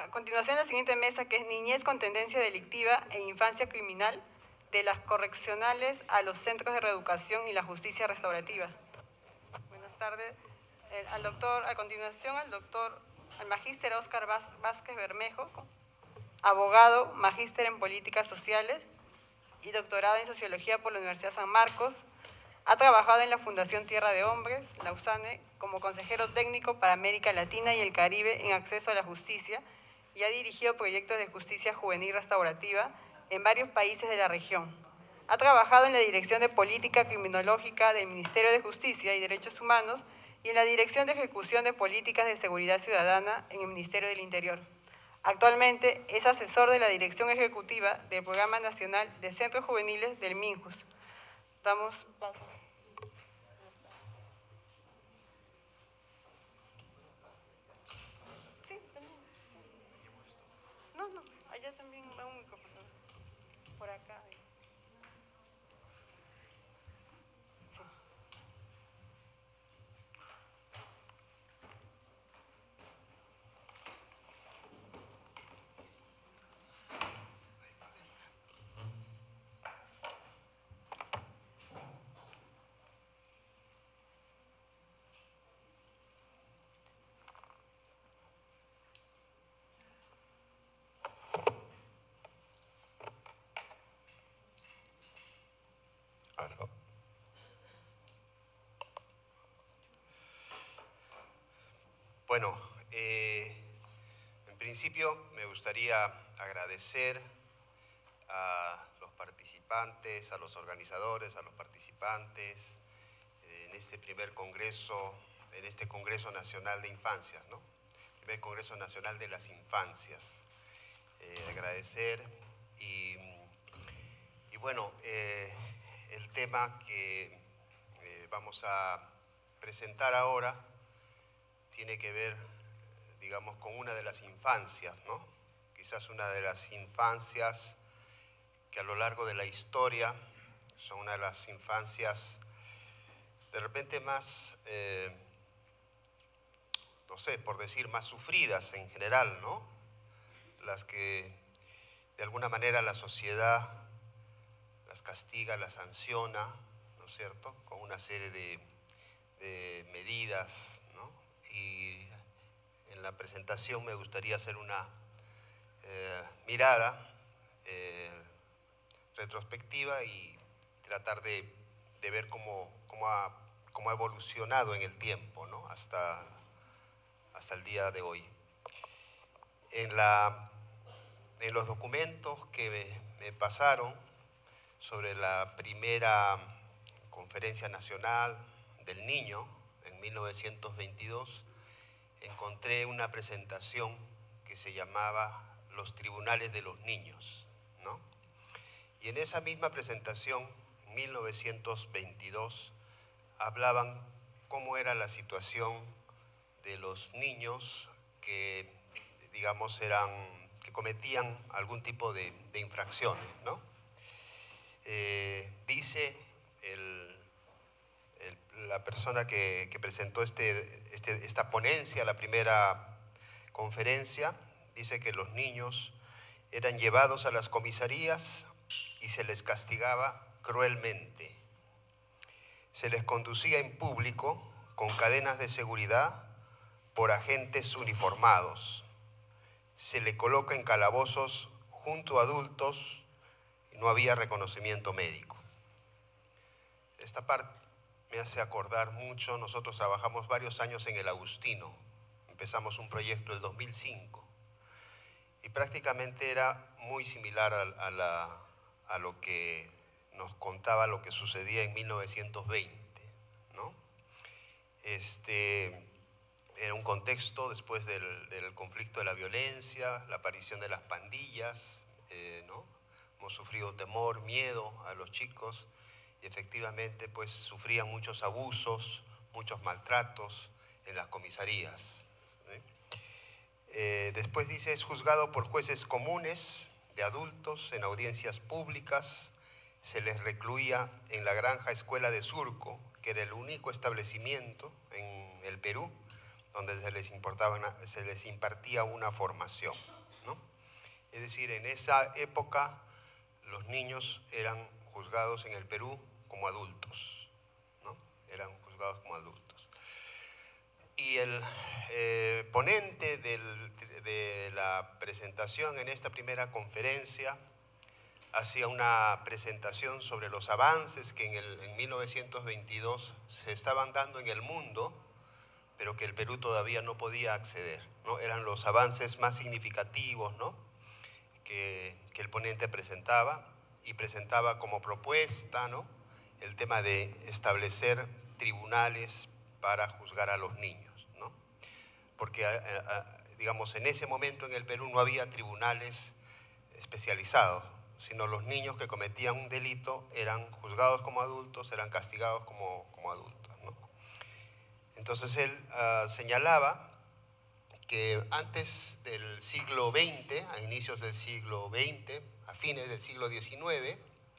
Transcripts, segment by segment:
A continuación, la siguiente mesa, que es Niñez con tendencia delictiva e infancia criminal, de las correccionales a los centros de reeducación y la justicia restaurativa. Buenas tardes. A continuación, al magíster Óscar Vázquez Bermejo, abogado, magíster en políticas sociales y doctorado en sociología por la Universidad San Marcos. Ha trabajado en la Fundación Tierra de Hombres, la USANE, como consejero técnico para América Latina y el Caribe en acceso a la justicia, y ha dirigido proyectos de justicia juvenil restaurativa en varios países de la región. Ha trabajado en la Dirección de Política Criminológica del Ministerio de Justicia y Derechos Humanos y en la Dirección de Ejecución de Políticas de Seguridad Ciudadana en el Ministerio del Interior. Actualmente es asesor de la Dirección Ejecutiva del Programa Nacional de Centros Juveniles del MINJUS. Damos paso. Sí, también. No, allá también va un micrófono. Por acá. Sí. Bueno, en principio me gustaría agradecer a los participantes, a los organizadores, a los participantes en este primer congreso, en este Congreso Nacional de Infancias, ¿no? Primer Congreso Nacional de las Infancias. Agradecer y bueno, el tema que vamos a presentar ahora tiene que ver, digamos, con una de las infancias, ¿no? Quizás una de las infancias que a lo largo de la historia son una de las infancias de repente más, no sé, por decir, más sufridas en general, ¿no? Las que de alguna manera la sociedad las castiga, las sanciona, ¿no es cierto?, con una serie de medidas, ¿no? Y en la presentación me gustaría hacer una mirada retrospectiva y tratar de ver cómo ha evolucionado en el tiempo, ¿no? hasta el día de hoy. En los documentos que me pasaron sobre la primera Conferencia Nacional del Niño en 1922, encontré una presentación que se llamaba Los Tribunales de los Niños, ¿no? Y en esa misma presentación, en 1922, hablaban cómo era la situación de los niños que, digamos, que cometían algún tipo de infracciones, ¿no? Dice la persona que presentó esta ponencia, la primera conferencia, dice que los niños eran llevados a las comisarías y se les castigaba cruelmente. Se les conducía en público con cadenas de seguridad por agentes uniformados. Se le coloca en calabozos junto a adultos y no había reconocimiento médico. Esta parte me hace acordar mucho. Nosotros trabajamos varios años en el Agustino. Empezamos un proyecto en el 2005 y prácticamente era muy similar a lo que nos contaba lo que sucedía en 1920, ¿no? Era un contexto después del conflicto de la violencia, la aparición de las pandillas, ¿no? Hemos sufrido temor, miedo a los chicos y efectivamente pues sufrían muchos abusos, muchos maltratos en las comisarías, ¿sí? Después dice, es juzgado por jueces comunes de adultos en audiencias públicas. Se les recluía en la Granja Escuela de Surco, que era el único establecimiento en el Perú donde se les impartía una formación. Es decir, en esa época los niños eran juzgados en el Perú como adultos, ¿no? Eran juzgados como adultos. Y el ponente de la presentación en esta primera conferencia hacía una presentación sobre los avances que en 1922 se estaban dando en el mundo, pero que el Perú todavía no podía acceder, ¿no? Eran los avances más significativos, ¿no?, que el ponente presentaba, y presentaba como propuesta, ¿no?, el tema de establecer tribunales para juzgar a los niños, ¿no? Porque, digamos, en ese momento en el Perú no había tribunales especializados, sino los niños que cometían un delito eran juzgados como adultos, eran castigados como adultos, ¿no? Entonces él señalaba que antes del siglo XX, a inicios del siglo XX, a fines del siglo XIX,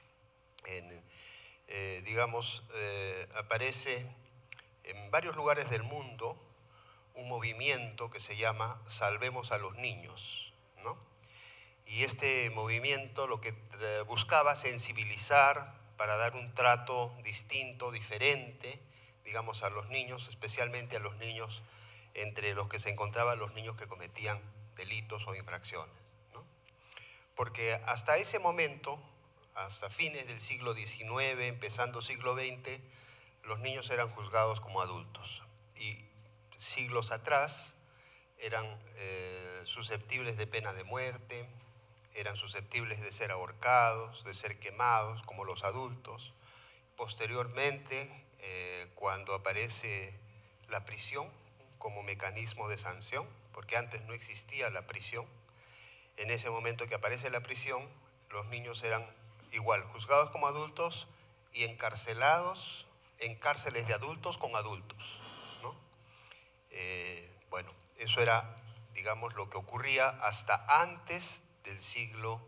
aparece en varios lugares del mundo un movimiento que se llama Salvemos a los Niños, ¿no? Y este movimiento lo que buscaba sensibilizar para dar un trato distinto, diferente, digamos, a los niños, especialmente a los niños entre los que se encontraban los niños que cometían delitos o infracciones, ¿no? Porque hasta ese momento, hasta fines del siglo XIX, empezando siglo XX, los niños eran juzgados como adultos. Y siglos atrás eran susceptibles de pena de muerte, eran susceptibles de ser ahorcados, de ser quemados, como los adultos. Posteriormente, cuando aparece la prisión como mecanismo de sanción, porque antes no existía la prisión, en ese momento que aparece la prisión, los niños eran igual juzgados como adultos y encarcelados en cárceles de adultos con adultos, ¿no? Bueno, eso era, digamos, lo que ocurría hasta antes del siglo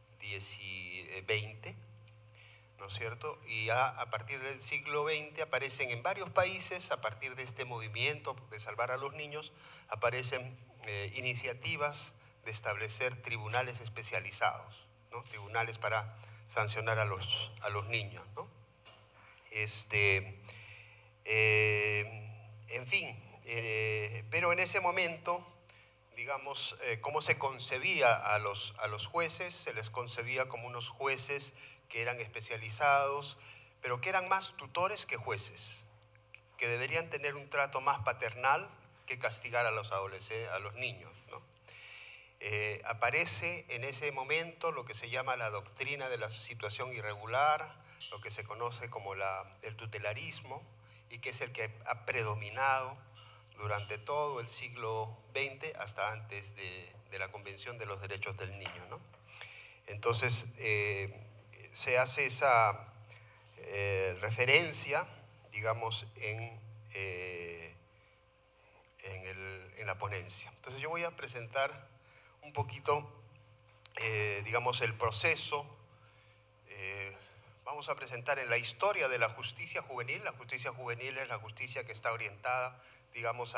XX, ¿no es cierto? Y ya a partir del siglo XX aparecen en varios países, a partir de este movimiento de salvar a los niños, aparecen iniciativas de establecer tribunales especializados, ¿no? Tribunales para sancionar a los niños, ¿no? En fin, pero en ese momento, digamos, cómo se concebía a los jueces, se les concebía como unos jueces que eran especializados, pero que eran más tutores que jueces, que deberían tener un trato más paternal que castigar a los adolescentes, a los niños, ¿no? Aparece en ese momento lo que se llama la doctrina de la situación irregular, lo que se conoce como el tutelarismo, y que es el que ha predominado durante todo el siglo XX hasta antes de la Convención de los Derechos del Niño, ¿no? Entonces, se hace esa referencia, digamos, en la ponencia. Entonces yo voy a presentar un poquito, digamos, el proceso. Vamos a presentar en la historia de la justicia juvenil. La justicia juvenil es la justicia que está orientada, digamos,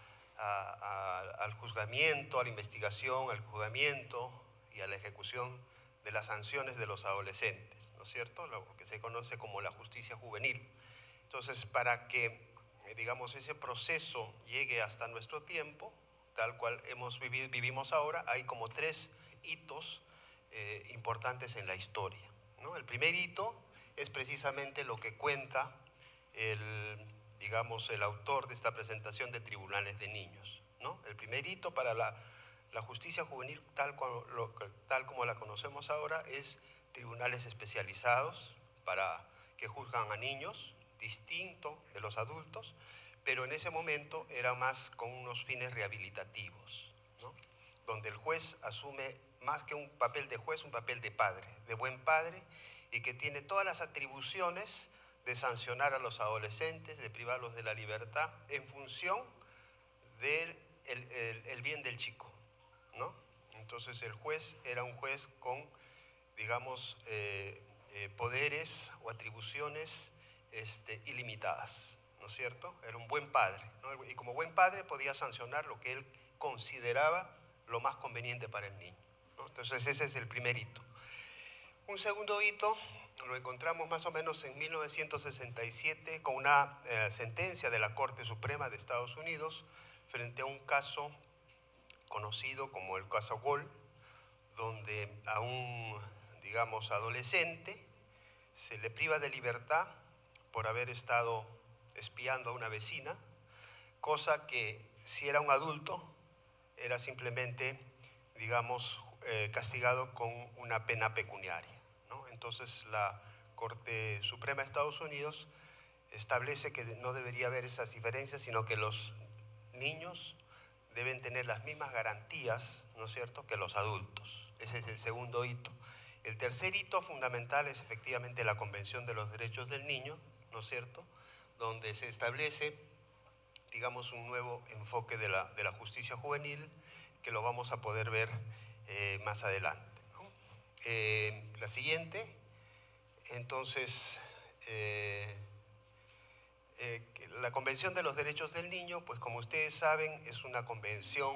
al juzgamiento, a la investigación, al juzgamiento y a la ejecución de las sanciones de los adolescentes, ¿no es cierto? Lo que se conoce como la justicia juvenil. Entonces, para que, digamos, ese proceso llegue hasta nuestro tiempo, tal cual vivimos ahora, hay como 3 hitos importantes en la historia, ¿no? El primer hito es precisamente lo que cuenta digamos, el autor de esta presentación de tribunales de niños, ¿no? El primer hito para la justicia juvenil, tal como la conocemos ahora, es tribunales especializados para que juzgan a niños, distinto de los adultos, pero en ese momento era más con unos fines rehabilitativos, ¿no? Donde el juez asume más que un papel de juez, un papel de padre, de buen padre, y que tiene todas las atribuciones de sancionar a los adolescentes, de privarlos de la libertad en función del bien del chico, ¿no? Entonces el juez era un juez con, digamos, poderes o atribuciones ilimitadas, ¿no es cierto? Era un buen padre, ¿no? Y como buen padre podía sancionar lo que él consideraba lo más conveniente para el niño, ¿no? Entonces ese es el primer hito. Un segundo hito lo encontramos más o menos en 1967 con una sentencia de la Corte Suprema de Estados Unidos frente a un caso conocido como el caso Gold, donde a un, digamos, adolescente se le priva de libertad por haber estado espiando a una vecina, cosa que si era un adulto era simplemente, digamos, castigado con una pena pecuniaria, ¿no? Entonces la Corte Suprema de Estados Unidos establece que no debería haber esas diferencias, sino que los niños deben tener las mismas garantías, ¿no es cierto?, que los adultos. Ese es el segundo hito. El tercer hito fundamental es efectivamente la Convención de los Derechos del Niño, ¿no es cierto?, donde se establece, digamos, un nuevo enfoque de la justicia juvenil, que lo vamos a poder ver más adelante, ¿no? La siguiente, entonces, la Convención de los Derechos del Niño, pues como ustedes saben, es una convención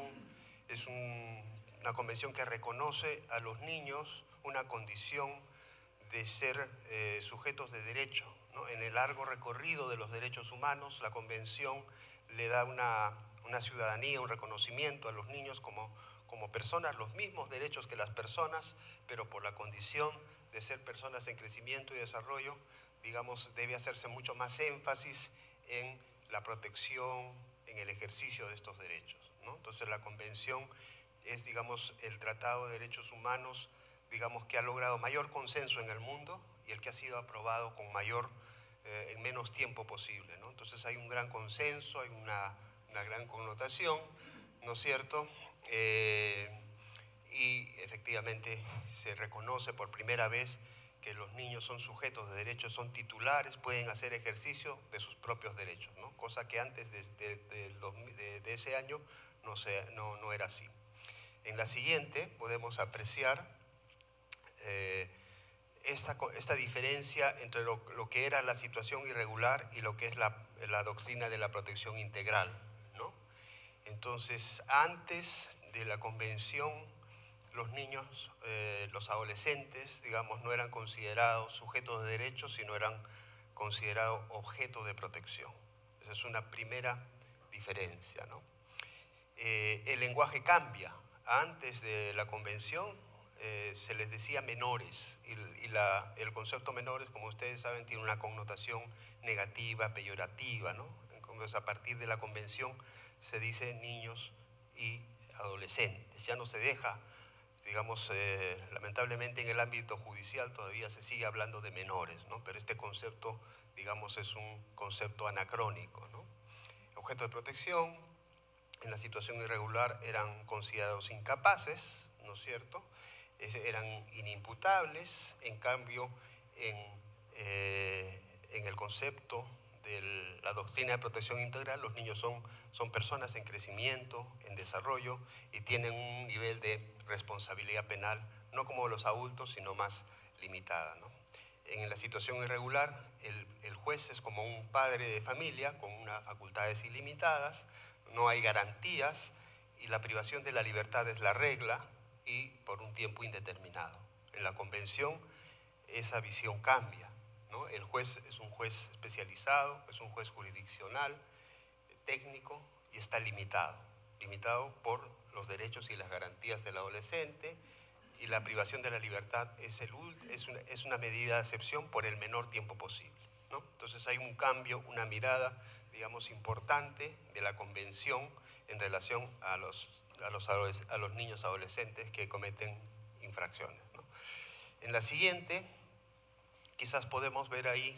que reconoce a los niños una condición de ser sujetos de derecho, ¿no? En el largo recorrido de los derechos humanos, la Convención le da una ciudadanía, un reconocimiento a los niños como personas, los mismos derechos que las personas, pero por la condición de ser personas en crecimiento y desarrollo, digamos, debe hacerse mucho más énfasis en la protección, en el ejercicio de estos derechos, ¿no? Entonces la Convención es, digamos, el Tratado de Derechos Humanos, digamos, que ha logrado mayor consenso en el mundo y el que ha sido aprobado con en menos tiempo posible, ¿no? Entonces hay un gran consenso, hay una gran connotación, ¿no es cierto? Y efectivamente se reconoce por primera vez que los niños son sujetos de derechos, son titulares, pueden hacer ejercicio de sus propios derechos, ¿no? Cosa que antes de ese año no era así. En la siguiente podemos apreciar esta diferencia entre lo que era la situación irregular y lo que es la doctrina de la protección integral, ¿no? Entonces, antes de la Convención, los niños, los adolescentes, digamos, no eran considerados sujetos de derechos, sino eran considerados objetos de protección. Esa es una primera diferencia, ¿no? El lenguaje cambia. Antes de la Convención se les decía menores y el concepto menores, como ustedes saben, tiene una connotación negativa, peyorativa, ¿no? Entonces, a partir de la Convención se dice niños y adolescentes. Ya no se deja, digamos, lamentablemente en el ámbito judicial todavía se sigue hablando de menores, ¿no? Pero este concepto, digamos, es un concepto anacrónico, ¿no? Objeto de protección, en la situación irregular eran considerados incapaces, ¿no es cierto? Eran inimputables. En cambio, en el concepto de la doctrina de protección integral, los niños son personas en crecimiento, en desarrollo, y tienen un nivel de responsabilidad penal, no como los adultos, sino más limitada, ¿no? En la situación irregular, el juez es como un padre de familia con unas facultades ilimitadas, no hay garantías y la privación de la libertad es la regla y por un tiempo indeterminado. En la Convención esa visión cambia, ¿no? El juez es un juez especializado, es un juez jurisdiccional, técnico, y está limitado por los derechos y las garantías del adolescente, y la privación de la libertad es una medida de excepción por el menor tiempo posible, ¿no? Entonces hay un cambio, una mirada, digamos, importante de la Convención en relación a los niños adolescentes que cometen infracciones, ¿no? En la siguiente, quizás podemos ver ahí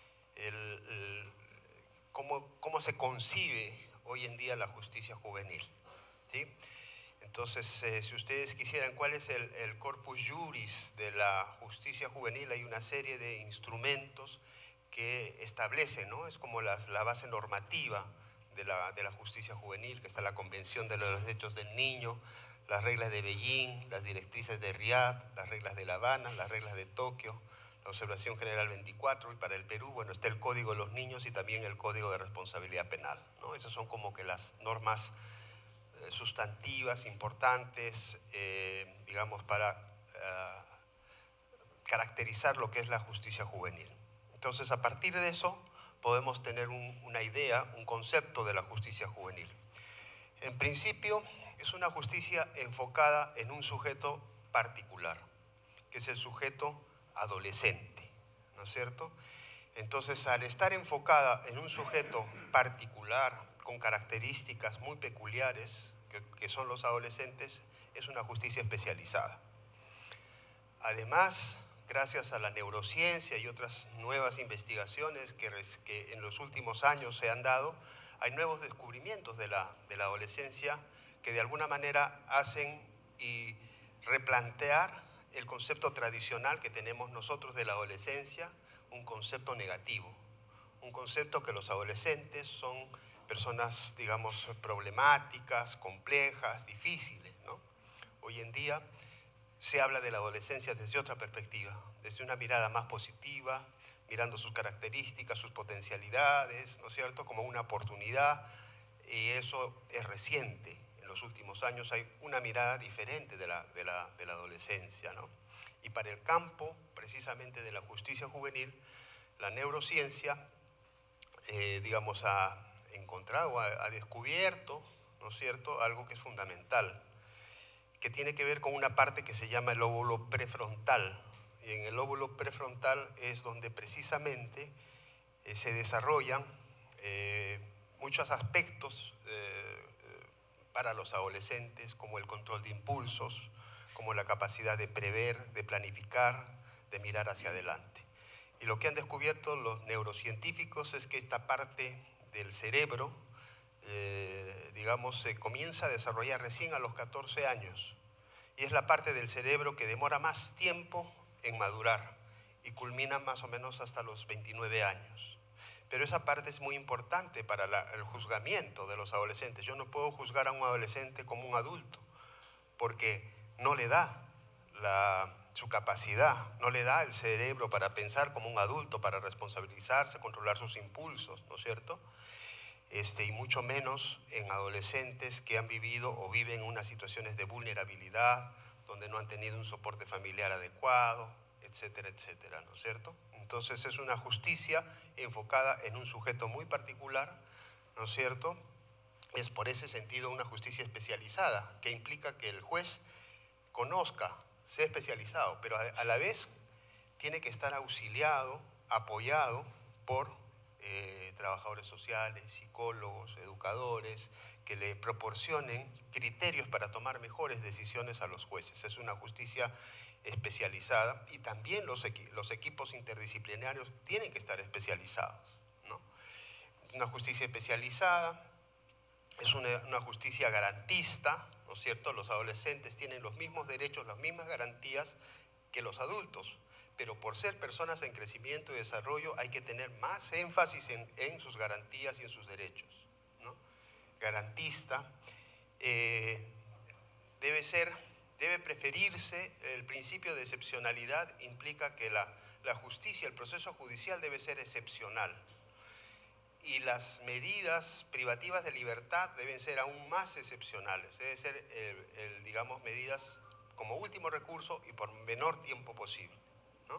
cómo se concibe hoy en día la justicia juvenil, ¿sí? Entonces, si ustedes quisieran, ¿cuál es el corpus juris de la justicia juvenil? Hay una serie de instrumentos que establecen, ¿no? Es como la base normativa de la justicia juvenil, que está la Convención de los Derechos del Niño, las reglas de Beijing, las directrices de Riad, las reglas de La Habana, las reglas de Tokio, la Observación General 24, y para el Perú, bueno, está el Código de los Niños y también el Código de Responsabilidad Penal, ¿no? Esas son como que las normas sustantivas importantes, digamos, para caracterizar lo que es la justicia juvenil. Entonces, a partir de eso, podemos tener una idea, un concepto de la justicia juvenil. En principio, es una justicia enfocada en un sujeto particular, que es el sujeto adolescente, ¿no es cierto? Entonces, al estar enfocada en un sujeto particular, con características muy peculiares, que son los adolescentes, es una justicia especializada. Además, gracias a la neurociencia y otras nuevas investigaciones que en los últimos años se han dado, hay nuevos descubrimientos de la adolescencia que de alguna manera hacen y replantear el concepto tradicional que tenemos nosotros de la adolescencia, un concepto negativo, un concepto que los adolescentes son personas, digamos, problemáticas, complejas, difíciles, ¿no? Hoy en día se habla de la adolescencia desde otra perspectiva, desde una mirada más positiva, mirando sus características, sus potencialidades, ¿no es cierto?, como una oportunidad, y eso es reciente. En los últimos años hay una mirada diferente de la adolescencia, ¿no? Y para el campo, precisamente, de la justicia juvenil, la neurociencia, digamos, ha encontrado, ha descubierto, ¿no es cierto?, algo que es fundamental, que tiene que ver con una parte que se llama el lóbulo prefrontal. Y en el lóbulo prefrontal es donde precisamente se desarrollan muchos aspectos para los adolescentes, como el control de impulsos, como la capacidad de prever, de planificar, de mirar hacia adelante. Y lo que han descubierto los neurocientíficos es que esta parte del cerebro, digamos, se comienza a desarrollar recién a los 14 años. Y es la parte del cerebro que demora más tiempo en madurar y culmina más o menos hasta los 29 años. Pero esa parte es muy importante para el juzgamiento de los adolescentes. Yo no puedo juzgar a un adolescente como un adulto, porque no le da su capacidad, no le da el cerebro para pensar como un adulto, para responsabilizarse, controlar sus impulsos, ¿no es cierto? Y mucho menos en adolescentes que han vivido o viven en unas situaciones de vulnerabilidad, donde no han tenido un soporte familiar adecuado, etcétera, etcétera, ¿no es cierto? Entonces es una justicia enfocada en un sujeto muy particular, ¿no es cierto? Es por ese sentido una justicia especializada, que implica que el juez conozca, sea especializado, pero a la vez tiene que estar auxiliado, apoyado por trabajadores sociales, psicólogos, educadores, que le proporcionen criterios para tomar mejores decisiones a los jueces. Es una justicia especializada y también los equipos interdisciplinarios tienen que estar especializados, ¿no? Una justicia especializada es una justicia garantista, ¿no es cierto? Los adolescentes tienen los mismos derechos, las mismas garantías que los adultos, pero por ser personas en crecimiento y desarrollo hay que tener más énfasis en sus garantías y en sus derechos, ¿no? Garantista, debe preferirse el principio de excepcionalidad, implica que la justicia, el proceso judicial debe ser excepcional, y las medidas privativas de libertad deben ser aún más excepcionales, deben ser, digamos, medidas como último recurso y por menor tiempo posible, ¿no?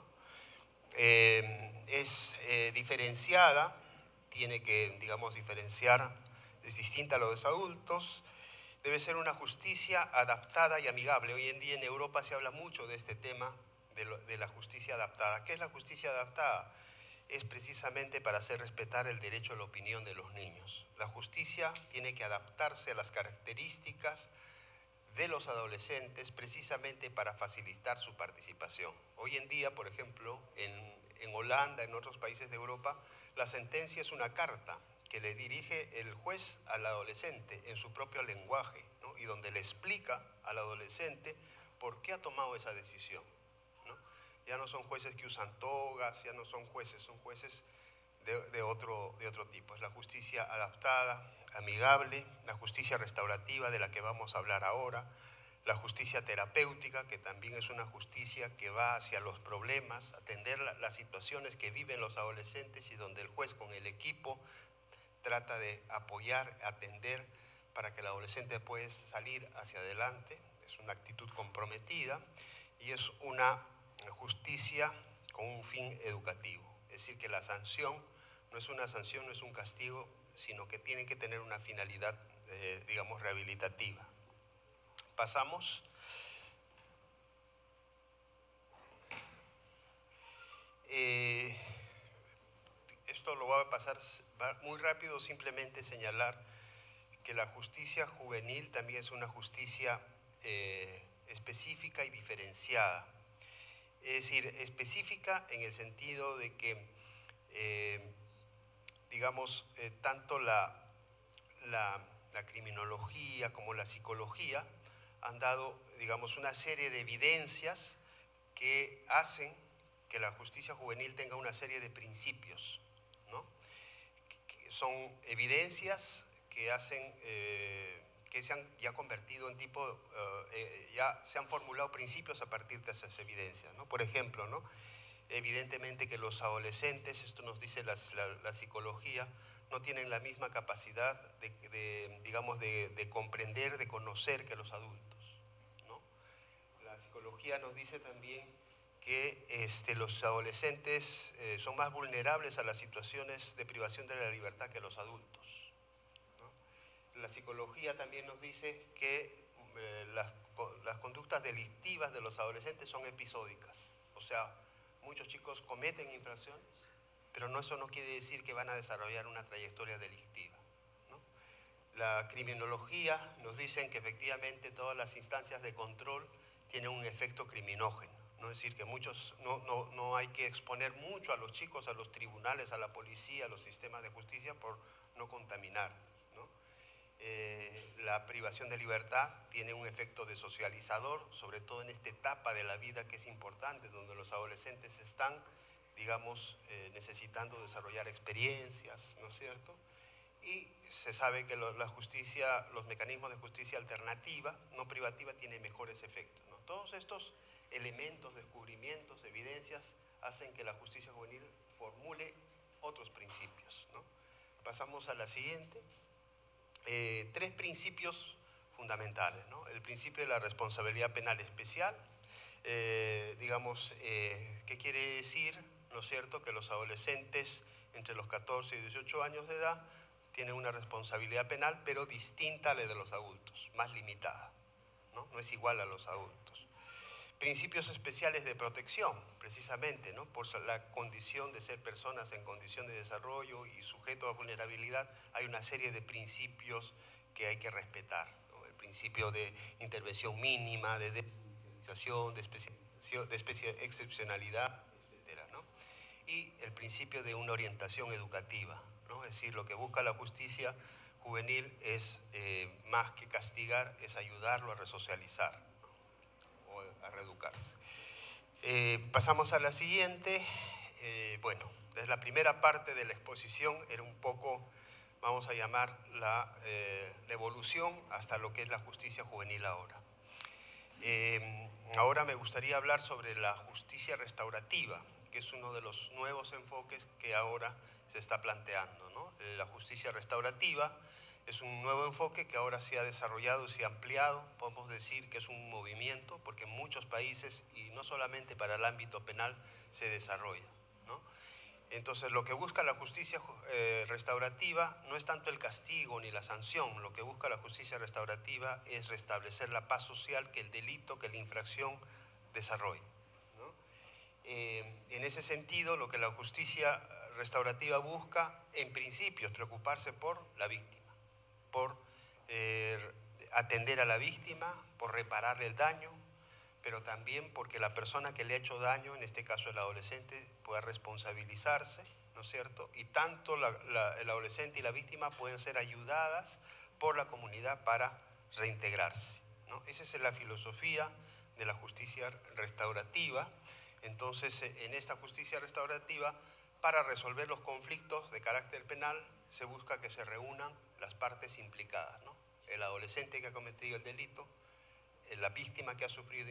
Es diferenciada, tiene que, digamos, diferenciar, es distinta a los adultos, debe ser una justicia adaptada y amigable. Hoy en día en Europa se habla mucho de este tema de la justicia adaptada. ¿Qué es la justicia adaptada? Es precisamente para hacer respetar el derecho a la opinión de los niños. La justicia tiene que adaptarse a las características de los adolescentes precisamente para facilitar su participación. Hoy en día, por ejemplo, en Holanda, en otros países de Europa, la sentencia es una carta que le dirige el juez al adolescente en su propio lenguaje, ¿no? Y donde le explica al adolescente por qué ha tomado esa decisión, ¿no? Ya no son jueces que usan togas, ya no son jueces de otro tipo. Es la justicia adaptada, amigable, la justicia restaurativa de la que vamos a hablar ahora, la justicia terapéutica, que también es una justicia que va hacia los problemas, atender las situaciones que viven los adolescentes y donde el juez con el equipo trata de apoyar, atender para que el adolescente pueda salir hacia adelante, es una actitud comprometida y es una justicia con un fin educativo. Es decir, que la sanción no es una sanción, no es un castigo, sino que tiene que tener una finalidad, digamos, rehabilitativa. Pasamos. Esto lo voy a pasar muy rápido, simplemente señalar que la justicia juvenil también es una justicia específica y diferenciada. Es decir, específica en el sentido de que, digamos, tanto la criminología como la psicología han dado, digamos, una serie de evidencias que hacen que la justicia juvenil tenga una serie de principios, ¿no? Que son evidencias que hacen, que se han ya convertido en tipo, ya se han formulado principios a partir de esas evidencias, ¿no? Por ejemplo, ¿no? Evidentemente que los adolescentes, esto nos dice la psicología, no tienen la misma capacidad digamos, de comprender, de conocer que los adultos, ¿no? La psicología nos dice también que los adolescentes son más vulnerables a las situaciones de privación de la libertad que los adultos, ¿no? La psicología también nos dice que las conductas delictivas de los adolescentes son episódicas, o sea, muchos chicos cometen infracciones, pero eso no quiere decir que van a desarrollar una trayectoria delictiva, ¿no? La criminología nos dice que efectivamente todas las instancias de control tienen un efecto criminógeno, ¿no? Es decir, que no hay que exponer mucho a los chicos, a los tribunales, a la policía, a los sistemas de justicia por no contaminar, ¿no? La privación de libertad tiene un efecto desocializador, sobre todo en esta etapa de la vida que es importante, donde los adolescentes están, digamos, necesitando desarrollar experiencias, ¿no es cierto? Y se sabe que los mecanismos de justicia alternativa, no privativa, tienen mejores efectos, ¿no? Todos estos elementos, descubrimientos, evidencias, hacen que la justicia juvenil formule otros principios, ¿no? Pasamos a la siguiente. 3 principios fundamentales, ¿no? El principio de la responsabilidad penal especial, digamos, ¿qué quiere decir? ¿No es cierto? Que los adolescentes entre los 14 y 18 años de edad tienen una responsabilidad penal, pero distinta a la de los adultos, más limitada, ¿no? No es igual a los adultos. Principios especiales de protección, precisamente, ¿no? Por la condición de ser personas en condición de desarrollo y sujetos a vulnerabilidad, hay una serie de principios que hay que respetar, ¿no? El principio de intervención mínima, de especialización, de excepcionalidad, etcétera, ¿no? Y el principio de una orientación educativa, ¿no? Es decir, lo que busca la justicia juvenil es, más que castigar, es ayudarlo a resocializar, ¿no? O a reeducarse. Pasamos a la siguiente. Bueno, desde la primera parte de la exposición era un poco, vamos a llamar, la evolución hasta lo que es la justicia juvenil ahora. Ahora me gustaría hablar sobre la justicia restaurativa, que es uno de los nuevos enfoques que ahora se está planteando, ¿no? La justicia restaurativa es un nuevo enfoque que ahora se ha desarrollado y se ha ampliado. Podemos decir que es un movimiento porque en muchos países, y no solamente para el ámbito penal, se desarrolla, ¿no? Entonces, lo que busca la justicia restaurativa no es tanto el castigo ni la sanción. Lo que busca la justicia restaurativa es restablecer la paz social que el delito, que la infracción desarrolla, ¿no? En ese sentido, lo que la justicia restaurativa busca, en principio, es preocuparse por la víctima, por atender a la víctima, por repararle el daño, pero también porque la persona que le ha hecho daño, en este caso el adolescente, pueda responsabilizarse, ¿no es cierto? Y tanto el adolescente y la víctima pueden ser ayudadas por la comunidad para reintegrarse, ¿no? Esa es la filosofía de la justicia restaurativa. Entonces, en esta justicia restaurativa, para resolver los conflictos de carácter penal, se busca que se reúnan las partes implicadas, ¿no? El adolescente que ha cometido el delito, la víctima que ha sufrido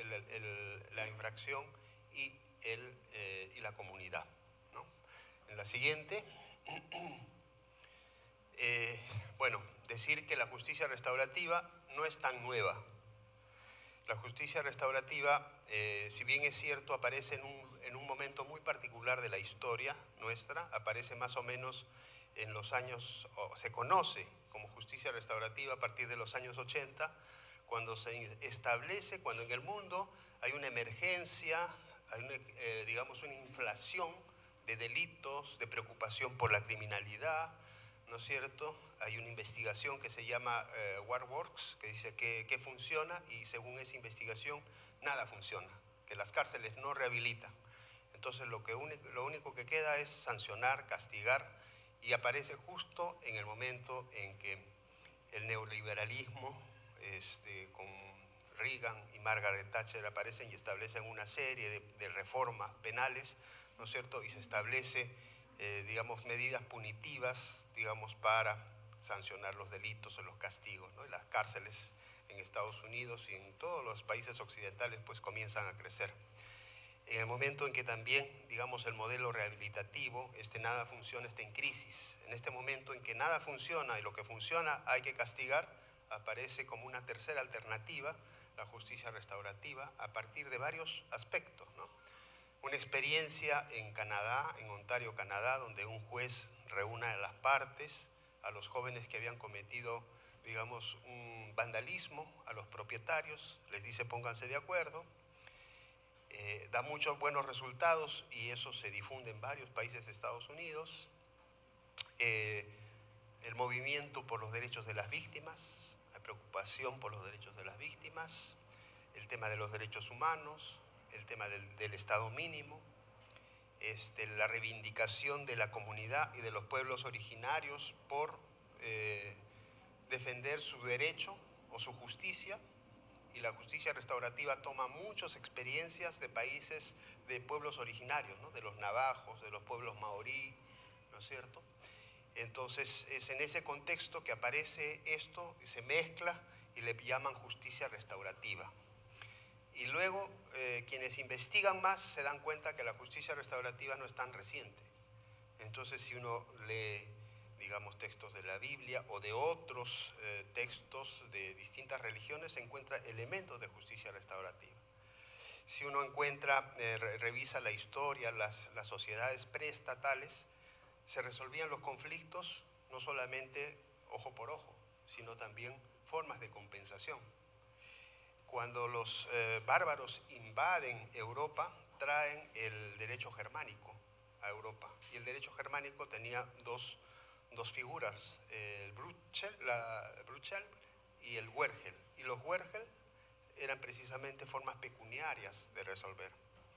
la infracción y la comunidad, ¿no? En la siguiente, bueno, decir que la justicia restaurativa no es tan nueva. La justicia restaurativa, si bien es cierto, aparece en un momento muy particular de la historia nuestra, aparece más o menos en los años, o se conoce como justicia restaurativa a partir de los años 80, cuando se establece, cuando en el mundo hay una emergencia, hay digamos una inflación de delitos, de preocupación por la criminalidad, ¿no es cierto? Hay una investigación que se llama WarWorks, que dice que funciona, y según esa investigación nada funciona, que las cárceles no rehabilitan. Entonces lo único que queda es sancionar, castigar, y aparece justo en el momento en que el neoliberalismo, con Reagan y Margaret Thatcher, aparecen y establecen una serie de reformas penales, ¿no es cierto? Y se establece, digamos, medidas punitivas, digamos, para sancionar los delitos o los castigos, ¿no? Y las cárceles en Estados Unidos y en todos los países occidentales pues comienzan a crecer. En el momento en que también, digamos, el modelo rehabilitativo, nada funciona, está en crisis. En este momento en que nada funciona y lo que funciona hay que castigar, aparece como una tercera alternativa, la justicia restaurativa, a partir de varios aspectos, ¿no? Una experiencia en Canadá, en Ontario, Canadá, donde un juez reúne a las partes, a los jóvenes que habían cometido, digamos, un vandalismo, a los propietarios, les dice pónganse de acuerdo. Da muchos buenos resultados y eso se difunde en varios países de Estados Unidos. El movimiento por los derechos de las víctimas, la preocupación por los derechos de las víctimas, el tema de los derechos humanos, el tema del Estado mínimo, la reivindicación de la comunidad y de los pueblos originarios por defender su derecho o su justicia. Y la justicia restaurativa toma muchas experiencias de países, de pueblos originarios, ¿no? De los navajos, de los pueblos maorí, ¿no es cierto? Entonces es en ese contexto que aparece esto, y se mezcla y le llaman justicia restaurativa. Y luego quienes investigan más se dan cuenta que la justicia restaurativa no es tan reciente. Entonces si uno lee, digamos, textos de la Biblia o de otros textos de distintas religiones, se encuentra elementos de justicia restaurativa. Si uno revisa la historia, las sociedades preestatales, se resolvían los conflictos no solamente ojo por ojo, sino también formas de compensación. Cuando los bárbaros invaden Europa, traen el derecho germánico a Europa. Y el derecho germánico tenía dos figuras, el Brüchel y el Wergel. Y los Wergel eran precisamente formas pecuniarias de resolver.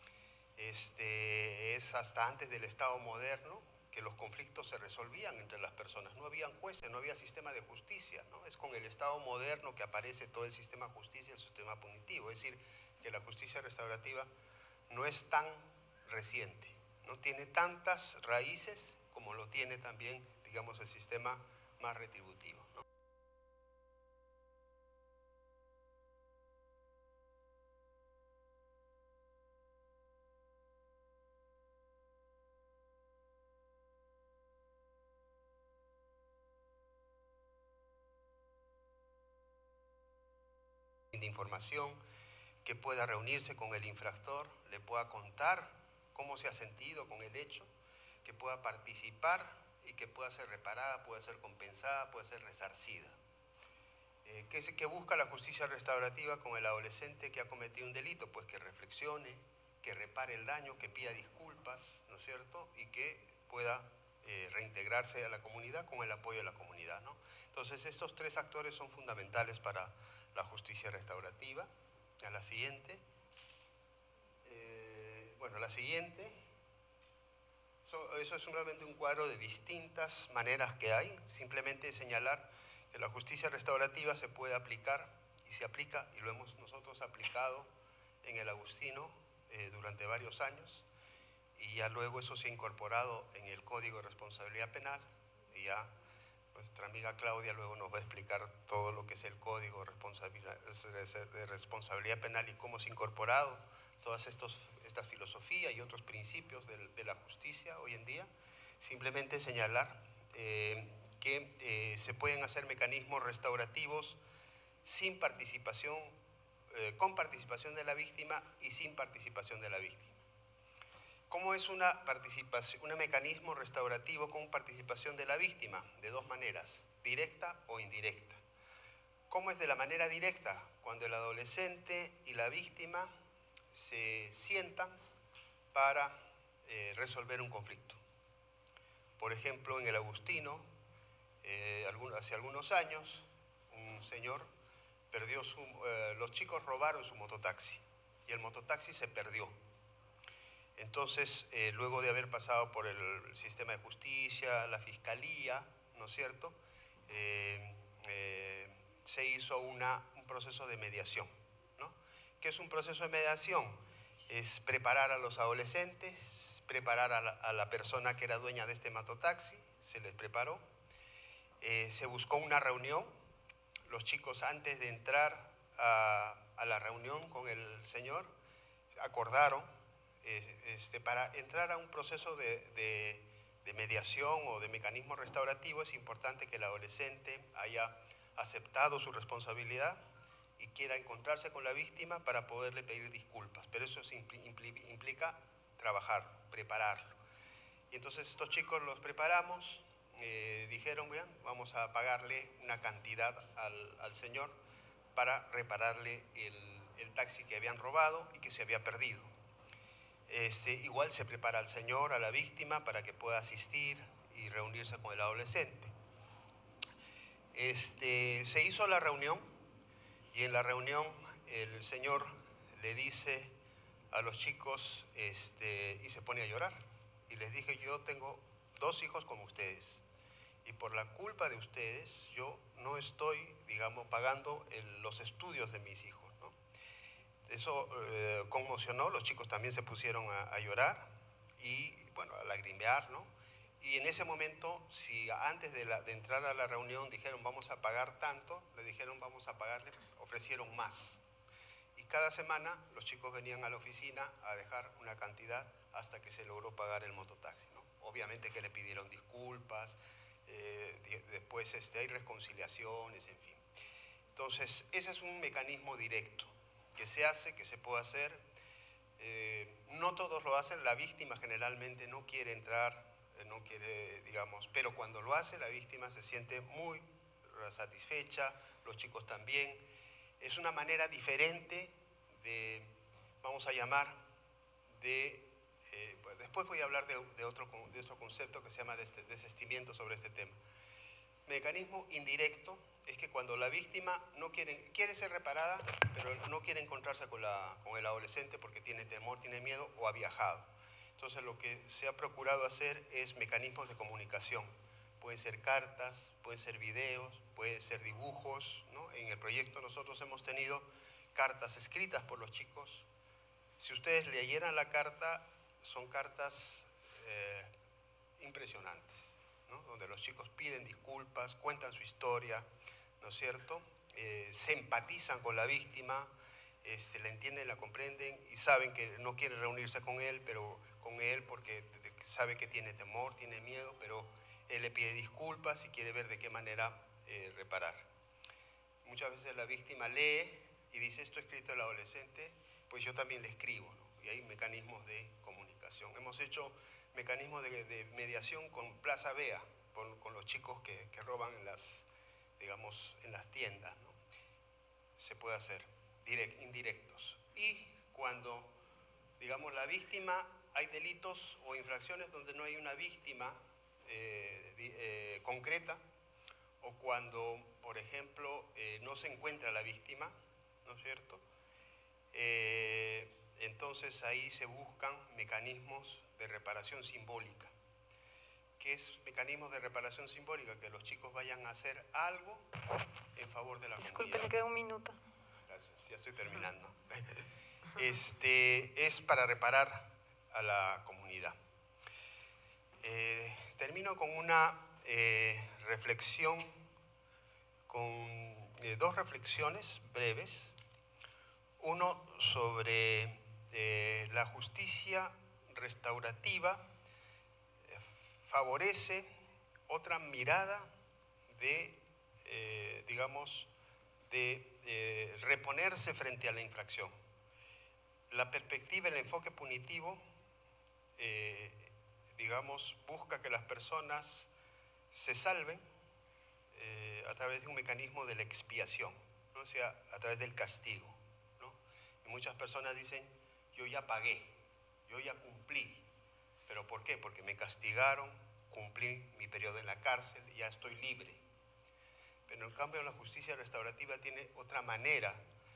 Es hasta antes del Estado moderno que los conflictos se resolvían entre las personas. No habían jueces, no había sistema de justicia, ¿no? Es con el Estado moderno que aparece todo el sistema de justicia, el sistema punitivo. Es decir, que la justicia restaurativa no es tan reciente, no tiene tantas raíces como lo tiene también, digamos, el sistema más retributivo, ¿no? De información, que pueda reunirse con el infractor, le pueda contar cómo se ha sentido con el hecho, que pueda participar y que pueda ser reparada, pueda ser compensada, pueda ser resarcida. ¿Qué busca la justicia restaurativa con el adolescente que ha cometido un delito? Pues que reflexione, que repare el daño, que pida disculpas, ¿no es cierto? Y que pueda reintegrarse a la comunidad con el apoyo de la comunidad, ¿no? Entonces estos tres actores son fundamentales para la justicia restaurativa. A la siguiente. La siguiente. Eso es simplemente un cuadro de distintas maneras que hay. Simplemente señalar que la justicia restaurativa se puede aplicar y se aplica, y lo hemos nosotros aplicado en el Agustino durante varios años, y ya luego eso se ha incorporado en el Código de Responsabilidad Penal, y ya nuestra amiga Claudia luego nos va a explicar todo lo que es el Código de Responsabilidad Penal y cómo se ha incorporado todas esta filosofía y otros principios de la justicia hoy en día. Simplemente señalar que se pueden hacer mecanismos restaurativos sin participación, con participación de la víctima y sin participación de la víctima. ¿Cómo es un mecanismo restaurativo con participación de la víctima? De dos maneras, directa o indirecta. ¿Cómo es de la manera directa? Cuando el adolescente y la víctima se sientan para resolver un conflicto. Por ejemplo, en el Agustino, hace algunos años, un señor perdió los chicos robaron su mototaxi y el mototaxi se perdió. Entonces, luego de haber pasado por el sistema de justicia, la fiscalía, ¿no es cierto?, se hizo un proceso de mediación, ¿no? ¿Qué es un proceso de mediación? Es preparar a los adolescentes, preparar a la persona que era dueña de este mototaxi, se les preparó, se buscó una reunión, los chicos antes de entrar a la reunión con el señor acordaron para entrar a un proceso de mediación o de mecanismo restaurativo. Es importante que el adolescente haya aceptado su responsabilidad y quiera encontrarse con la víctima para poderle pedir disculpas, pero eso implica trabajar, prepararlo. Y entonces estos chicos los preparamos, dijeron, bien, vamos a pagarle una cantidad al señor para repararle el taxi que habían robado y que se había perdido. Igual se prepara al señor, a la víctima, para que pueda asistir y reunirse con el adolescente. Se hizo la reunión y en la reunión el señor le dice a los chicos y se pone a llorar. Y les dije, yo tengo 2 hijos como ustedes y por la culpa de ustedes yo no estoy, digamos, pagando los estudios de mis hijos, ¿no? Eso conmocionó, los chicos también se pusieron a llorar y, bueno, a lagrimear, ¿no? Y en ese momento, si antes de entrar a la reunión dijeron vamos a pagar tanto, le dijeron vamos a pagarle, ofrecieron más. Y cada semana los chicos venían a la oficina a dejar una cantidad hasta que se logró pagar el mototaxi, ¿no? Obviamente que le pidieron disculpas, después hay reconciliaciones, en fin. Entonces, ese es un mecanismo directo que se hace, que se puede hacer. No todos lo hacen, la víctima generalmente no quiere entrar, no quiere, digamos, pero cuando lo hace la víctima se siente muy satisfecha, los chicos también. Es una manera diferente de, vamos a llamar, pues después voy a hablar de otro concepto que se llama desistimiento sobre este tema. Mecanismo indirecto es que cuando la víctima no quiere ser reparada, pero no quiere encontrarse con el adolescente porque tiene temor, tiene miedo o ha viajado. Entonces lo que se ha procurado hacer es mecanismos de comunicación. Pueden ser cartas, pueden ser videos, pueden ser dibujos, ¿no? En el proyecto nosotros hemos tenido cartas escritas por los chicos. Si ustedes leyeran la carta, son cartas impresionantes, ¿no? Donde los chicos piden disculpas, cuentan su historia, ¿no es cierto? Se empatizan con la víctima, la entienden, la comprenden y saben que no quiere reunirse con él, porque sabe que tiene temor, tiene miedo, pero él le pide disculpas y quiere ver de qué manera reparar. Muchas veces la víctima lee y dice, esto escrito al adolescente, pues yo también le escribo, ¿no? Y hay mecanismos de comunicación. Hemos hecho mecanismos de mediación con Plaza Vea, con los chicos que roban en las tiendas, ¿no? Se puede hacer indirectos. Y cuando, digamos, la víctima, hay delitos o infracciones donde no hay una víctima concreta, o cuando, por ejemplo, no se encuentra la víctima, ¿no es cierto? Entonces ahí se buscan mecanismos de reparación simbólica. ¿Qué es mecanismos de reparación simbólica? Que los chicos vayan a hacer algo en favor de la comunidad. Disculpe, le queda un minuto. Gracias, ya estoy terminando. Es para reparar a la comunidad. Termino con una reflexión, con 2 reflexiones breves. Uno sobre la justicia restaurativa favorece otra mirada de, digamos, de reponerse frente a la infracción. La perspectiva, el enfoque punitivo, digamos, busca que las personas se salven a través de un mecanismo de la expiación, ¿no? O sea, a través del castigo, ¿no? Y muchas personas dicen, yo ya pagué, yo ya cumplí. ¿Pero por qué? Porque me castigaron, cumplí mi periodo en la cárcel, ya estoy libre. Pero en cambio la justicia restaurativa tiene otra manera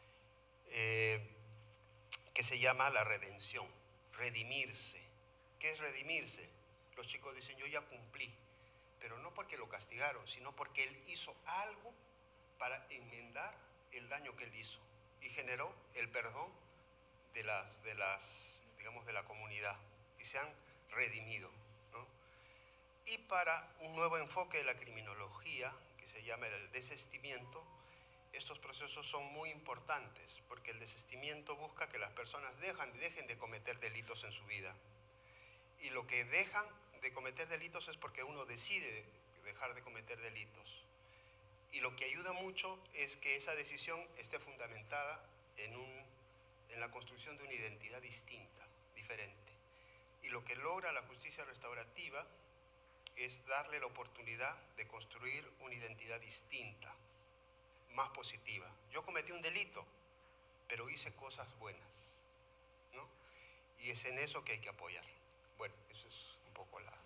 que se llama la redención, redimirse. ¿Qué es redimirse? Los chicos dicen, yo ya cumplí, pero no porque lo castigaron, sino porque él hizo algo para enmendar el daño que él hizo y generó el perdón digamos, de la comunidad, y se han redimido, ¿no? Y para un nuevo enfoque de la criminología, que se llama el desistimiento, estos procesos son muy importantes, porque el desistimiento busca que las personas dejen de cometer delitos en su vida. Y lo que dejan de cometer delitos es porque uno decide dejar de cometer delitos. Y lo que ayuda mucho es que esa decisión esté fundamentada en la construcción de una identidad distinta, diferente. Y lo que logra la justicia restaurativa es darle la oportunidad de construir una identidad distinta, más positiva. Yo cometí un delito, pero hice cosas buenas, ¿no? Y es en eso que hay que apoyar. Bueno, eso es un poco la...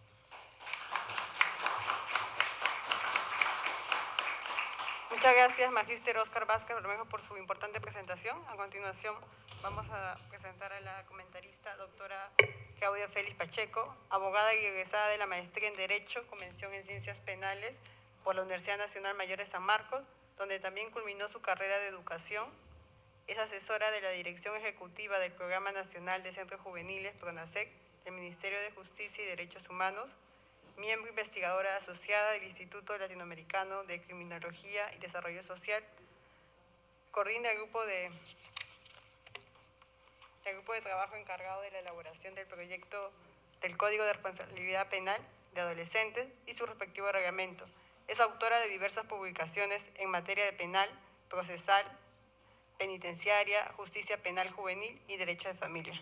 Muchas gracias, Magíster Óscar Vázquez Bermejo, por su importante presentación. A continuación, vamos a presentar a la comentarista, doctora Claudia Félix Pacheco, abogada y egresada de la Maestría en Derecho, con mención en Ciencias Penales por la Universidad Nacional Mayor de San Marcos, donde también culminó su carrera de educación. Es asesora de la Dirección Ejecutiva del Programa Nacional de Centros Juveniles, PRONACEC, del Ministerio de Justicia y Derechos Humanos, miembro investigadora asociada del Instituto Latinoamericano de Criminología y Desarrollo Social. Coordina el grupo de trabajo encargado de la elaboración del proyecto del Código de Responsabilidad Penal de Adolescentes y su respectivo reglamento. Es autora de diversas publicaciones en materia de penal, procesal, penitenciaria, justicia penal juvenil y derecho de familia.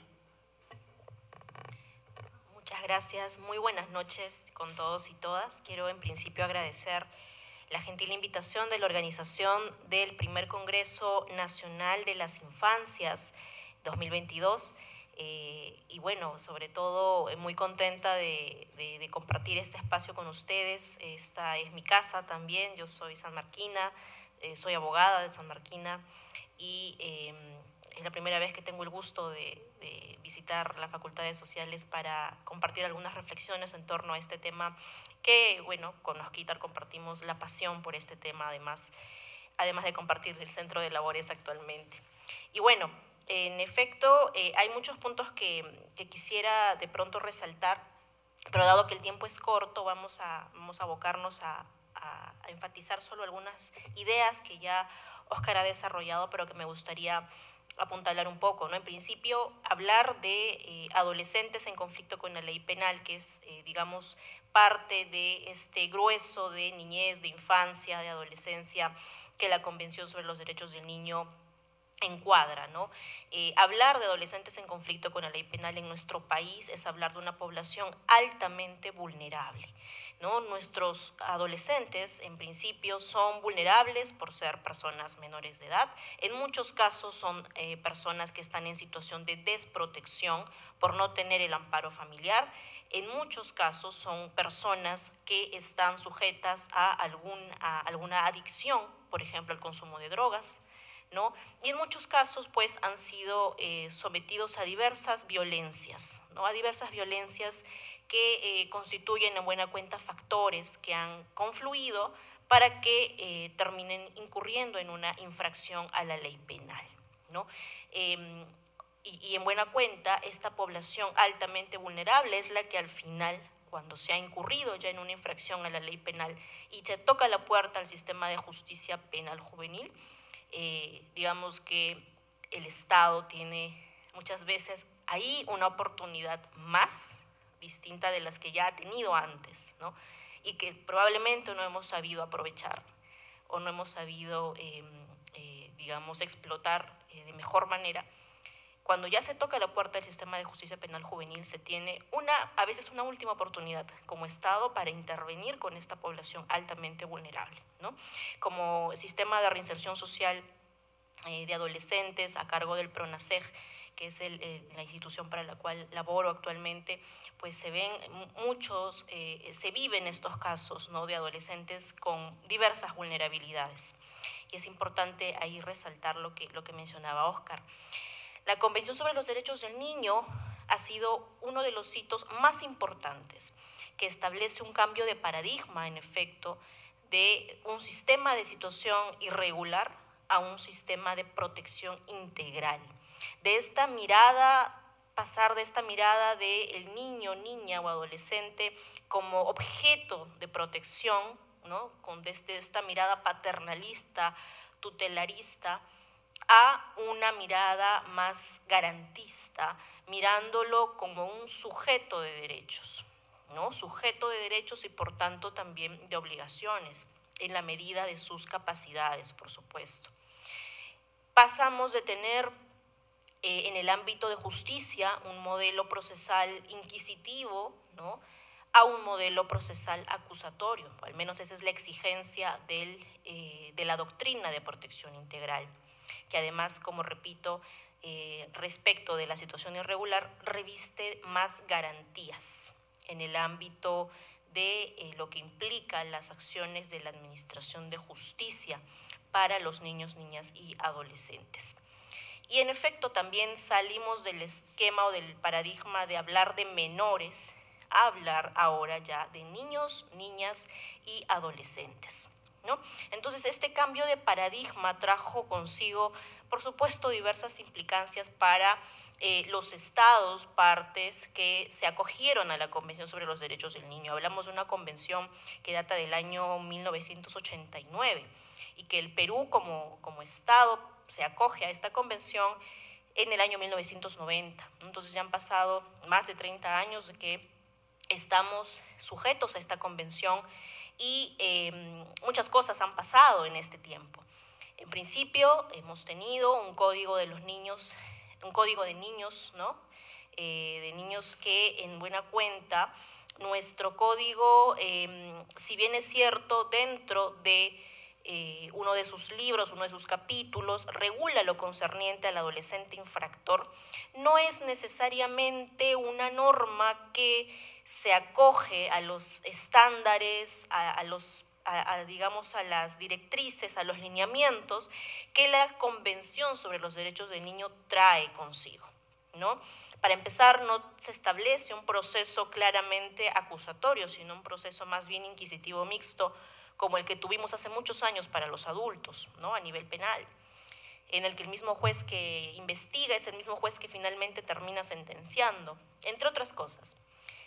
Muchas gracias. Muy buenas noches con todos y todas. Quiero en principio agradecer la gentil invitación de la organización del primer Congreso Nacional de las Infancias 2022 y bueno, sobre todo muy contenta de compartir este espacio con ustedes. Esta es mi casa también, yo soy sanmarquina, soy abogada de San Marquina y es la primera vez que tengo el gusto de visitar la Facultad de Sociales para compartir algunas reflexiones en torno a este tema que, bueno, con Osquitar compartimos la pasión por este tema, además de compartir el centro de labores actualmente. Y bueno, en efecto, hay muchos puntos que quisiera de pronto resaltar, pero dado que el tiempo es corto, vamos a abocarnos a enfatizar solo algunas ideas que ya Óscar ha desarrollado, pero que me gustaría apuntalar un poco, ¿no? En principio, hablar de adolescentes en conflicto con la ley penal, que es, digamos, parte de este grueso de niñez, de infancia, de adolescencia, que la Convención sobre los Derechos del Niño encuadra, ¿no? Hablar de adolescentes en conflicto con la ley penal en nuestro país es hablar de una población altamente vulnerable, ¿no? Nuestros adolescentes, en principio, son vulnerables por ser personas menores de edad. En muchos casos son personas que están en situación de desprotección por no tener el amparo familiar. En muchos casos son personas que están sujetas a alguna adicción, por ejemplo, al consumo de drogas, ¿no? Y en muchos casos pues han sido sometidos a diversas violencias, ¿no? A diversas violencias que constituyen en buena cuenta factores que han confluido para que terminen incurriendo en una infracción a la ley penal, ¿no? Y en buena cuenta esta población altamente vulnerable es la que al final, cuando se ha incurrido ya en una infracción a la ley penal y se toca la puerta al sistema de justicia penal juvenil, digamos que el Estado tiene muchas veces ahí una oportunidad más distinta de las que ya ha tenido antes, ¿no? y que probablemente no hemos sabido aprovechar o no hemos sabido, digamos, explotar de mejor manera. Cuando ya se toca la puerta del sistema de justicia penal juvenil, se tiene a veces una última oportunidad como Estado para intervenir con esta población altamente vulnerable, ¿no? Como sistema de reinserción social de adolescentes a cargo del PRONASEG, que es la institución para la cual laboro actualmente, pues se ven muchos, se viven estos casos, ¿no?, de adolescentes con diversas vulnerabilidades. Y es importante ahí resaltar lo que mencionaba Óscar. La Convención sobre los Derechos del Niño ha sido uno de los hitos más importantes, que establece un cambio de paradigma, en efecto, de un sistema de situación irregular a un sistema de protección integral. De esta mirada, pasar de esta mirada del niño, niña o adolescente como objeto de protección, ¿no?, desde esta mirada paternalista, tutelarista, a una mirada más garantista, mirándolo como un sujeto de derechos, ¿no? Sujeto de derechos y por tanto también de obligaciones, en la medida de sus capacidades, por supuesto. Pasamos de tener en el ámbito de justicia un modelo procesal inquisitivo, ¿no?, a un modelo procesal acusatorio, o al menos esa es la exigencia de la doctrina de protección integral, que además, como repito, respecto de la situación irregular, reviste más garantías en el ámbito de lo que implica las acciones de la administración de justicia para los niños, niñas y adolescentes. Y en efecto también salimos del esquema o del paradigma de hablar de menores a hablar ahora ya de niños, niñas y adolescentes, ¿no? Entonces, este cambio de paradigma trajo consigo, por supuesto, diversas implicancias para los estados, partes que se acogieron a la Convención sobre los Derechos del Niño. Hablamos de una convención que data del año 1989 y que el Perú como estado se acoge a esta convención en el año 1990. Entonces ya han pasado más de 30 años de que estamos sujetos a esta convención y muchas cosas han pasado en este tiempo. En principio hemos tenido un código de los niños, un código de niños, ¿no?, de niños que en buena cuenta nuestro código, si bien es cierto, dentro de uno de sus libros, uno de sus capítulos, regula lo concerniente al adolescente infractor, no es necesariamente una norma que se acoge a los estándares, digamos, a las directrices, a los lineamientos que la Convención sobre los Derechos del Niño trae consigo, ¿no? Para empezar, no se establece un proceso claramente acusatorio, sino un proceso más bien inquisitivo mixto, como el que tuvimos hace muchos años para los adultos, ¿no?, a nivel penal, en el que el mismo juez que investiga es el mismo juez que finalmente termina sentenciando, entre otras cosas.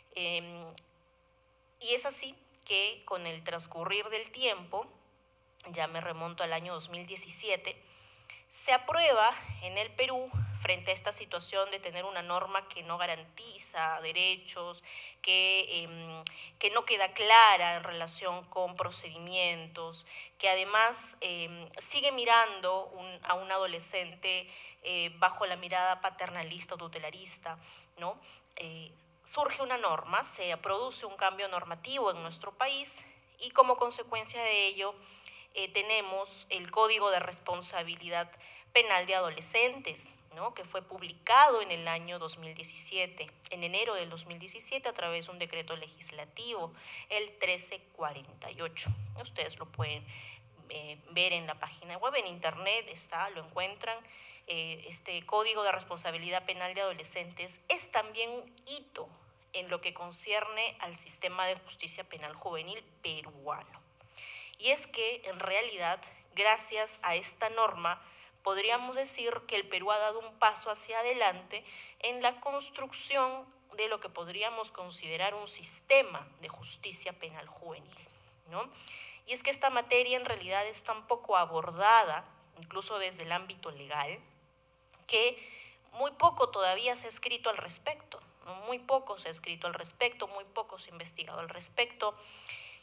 Y es así que con el transcurrir del tiempo, ya me remonto al año 2017, se aprueba en el Perú, frente a esta situación de tener una norma que no garantiza derechos, que no queda clara en relación con procedimientos, que además sigue mirando a un adolescente bajo la mirada paternalista o tutelarista, ¿no? Surge una norma, se produce un cambio normativo en nuestro país y como consecuencia de ello tenemos el Código de Responsabilidad Penal de Adolescentes, ¿no?, que fue publicado en el año 2017, en enero del 2017, a través de un decreto legislativo, el 1348. Ustedes lo pueden ver en la página web, en internet está, lo encuentran. Este Código de Responsabilidad Penal de Adolescentes es también un hito en lo que concierne al sistema de justicia penal juvenil peruano. Y es que, en realidad, gracias a esta norma, podríamos decir que el Perú ha dado un paso hacia adelante en la construcción de lo que podríamos considerar un sistema de justicia penal juvenil, ¿no? Y es que esta materia en realidad es tan poco abordada, incluso desde el ámbito legal, que muy poco todavía se ha escrito al respecto, ¿no? Muy poco se ha escrito al respecto, muy poco se ha investigado al respecto.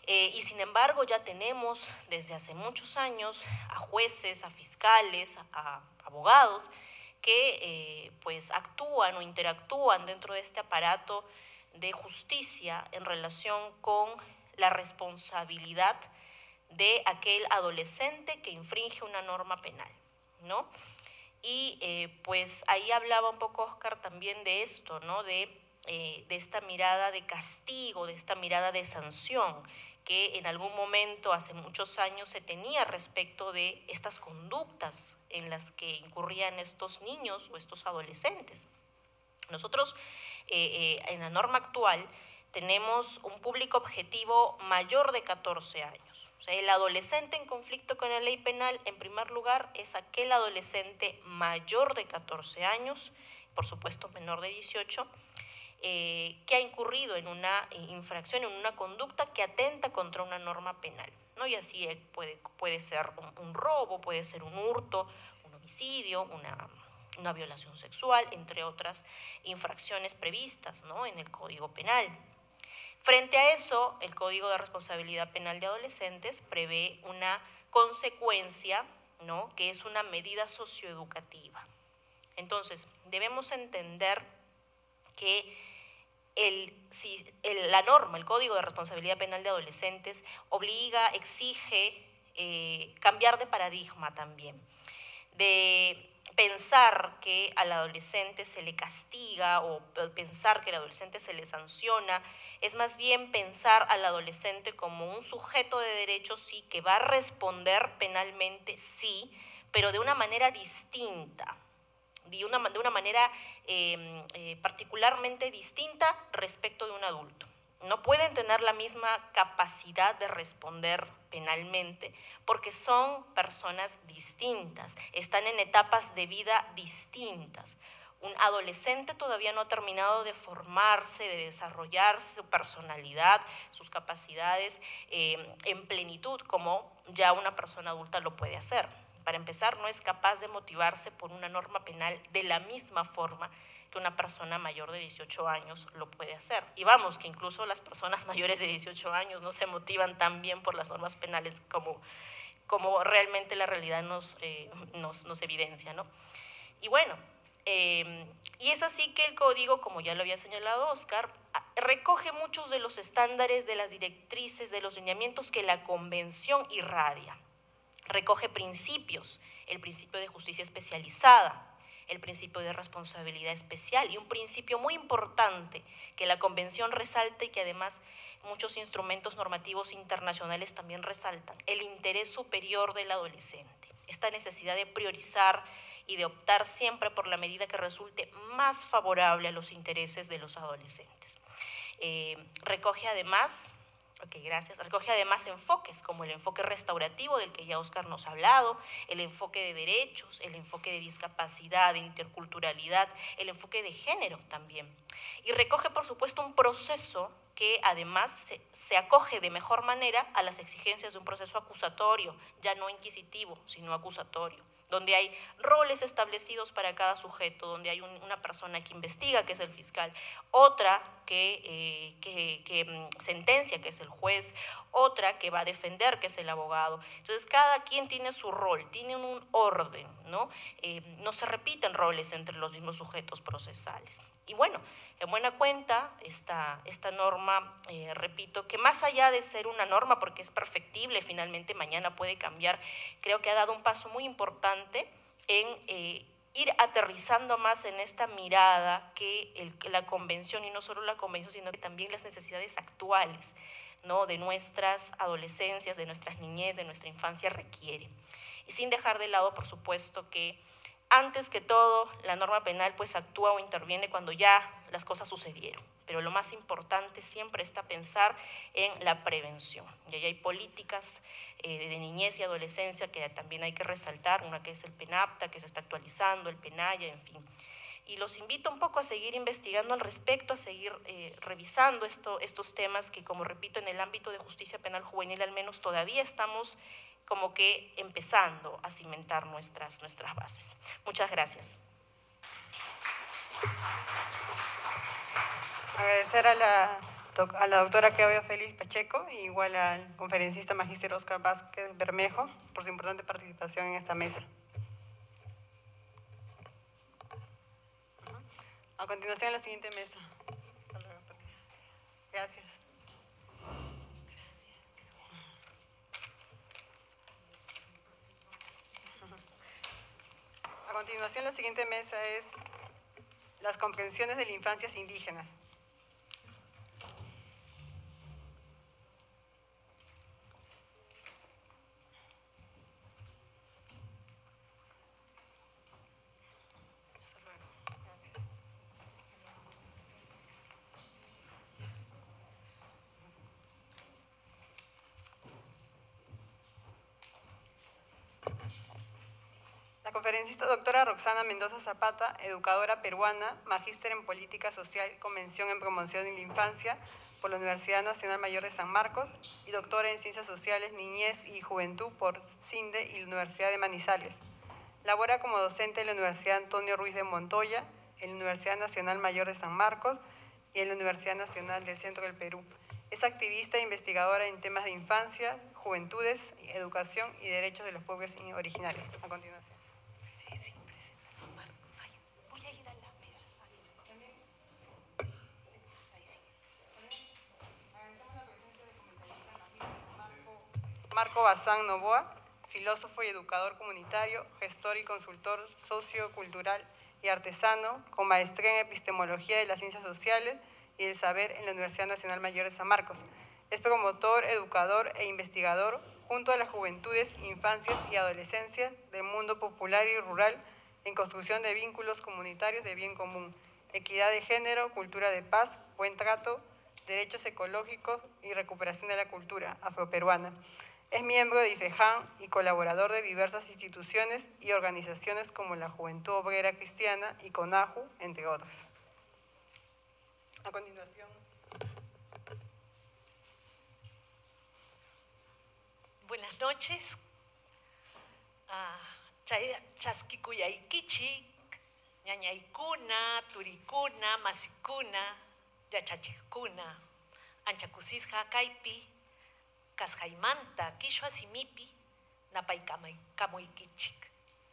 Y sin embargo ya tenemos desde hace muchos años a jueces, a fiscales, a abogados que pues actúan o interactúan dentro de este aparato de justicia en relación con la responsabilidad de aquel adolescente que infringe una norma penal, ¿no? Y pues ahí hablaba un poco Oscar también de esto, ¿no? De esta mirada de castigo, de esta mirada de sanción que en algún momento, hace muchos años, se tenía respecto de estas conductas en las que incurrían estos niños o estos adolescentes. Nosotros, en la norma actual, tenemos un público objetivo mayor de 14 años. O sea, el adolescente en conflicto con la ley penal, en primer lugar, es aquel adolescente mayor de 14 años, por supuesto menor de 18, que ha incurrido en una infracción, en una conducta que atenta contra una norma penal, ¿no? Y así puede ser un robo, puede ser un hurto, un homicidio, una violación sexual, entre otras infracciones previstas, ¿no?, en el Código Penal. Frente a eso, el Código de Responsabilidad Penal de Adolescentes prevé una consecuencia, ¿no?, que es una medida socioeducativa. Entonces, debemos entender que la norma, el Código de Responsabilidad Penal de Adolescentes, obliga, exige cambiar de paradigma también, de pensar que al adolescente se le castiga o pensar que al adolescente se le sanciona, es más bien pensar al adolescente como un sujeto de derechos, sí, que va a responder penalmente, sí, pero de una manera distinta, de una manera particularmente distinta respecto de un adulto. No pueden tener la misma capacidad de responder penalmente porque son personas distintas, están en etapas de vida distintas. Un adolescente todavía no ha terminado de formarse, de desarrollar su personalidad, sus capacidades en plenitud, como ya una persona adulta lo puede hacer. Para empezar, no es capaz de motivarse por una norma penal de la misma forma que una persona mayor de 18 años lo puede hacer. Y vamos, que incluso las personas mayores de 18 años no se motivan tan bien por las normas penales como realmente la realidad nos evidencia, ¿no? Y bueno, y es así que el código, como ya lo había señalado Oscar, recoge muchos de los estándares, de las directrices, de los lineamientos que la Convención irradia. Recoge principios, el principio de justicia especializada, el principio de responsabilidad especial y un principio muy importante que la Convención resalta y que además muchos instrumentos normativos internacionales también resaltan, el interés superior del adolescente, esta necesidad de priorizar y de optar siempre por la medida que resulte más favorable a los intereses de los adolescentes. Recoge además enfoques como el enfoque restaurativo del que ya Oscar nos ha hablado, el enfoque de derechos, el enfoque de discapacidad, de interculturalidad, el enfoque de género también. Y recoge, por supuesto, un proceso que además se acoge de mejor manera a las exigencias de un proceso acusatorio, ya no inquisitivo, sino acusatorio, donde hay roles establecidos para cada sujeto, donde hay una persona que investiga, que es el fiscal, otra que sentencia, que es el juez, otra que va a defender, que es el abogado. Entonces, cada quien tiene su rol, tiene un orden, ¿no? No se repiten roles entre los mismos sujetos procesales. Y bueno, en buena cuenta, esta norma, repito, que más allá de ser una norma, porque es perfectible, finalmente mañana puede cambiar, creo que ha dado un paso muy importante en ir aterrizando más en esta mirada que la Convención, y no solo la Convención, sino que también las necesidades actuales, ¿no?, de nuestras adolescencias, de nuestras niñez, de nuestra infancia requiere. Y sin dejar de lado, por supuesto, que antes que todo, la norma penal pues actúa o interviene cuando ya las cosas sucedieron, pero lo más importante siempre está pensar en la prevención. Y ahí hay políticas de niñez y adolescencia que también hay que resaltar, una que es el PENAPTA, que se está actualizando, el PENAYA, en fin. Y los invito un poco a seguir investigando al respecto, a seguir revisando estos temas que, como repito, en el ámbito de justicia penal juvenil al menos todavía estamos como que empezando a cimentar nuestras bases. Muchas gracias. Agradecer a la doctora Claudia Félix Pacheco, e igual al conferencista magíster Oscar Vázquez Bermejo por su importante participación en esta mesa. A continuación, la siguiente mesa. Gracias. A continuación, la siguiente mesa es las comprensiones de las infancias indígenas. La conferencista doctora Roxana Mendoza Zapata, educadora peruana, magíster en Política Social, Convención en Promoción de la Infancia por la Universidad Nacional Mayor de San Marcos y doctora en Ciencias Sociales, Niñez y Juventud por CINDE y la Universidad de Manizales. Labora como docente en la Universidad Antonio Ruiz de Montoya, en la Universidad Nacional Mayor de San Marcos y en la Universidad Nacional del Centro del Perú. Es activista e investigadora en temas de infancia, juventudes, educación y derechos de los pueblos originarios. A continuación. Voy a ir a la mesa. Marco Bazán Novoa, filósofo y educador comunitario, gestor y consultor sociocultural y artesano, con maestría en epistemología de las ciencias sociales y el saber en la Universidad Nacional Mayor de San Marcos. Es promotor, educador e investigador junto a las juventudes, infancias y adolescencias del mundo popular y rural en construcción de vínculos comunitarios de bien común, equidad de género, cultura de paz, buen trato, derechos ecológicos y recuperación de la cultura afroperuana. Es miembro de IFEJAN y colaborador de diversas instituciones y organizaciones como la Juventud Obrera Cristiana y CONAJU, entre otras. A continuación. Buenas noches. Chasquicuyayquichik, ñañaykuna, turikuna, masikuna, yachachikuna, anchakusisqa kaypi, kasjaymanta, quechua simipi, napaykamuykichik.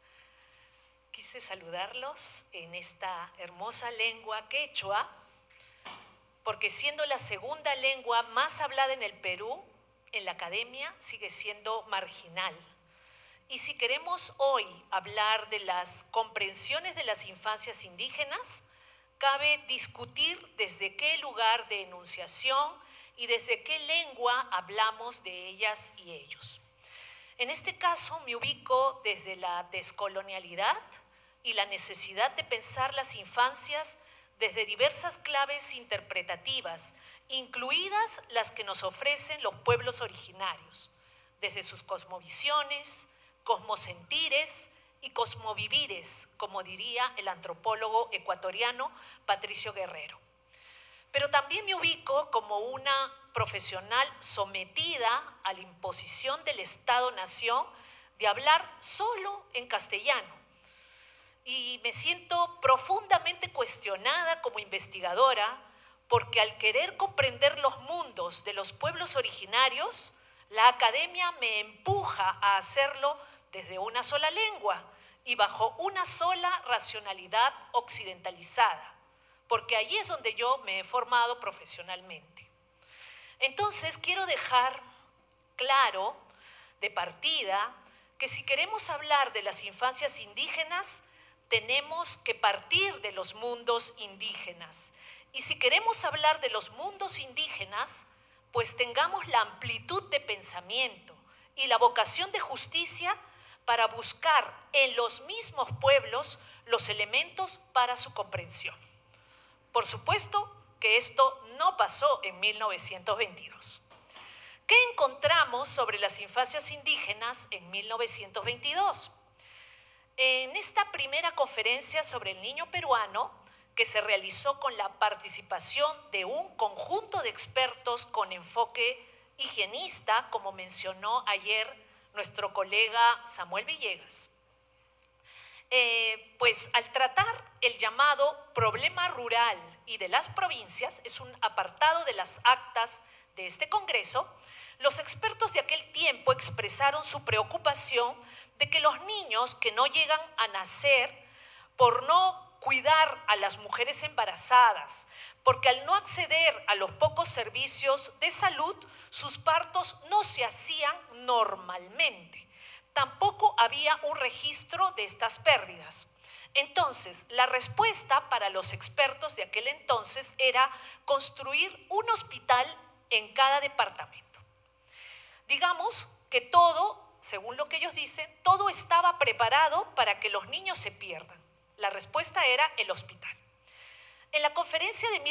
Quise saludarlos en esta hermosa lengua quechua, porque siendo la segunda lengua más hablada en el Perú, en la academia sigue siendo marginal. Y si queremos hoy hablar de las comprensiones de las infancias indígenas, cabe discutir desde qué lugar de enunciación y desde qué lengua hablamos de ellas y ellos. En este caso me ubico desde la descolonialidad y la necesidad de pensar las infancias desde diversas claves interpretativas, incluidas las que nos ofrecen los pueblos originarios, desde sus cosmovisiones, cosmosentires y cosmovivires, como diría el antropólogo ecuatoriano Patricio Guerrero. Pero también me ubico como una profesional sometida a la imposición del Estado-Nación de hablar solo en castellano. Y me siento profundamente cuestionada como investigadora porque al querer comprender los mundos de los pueblos originarios, la academia me empuja a hacerlo desde una sola lengua y bajo una sola racionalidad occidentalizada, porque ahí es donde yo me he formado profesionalmente. Entonces quiero dejar claro de partida que si queremos hablar de las infancias indígenas, tenemos que partir de los mundos indígenas. Y si queremos hablar de los mundos indígenas, pues tengamos la amplitud de pensamiento y la vocación de justicia para buscar en los mismos pueblos los elementos para su comprensión. Por supuesto que esto no pasó en 1922. ¿Qué encontramos sobre las infancias indígenas en 1922? En esta primera conferencia sobre el niño peruano, que se realizó con la participación de un conjunto de expertos con enfoque higienista, como mencionó ayer nuestro colega Samuel Villegas, pues al tratar el llamado problema rural y de las provincias, es un apartado de las actas de este congreso, los expertos de aquel tiempo expresaron su preocupación de que los niños que no llegan a nacer por no cuidar a las mujeres embarazadas, porque al no acceder a los pocos servicios de salud, sus partos no se hacían normalmente. Tampoco había un registro de estas pérdidas. Entonces, la respuesta para los expertos de aquel entonces era construir un hospital en cada departamento. Digamos que todo, según lo que ellos dicen, todo estaba preparado para que los niños se pierdan. La respuesta era el hospital. En la conferencia de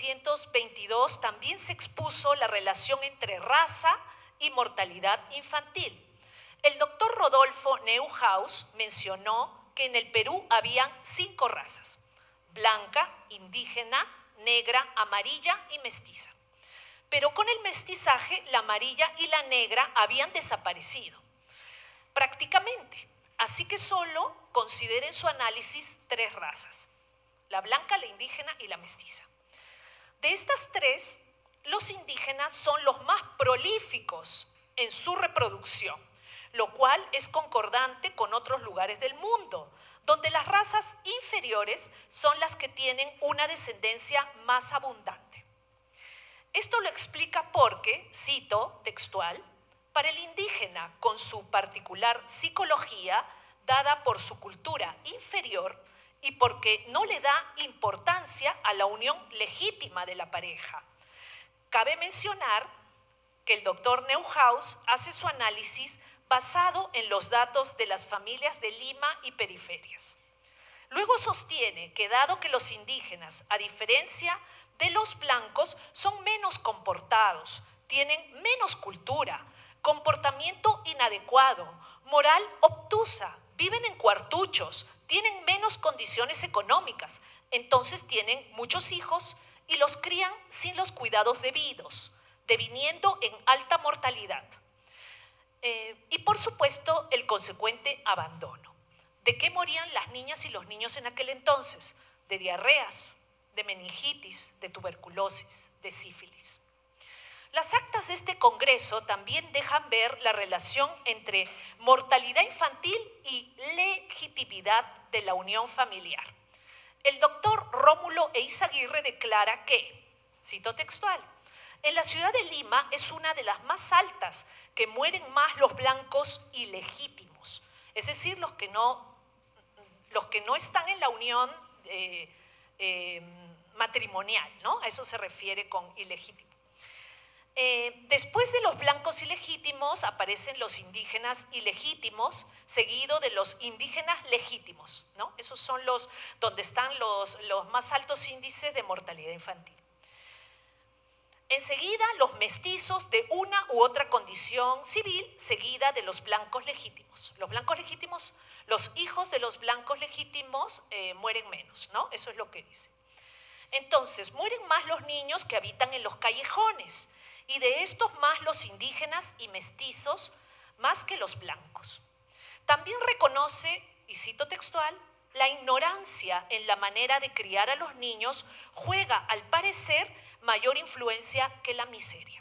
1922 también se expuso la relación entre raza y mortalidad infantil. El doctor Rodolfo Neuhaus mencionó que en el Perú habían 5 razas: blanca, indígena, negra, amarilla y mestiza. Pero con el mestizaje, la amarilla y la negra habían desaparecido prácticamente. Así que solo consideren su análisis 3 razas: la blanca, la indígena y la mestiza. De estas 3, los indígenas son los más prolíficos en su reproducción, lo cual es concordante con otros lugares del mundo, donde las razas inferiores son las que tienen una descendencia más abundante. Esto lo explica porque, cito textual, para el indígena, con su particular psicología dada por su cultura inferior y porque no le da importancia a la unión legítima de la pareja. Cabe mencionar que el doctor Neuhaus hace su análisis basado en los datos de las familias de Lima y periferias. Luego sostiene que dado que los indígenas, a diferencia de los blancos, son menos comportados, tienen menos cultura, comportamiento inadecuado, moral obtusa, viven en cuartuchos, tienen menos condiciones económicas, entonces tienen muchos hijos y los crían sin los cuidados debidos, deviniendo en alta mortalidad. Y por supuesto el consecuente abandono. ¿De qué morían las niñas y los niños en aquel entonces? De diarreas, de meningitis, de tuberculosis, de sífilis. Las actas de este congreso también dejan ver la relación entre mortalidad infantil y legitimidad de la unión familiar. El doctor Rómulo Eizaguirre declara que, cito textual, en la ciudad de Lima es una de las más altas, que mueren más los blancos ilegítimos, es decir, los que no están en la unión matrimonial, ¿no? A eso se refiere con ilegítimo. Después de los blancos ilegítimos aparecen los indígenas ilegítimos, seguido de los indígenas legítimos, ¿no? Esos son los donde están los más altos índices de mortalidad infantil. Enseguida, los mestizos de una u otra condición civil, seguida de los blancos legítimos. Los blancos legítimos, los hijos de los blancos legítimos mueren menos, ¿no? Eso es lo que dice. Entonces, mueren más los niños que habitan en los callejones, y de estos más los indígenas y mestizos, más que los blancos. También reconoce, y cito textual, la ignorancia en la manera de criar a los niños juega, al parecer, mayor influencia que la miseria.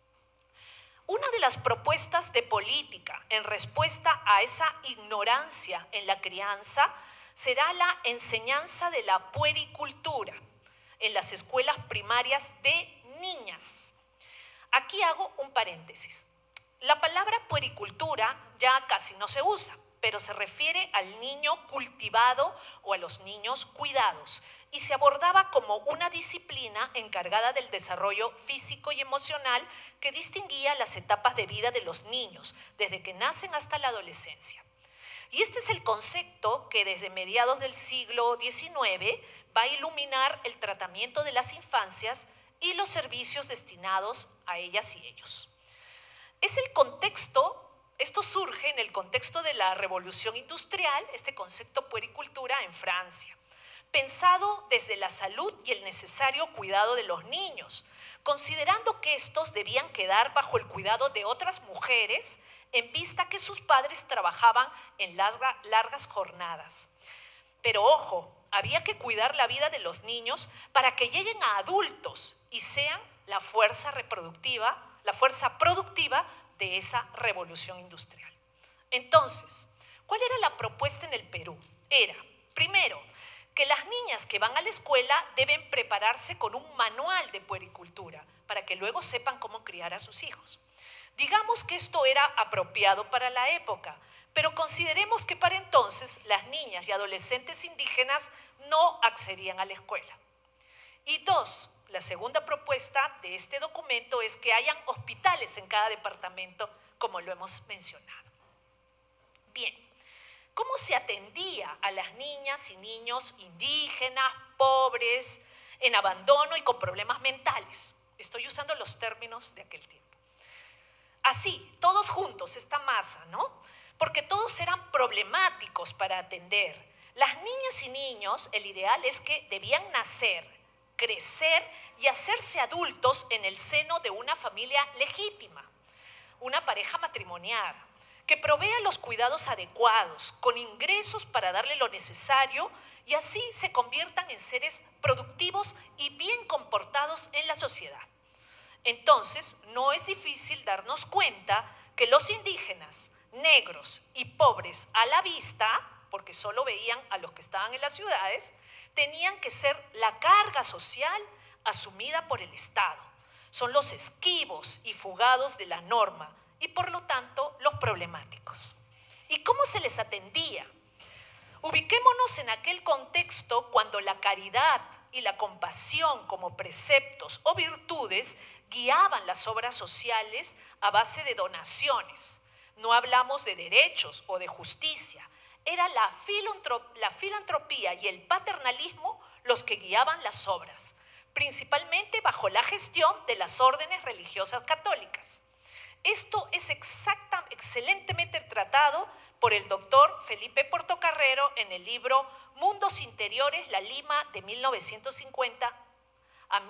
Una de las propuestas de política en respuesta a esa ignorancia en la crianza será la enseñanza de la puericultura en las escuelas primarias de niñas. Aquí hago un paréntesis. La palabra puericultura ya casi no se usa, pero se refiere al niño cultivado o a los niños cuidados, y se abordaba como una disciplina encargada del desarrollo físico y emocional que distinguía las etapas de vida de los niños, desde que nacen hasta la adolescencia. Y este es el concepto que desde mediados del siglo XIX va a iluminar el tratamiento de las infancias y los servicios destinados a ellas y ellos. Es el contexto. Esto surge en el contexto de la Revolución Industrial, este concepto puericultura en Francia, pensado desde la salud y el necesario cuidado de los niños, considerando que estos debían quedar bajo el cuidado de otras mujeres en vista que sus padres trabajaban en largas jornadas. Pero ojo, había que cuidar la vida de los niños para que lleguen a adultos y sean la fuerza productiva de esa revolución industrial. Entonces, ¿cuál era la propuesta en el Perú? Era, primero, que las niñas que van a la escuela deben prepararse con un manual de puericultura para que luego sepan cómo criar a sus hijos. Digamos que esto era apropiado para la época, pero consideremos que para entonces las niñas y adolescentes indígenas no accedían a la escuela. Y dos, la segunda propuesta de este documento es que hayan hospitales en cada departamento, como lo hemos mencionado. Bien, ¿cómo se atendía a las niñas y niños indígenas, pobres, en abandono y con problemas mentales? Estoy usando los términos de aquel tiempo. Así, todos juntos, esta masa, ¿no? Porque todos eran problemáticos para atender. Las niñas y niños, el ideal es que debían nacer, crecer y hacerse adultos en el seno de una familia legítima, una pareja matrimoniada, que provea los cuidados adecuados, con ingresos para darle lo necesario y así se conviertan en seres productivos y bien comportados en la sociedad. Entonces, no es difícil darnos cuenta que los indígenas, negros y pobres a la vista, porque solo veían a los que estaban en las ciudades, tenían que ser la carga social asumida por el Estado. Son los esquivos y fugados de la norma y por lo tanto los problemáticos. ¿Y cómo se les atendía? Ubiquémonos en aquel contexto cuando la caridad y la compasión como preceptos o virtudes guiaban las obras sociales a base de donaciones. No hablamos de derechos o de justicia. Era la filantropía y el paternalismo los que guiaban las obras, principalmente bajo la gestión de las órdenes religiosas católicas. Esto es excelentemente tratado por el doctor Felipe Portocarrero en el libro Mundos Interiores, la Lima de 1950 a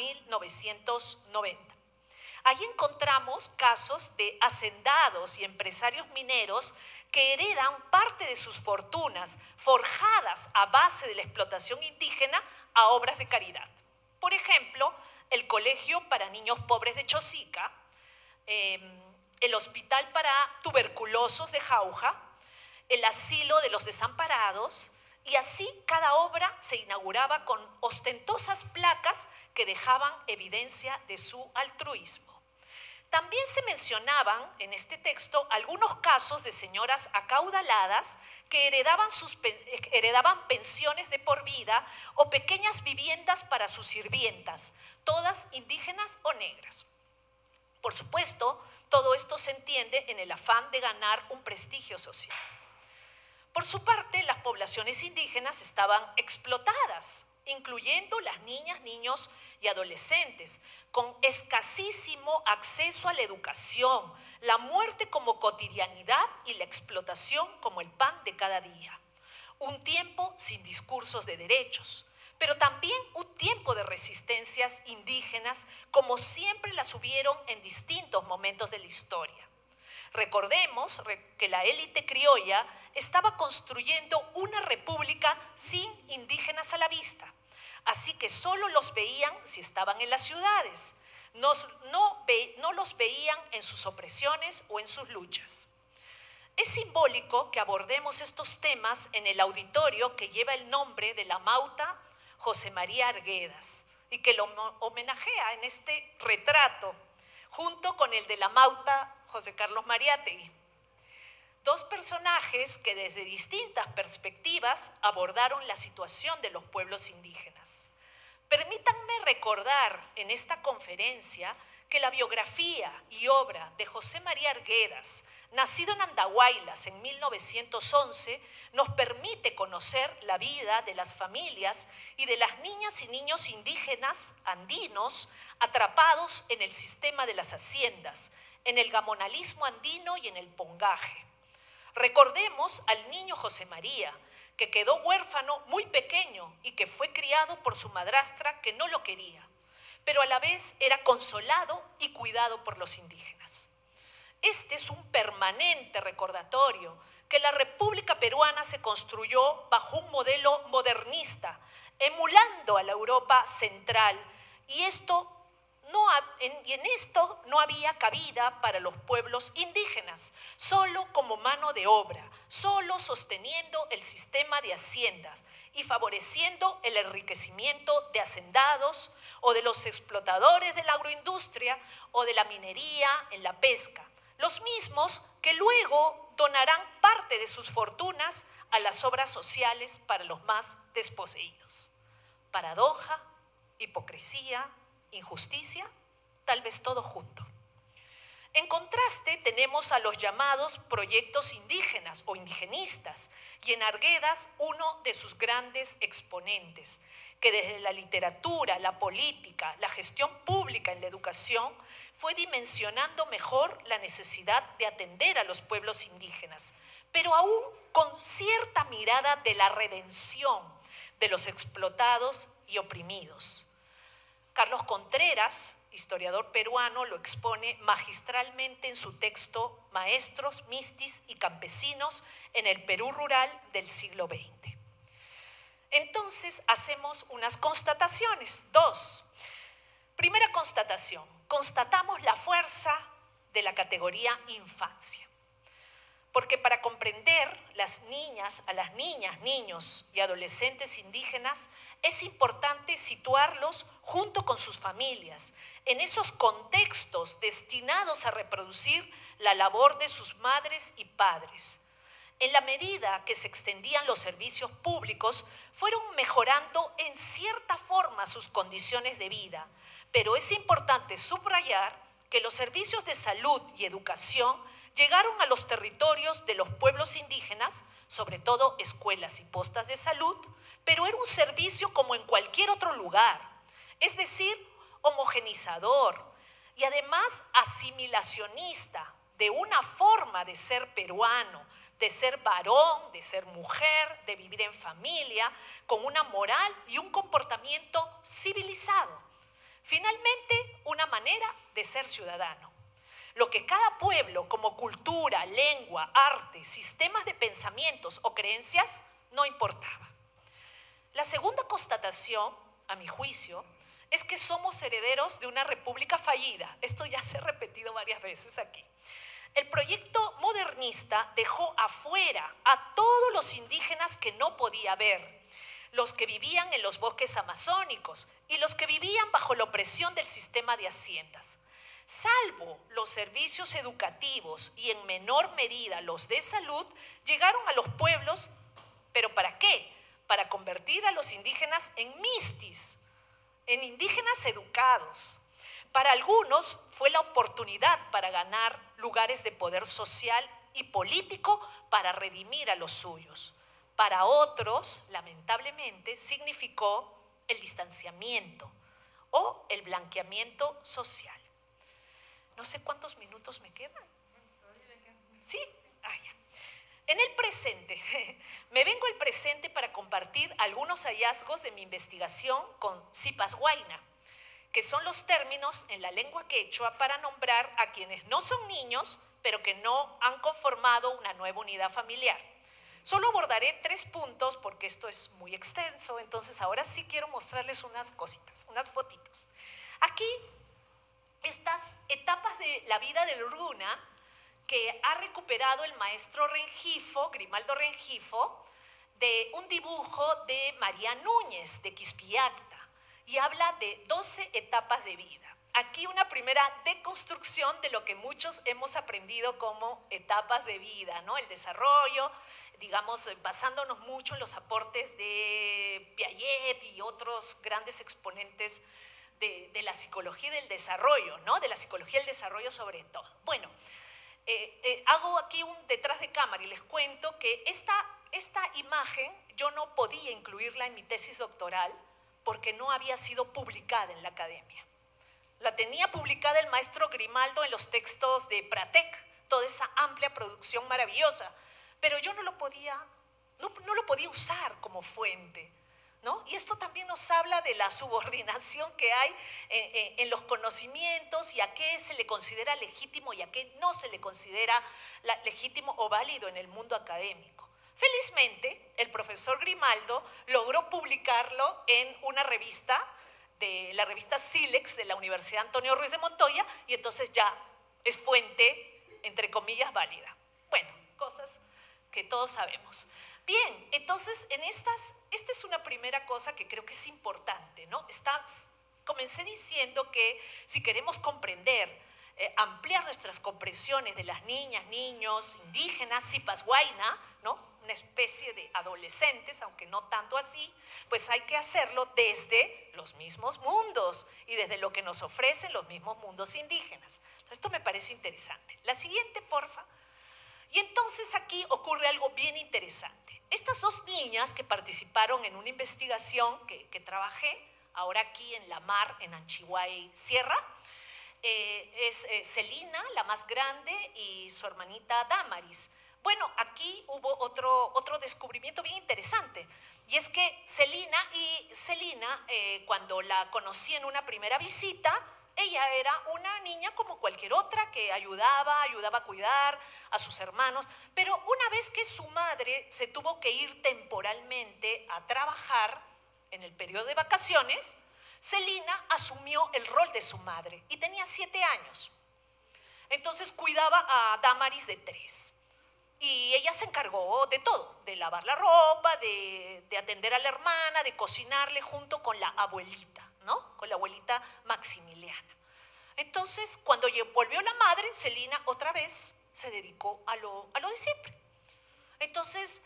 1990. Ahí encontramos casos de hacendados y empresarios mineros que heredan parte de sus fortunas forjadas a base de la explotación indígena a obras de caridad. Por ejemplo, el Colegio para Niños Pobres de Chosica, el Hospital para Tuberculosos de Jauja, el Asilo de los Desamparados, y así cada obra se inauguraba con ostentosas placas que dejaban evidencia de su altruismo. También se mencionaban en este texto algunos casos de señoras acaudaladas que heredaban pensiones de por vida o pequeñas viviendas para sus sirvientas, todas indígenas o negras. Por supuesto, todo esto se entiende en el afán de ganar un prestigio social. Por su parte, las poblaciones indígenas estaban explotadas, incluyendo las niñas, niños y adolescentes, con escasísimo acceso a la educación, la muerte como cotidianidad y la explotación como el pan de cada día. Un tiempo sin discursos de derechos, pero también un tiempo de resistencias indígenas como siempre las hubieron en distintos momentos de la historia. Recordemos que la élite criolla estaba construyendo una república sin indígenas a la vista, así que solo los veían si estaban en las ciudades, no los veían en sus opresiones o en sus luchas. Es simbólico que abordemos estos temas en el auditorio que lleva el nombre de la Mauta José María Arguedas y que lo homenajea en este retrato, junto con el de la Mauta José Carlos Mariátegui. Dos personajes que desde distintas perspectivas abordaron la situación de los pueblos indígenas. Permítanme recordar en esta conferencia que la biografía y obra de José María Arguedas, nacido en Andahuaylas en 1911, nos permite conocer la vida de las familias y de las niñas y niños indígenas andinos atrapados en el sistema de las haciendas, en el gamonalismo andino y en el pongaje. Recordemos al niño José María, que quedó huérfano muy pequeño y que fue criado por su madrastra que no lo quería, pero a la vez era consolado y cuidado por los indígenas. Este es un permanente recordatorio que la República Peruana se construyó bajo un modelo modernista, emulando a la Europa central, y esto y en esto no había cabida para los pueblos indígenas, solo como mano de obra, solo sosteniendo el sistema de haciendas y favoreciendo el enriquecimiento de hacendados o de los explotadores de la agroindustria o de la minería en la pesca, los mismos que luego donarán parte de sus fortunas a las obras sociales para los más desposeídos. Paradoja, hipocresía, injusticia, tal vez todo junto. En contraste, tenemos a los llamados proyectos indígenas o indigenistas, y en Arguedas uno de sus grandes exponentes, que desde la literatura, la política, la gestión pública en la educación, fue dimensionando mejor la necesidad de atender a los pueblos indígenas, pero aún con cierta mirada de la redención de los explotados y oprimidos. Carlos Contreras, historiador peruano, lo expone magistralmente en su texto Maestros, Mistis y Campesinos en el Perú rural del siglo XX. Entonces hacemos unas constataciones. 2. Primera constatación, constatamos la fuerza de la categoría infancia. Porque para comprender a las niñas, niños y adolescentes indígenas, es importante situarlos junto con sus familias, en esos contextos destinados a reproducir la labor de sus madres y padres. En la medida que se extendían los servicios públicos, fueron mejorando en cierta forma sus condiciones de vida, pero es importante subrayar que los servicios de salud y educación llegaron a los territorios de los pueblos indígenas, sobre todo escuelas y postas de salud, pero era un servicio como en cualquier otro lugar, es decir, homogenizador y además asimilacionista de una forma de ser peruano, de ser varón, de ser mujer, de vivir en familia, con una moral y un comportamiento civilizado. Finalmente, una manera de ser ciudadano. Lo que cada pueblo, como cultura, lengua, arte, sistemas de pensamientos o creencias, no importaba. La segunda constatación, a mi juicio, es que somos herederos de una república fallida. Esto ya se ha repetido varias veces aquí. El proyecto modernista dejó afuera a todos los indígenas que no podía ver, los que vivían en los bosques amazónicos y los que vivían bajo la opresión del sistema de haciendas. Salvo los servicios educativos y en menor medida los de salud, llegaron a los pueblos, ¿pero para qué? Para convertir a los indígenas en mistis, en indígenas educados. Para algunos fue la oportunidad para ganar lugares de poder social y político para redimir a los suyos. Para otros, lamentablemente, significó el distanciamiento o el blanqueamiento social. No sé cuántos minutos me quedan. ¿Sí? Ya. En el presente, me vengo al presente para compartir algunos hallazgos de mi investigación con Sipashuayna, que son los términos en la lengua quechua para nombrar a quienes no son niños, pero que no han conformado una nueva unidad familiar. Solo abordaré 3 puntos porque esto es muy extenso, entonces ahora sí quiero mostrarles unas cositas, unas fotitos. Aquí, estas etapas de la vida del Runa que ha recuperado el maestro Rengifo, Grimaldo Rengifo, de un dibujo de María Núñez de Quispillacta, y habla de 12 etapas de vida. Aquí una primera deconstrucción de lo que muchos hemos aprendido como etapas de vida, ¿no? El desarrollo, digamos, basándonos mucho en los aportes de Piaget y otros grandes exponentes de la psicología del desarrollo, ¿no? De la psicología del desarrollo sobre todo. Bueno, hago aquí un detrás de cámara y les cuento que esta imagen yo no podía incluirla en mi tesis doctoral porque no había sido publicada en la academia. La tenía publicada el maestro Grimaldo en los textos de Pratec, toda esa amplia producción maravillosa, pero yo no lo podía usar como fuente, ¿no? Y esto también nos habla de la subordinación que hay en los conocimientos y a qué se le considera legítimo y a qué no se le considera legítimo o válido en el mundo académico. Felizmente, el profesor Grimaldo logró publicarlo en una revista de la revista Silex de la Universidad Antonio Ruiz de Montoya, y entonces ya es fuente, entre comillas, válida. Bueno, cosas que todos sabemos. Bien, entonces esta es una primera cosa que creo que es importante, ¿no? Comencé diciendo que si queremos comprender, ampliar nuestras comprensiones de las niñas, niños, indígenas, Sipashuayna, ¿no? Una especie de adolescentes, aunque no tanto así, pues hay que hacerlo desde los mismos mundos y desde lo que nos ofrecen los mismos mundos indígenas. Entonces, esto me parece interesante. La siguiente, porfa. Y entonces aquí ocurre algo bien interesante. Estas dos niñas que participaron en una investigación que trabajé, ahora aquí en La Mar, en Anchihuay Sierra, es Celina, la más grande, y su hermanita Damaris. Bueno, aquí hubo otro descubrimiento bien interesante, y es que Celina, cuando la conocí en una primera visita, ella era una niña como cualquier otra que ayudaba a cuidar a sus hermanos, pero una vez que su madre se tuvo que ir temporalmente a trabajar en el periodo de vacaciones, Celina asumió el rol de su madre y tenía 7 años. Entonces cuidaba a Damaris de 3. Y ella se encargó de todo, de lavar la ropa, de atender a la hermana, de cocinarle junto con la abuelita, ¿no? Con la abuelita Maximiliana. Entonces, cuando volvió la madre, Celina otra vez se dedicó a lo de siempre. Entonces,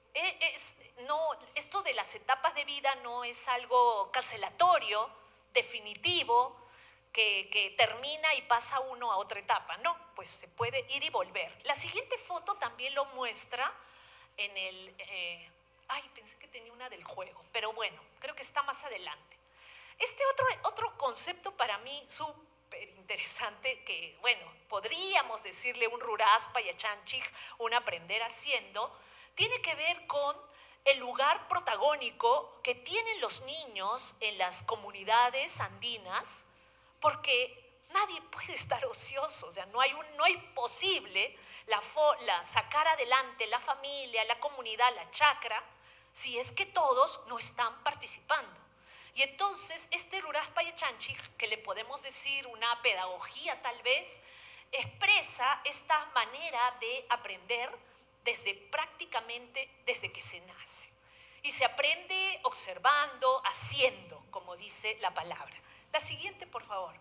esto de las etapas de vida no es algo cancelatorio, definitivo, que termina y pasa uno a otra etapa. No, pues se puede ir y volver. La siguiente foto también lo muestra en el... pensé que tenía una del juego, pero bueno, creo que está más adelante. Este otro concepto para mí súper interesante, que bueno, podríamos decirle un Ruraspa y a Chanchig, un aprender haciendo, tiene que ver con el lugar protagónico que tienen los niños en las comunidades andinas, porque nadie puede estar ocioso, o sea, no hay posible sacar adelante la familia, la comunidad, la chacra, si es que todos no están participando. Y entonces este Ruraspa y Chanchig, que le podemos decir una pedagogía tal vez, expresa esta manera de aprender prácticamente desde que se nace. Y se aprende observando, haciendo, como dice la palabra. La siguiente, por favor.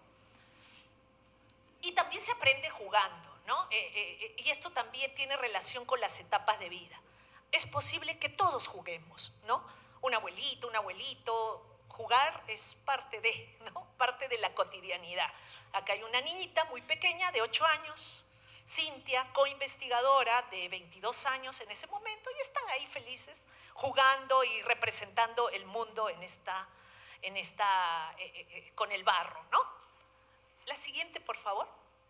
Y también se aprende jugando, ¿no? Y esto también tiene relación con las etapas de vida. Es posible que todos juguemos, ¿no? Un abuelito, un abuelito. Jugar es parte de la cotidianidad. Acá hay una niñita muy pequeña de 8 años, Cintia, coinvestigadora de 22 años en ese momento, y están ahí felices jugando y representando el mundo con el barro, ¿no? La siguiente, por favor.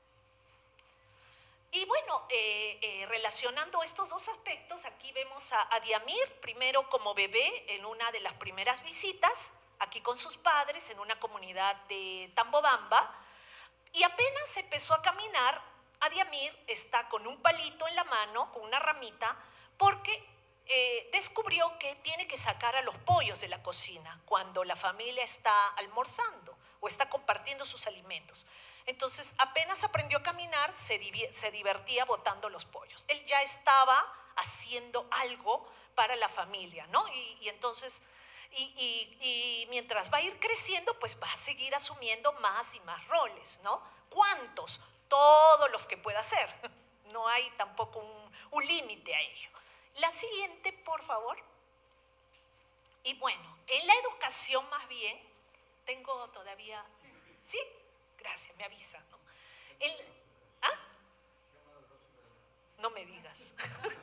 Y bueno, relacionando estos dos aspectos, aquí vemos a Diamir, primero como bebé en una de las primeras visitas, aquí con sus padres en una comunidad de Tambobamba, y apenas empezó a caminar, Adiamir está con un palito en la mano, con una ramita, porque descubrió que tiene que sacar a los pollos de la cocina cuando la familia está almorzando o está compartiendo sus alimentos. Entonces, apenas aprendió a caminar, se divertía botando los pollos. Él ya estaba haciendo algo para la familia, ¿no? Y entonces... Y mientras va a ir creciendo, pues va a seguir asumiendo más y más roles, ¿no? ¿Cuántos? Todos los que pueda hacer. No hay tampoco un límite a ello. La siguiente, por favor. Y bueno, en la educación más bien, tengo todavía... ¿Sí? Gracias, me avisa, ¿no? No me digas.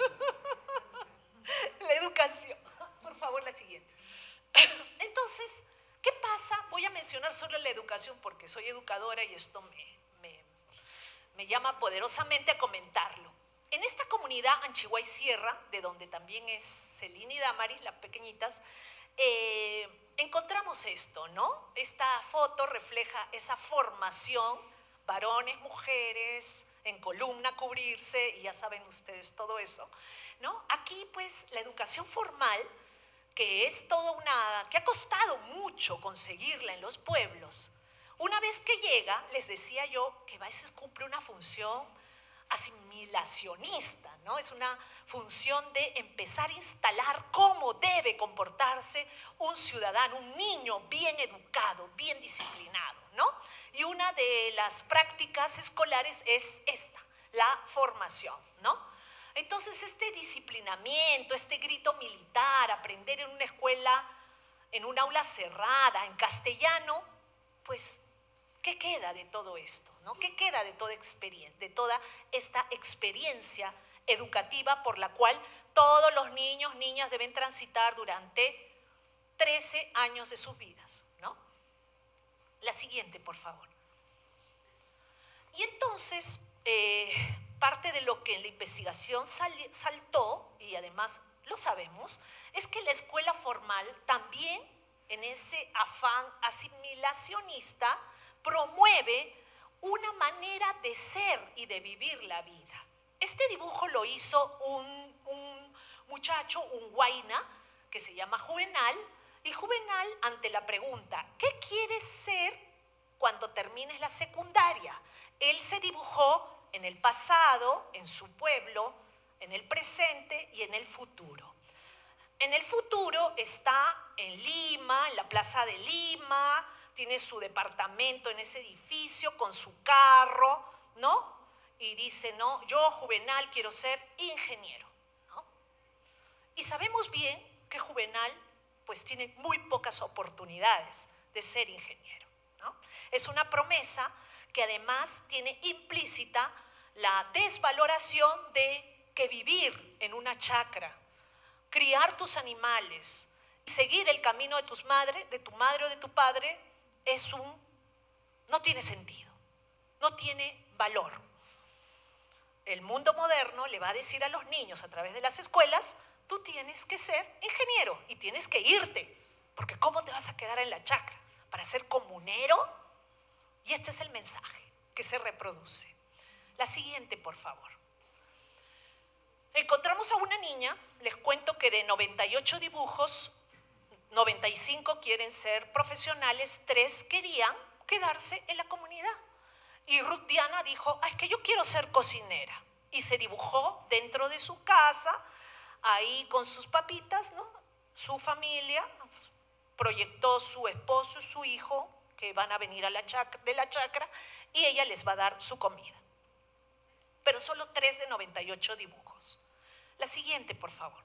La educación. Por favor, la siguiente. Entonces, ¿qué pasa? Voy a mencionar solo la educación porque soy educadora y esto me llama poderosamente a comentarlo. En esta comunidad Anchihuay Sierra, de donde también es Celina y Damaris, las pequeñitas, encontramos esto, ¿no? Esta foto refleja esa formación, varones, mujeres, en columna cubrirse, y ya saben ustedes todo eso, ¿no? Aquí, pues, la educación formal que que ha costado mucho conseguirla en los pueblos, una vez que llega, les decía yo que a veces cumple una función asimilacionista, ¿no? Es una función de empezar a instalar cómo debe comportarse un ciudadano, un niño bien educado, bien disciplinado, ¿no? Y una de las prácticas escolares es esta, la formación, ¿no? Entonces, este disciplinamiento, este grito militar, aprender en una escuela, en un aula cerrada, en castellano, pues, ¿qué queda de todo esto? ¿No? ¿Qué queda de toda esta experiencia educativa por la cual todos los niños, niñas deben transitar durante 13 años de sus vidas, ¿no? La siguiente, por favor. Y entonces, parte de lo que en la investigación saltó, y además lo sabemos, es que la escuela formal también, en ese afán asimilacionista, promueve una manera de ser y de vivir la vida. Este dibujo lo hizo un muchacho, un huayna, que se llama Juvenal, y Juvenal, ante la pregunta, ¿qué quieres ser cuando termines la secundaria? Él se dibujó en el pasado, en su pueblo, en el presente y en el futuro. En el futuro está en Lima, en la Plaza de Lima, tiene su departamento en ese edificio con su carro, ¿no? Y dice, no, yo, Juvenal, quiero ser ingeniero, ¿no? Y sabemos bien que Juvenal, pues, tiene muy pocas oportunidades de ser ingeniero, ¿no? Es una promesa que además tiene implícita la desvaloración de que vivir en una chacra, criar tus animales, seguir el camino de tu madre o de tu padre, no tiene sentido, no tiene valor. El mundo moderno le va a decir a los niños a través de las escuelas, tú tienes que ser ingeniero y tienes que irte, porque ¿cómo te vas a quedar en la chacra? ¿Para ser comunero? Y este es el mensaje que se reproduce. La siguiente, por favor. Encontramos a una niña, les cuento que de 98 dibujos, 95 quieren ser profesionales, 3 querían quedarse en la comunidad. Y Ruth Diana dijo, es que yo quiero ser cocinera. Y se dibujó dentro de su casa, ahí con sus papitas, ¿no? Su familia, proyectó su esposo y su hijo, que van a venir de la chacra, y ella les va a dar su comida. Pero solo 3 de 98 dibujos. La siguiente, por favor.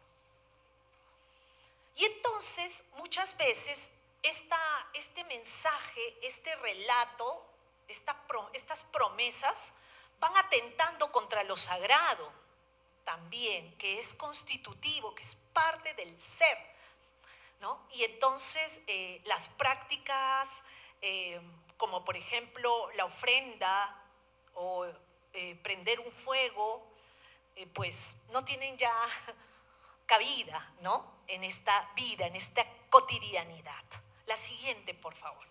Y entonces, muchas veces, este mensaje, este relato, estas promesas van atentando contra lo sagrado también, que es constitutivo, que es parte del ser, ¿no? Y entonces las prácticas, como por ejemplo la ofrenda o prender un fuego, pues no tienen ya cabida, ¿no? En esta vida, en esta cotidianidad. La siguiente, por favor.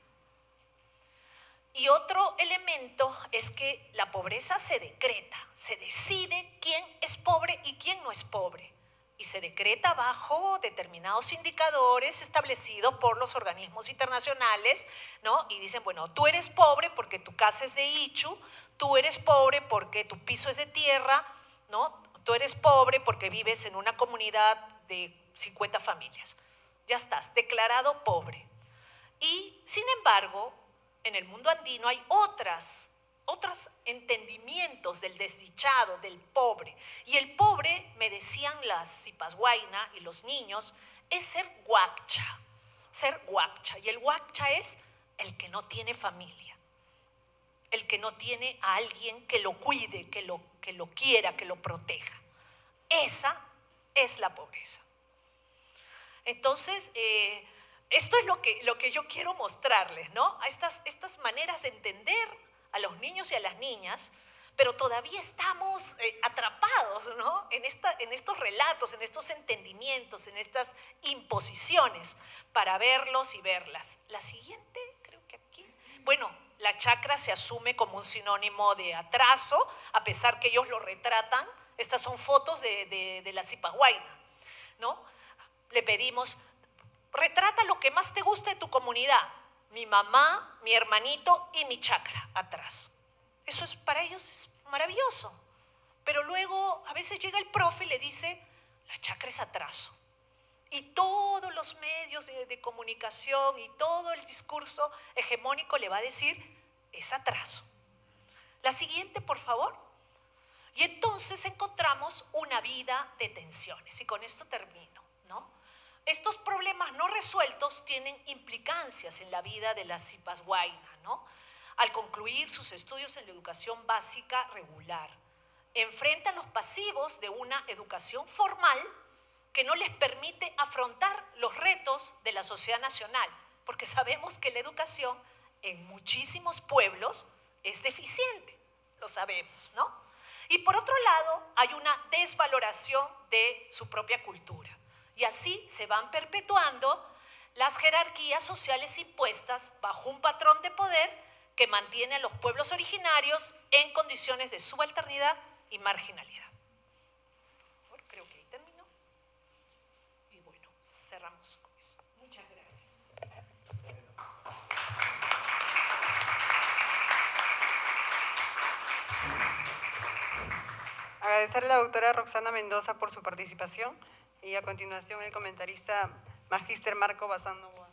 Y otro elemento es que la pobreza se decreta, se decide quién es pobre y quién no es pobre. Y se decreta bajo determinados indicadores establecidos por los organismos internacionales, ¿no? Y dicen, bueno, tú eres pobre porque tu casa es de ichu, tú eres pobre porque tu piso es de tierra, ¿no? Tú eres pobre porque vives en una comunidad de 50 familias. Ya estás, declarado pobre. Y, sin embargo, en el mundo andino hay otros entendimientos del desdichado, del pobre. Y el pobre, me decían las Cipashuayna y los niños, es ser huaccha. Ser huaccha. Y el huaccha es el que no tiene familia. El que no tiene a alguien que lo cuide, que lo quiera, que lo proteja. Esa es la pobreza. Entonces, esto es lo que yo quiero mostrarles, ¿no? Estas maneras de entender a los niños y a las niñas, pero todavía estamos atrapados, ¿no? En estos relatos, en estos entendimientos, en estas imposiciones para verlos y verlas. La siguiente, creo que aquí. Bueno, la chacra se asume como un sinónimo de atraso, a pesar que ellos lo retratan. Estas son fotos de la Cipashuayna, ¿no? le pedimos, retrata lo que más te gusta de tu comunidad. Mi mamá, mi hermanito y mi chacra atrás. Eso es, para ellos es maravilloso. Pero luego a veces llega el profe y le dice, la chacra es atraso. Y todos los medios de comunicación y todo el discurso hegemónico le va a decir, es atraso. La siguiente, por favor. Y entonces encontramos una vida de tensiones. Y con esto termino, ¿no? Estos problemas no resueltos tienen implicancias en la vida de la cipasguaina, ¿no? Al concluir sus estudios en la educación básica regular, enfrentan los pasivos de una educación formal que no les permite afrontar los retos de la sociedad nacional, porque sabemos que la educación en muchísimos pueblos es deficiente, lo sabemos, ¿no? Y por otro lado, hay una desvaloración de su propia cultura. Y así se van perpetuando las jerarquías sociales impuestas bajo un patrón de poder que mantiene a los pueblos originarios en condiciones de subalternidad y marginalidad. Bueno, creo que ahí terminó. Y bueno, cerramos con eso. Muchas gracias. Agradecerle a la doctora Roxana Mendoza por su participación y a continuación el comentarista Magíster Marco Bazán Novoa.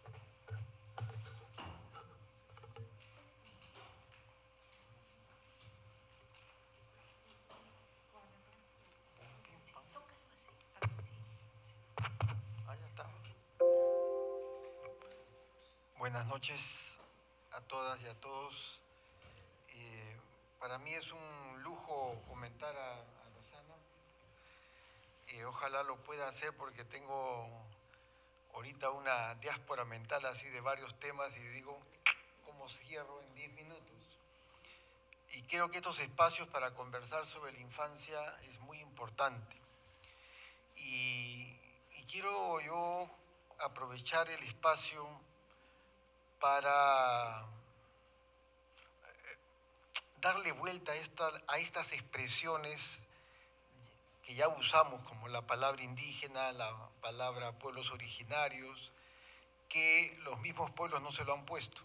Buenas noches a todas y a todos. Para mí es un lujo comentar a Rosana. Ojalá lo pueda hacer porque tengo ahorita una diáspora mental así de varios temas y digo, ¿cómo cierro en 10 minutos? Y creo que estos espacios para conversar sobre la infancia es muy importante. Y quiero yo aprovechar el espacio para darle vuelta a estas expresiones que ya usamos, como la palabra indígena, la palabra pueblos originarios, que los mismos pueblos no se lo han puesto.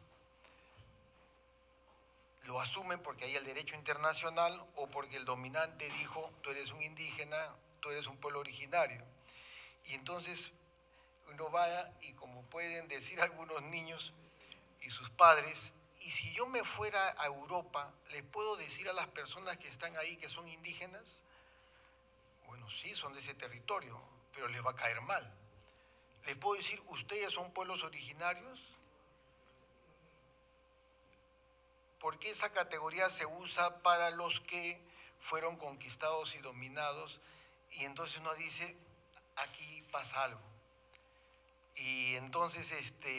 Lo asumen porque hay el derecho internacional o porque el dominante dijo, tú eres un indígena, tú eres un pueblo originario. Y entonces uno va y, como pueden decir algunos niños y sus padres, y si yo me fuera a Europa, ¿les puedo decir a las personas que están ahí que son indígenas? Bueno, sí, son de ese territorio, pero les va a caer mal. ¿Les puedo decir, ustedes son pueblos originarios? Porque esa categoría se usa para los que fueron conquistados y dominados, y entonces uno dice, aquí pasa algo. Y entonces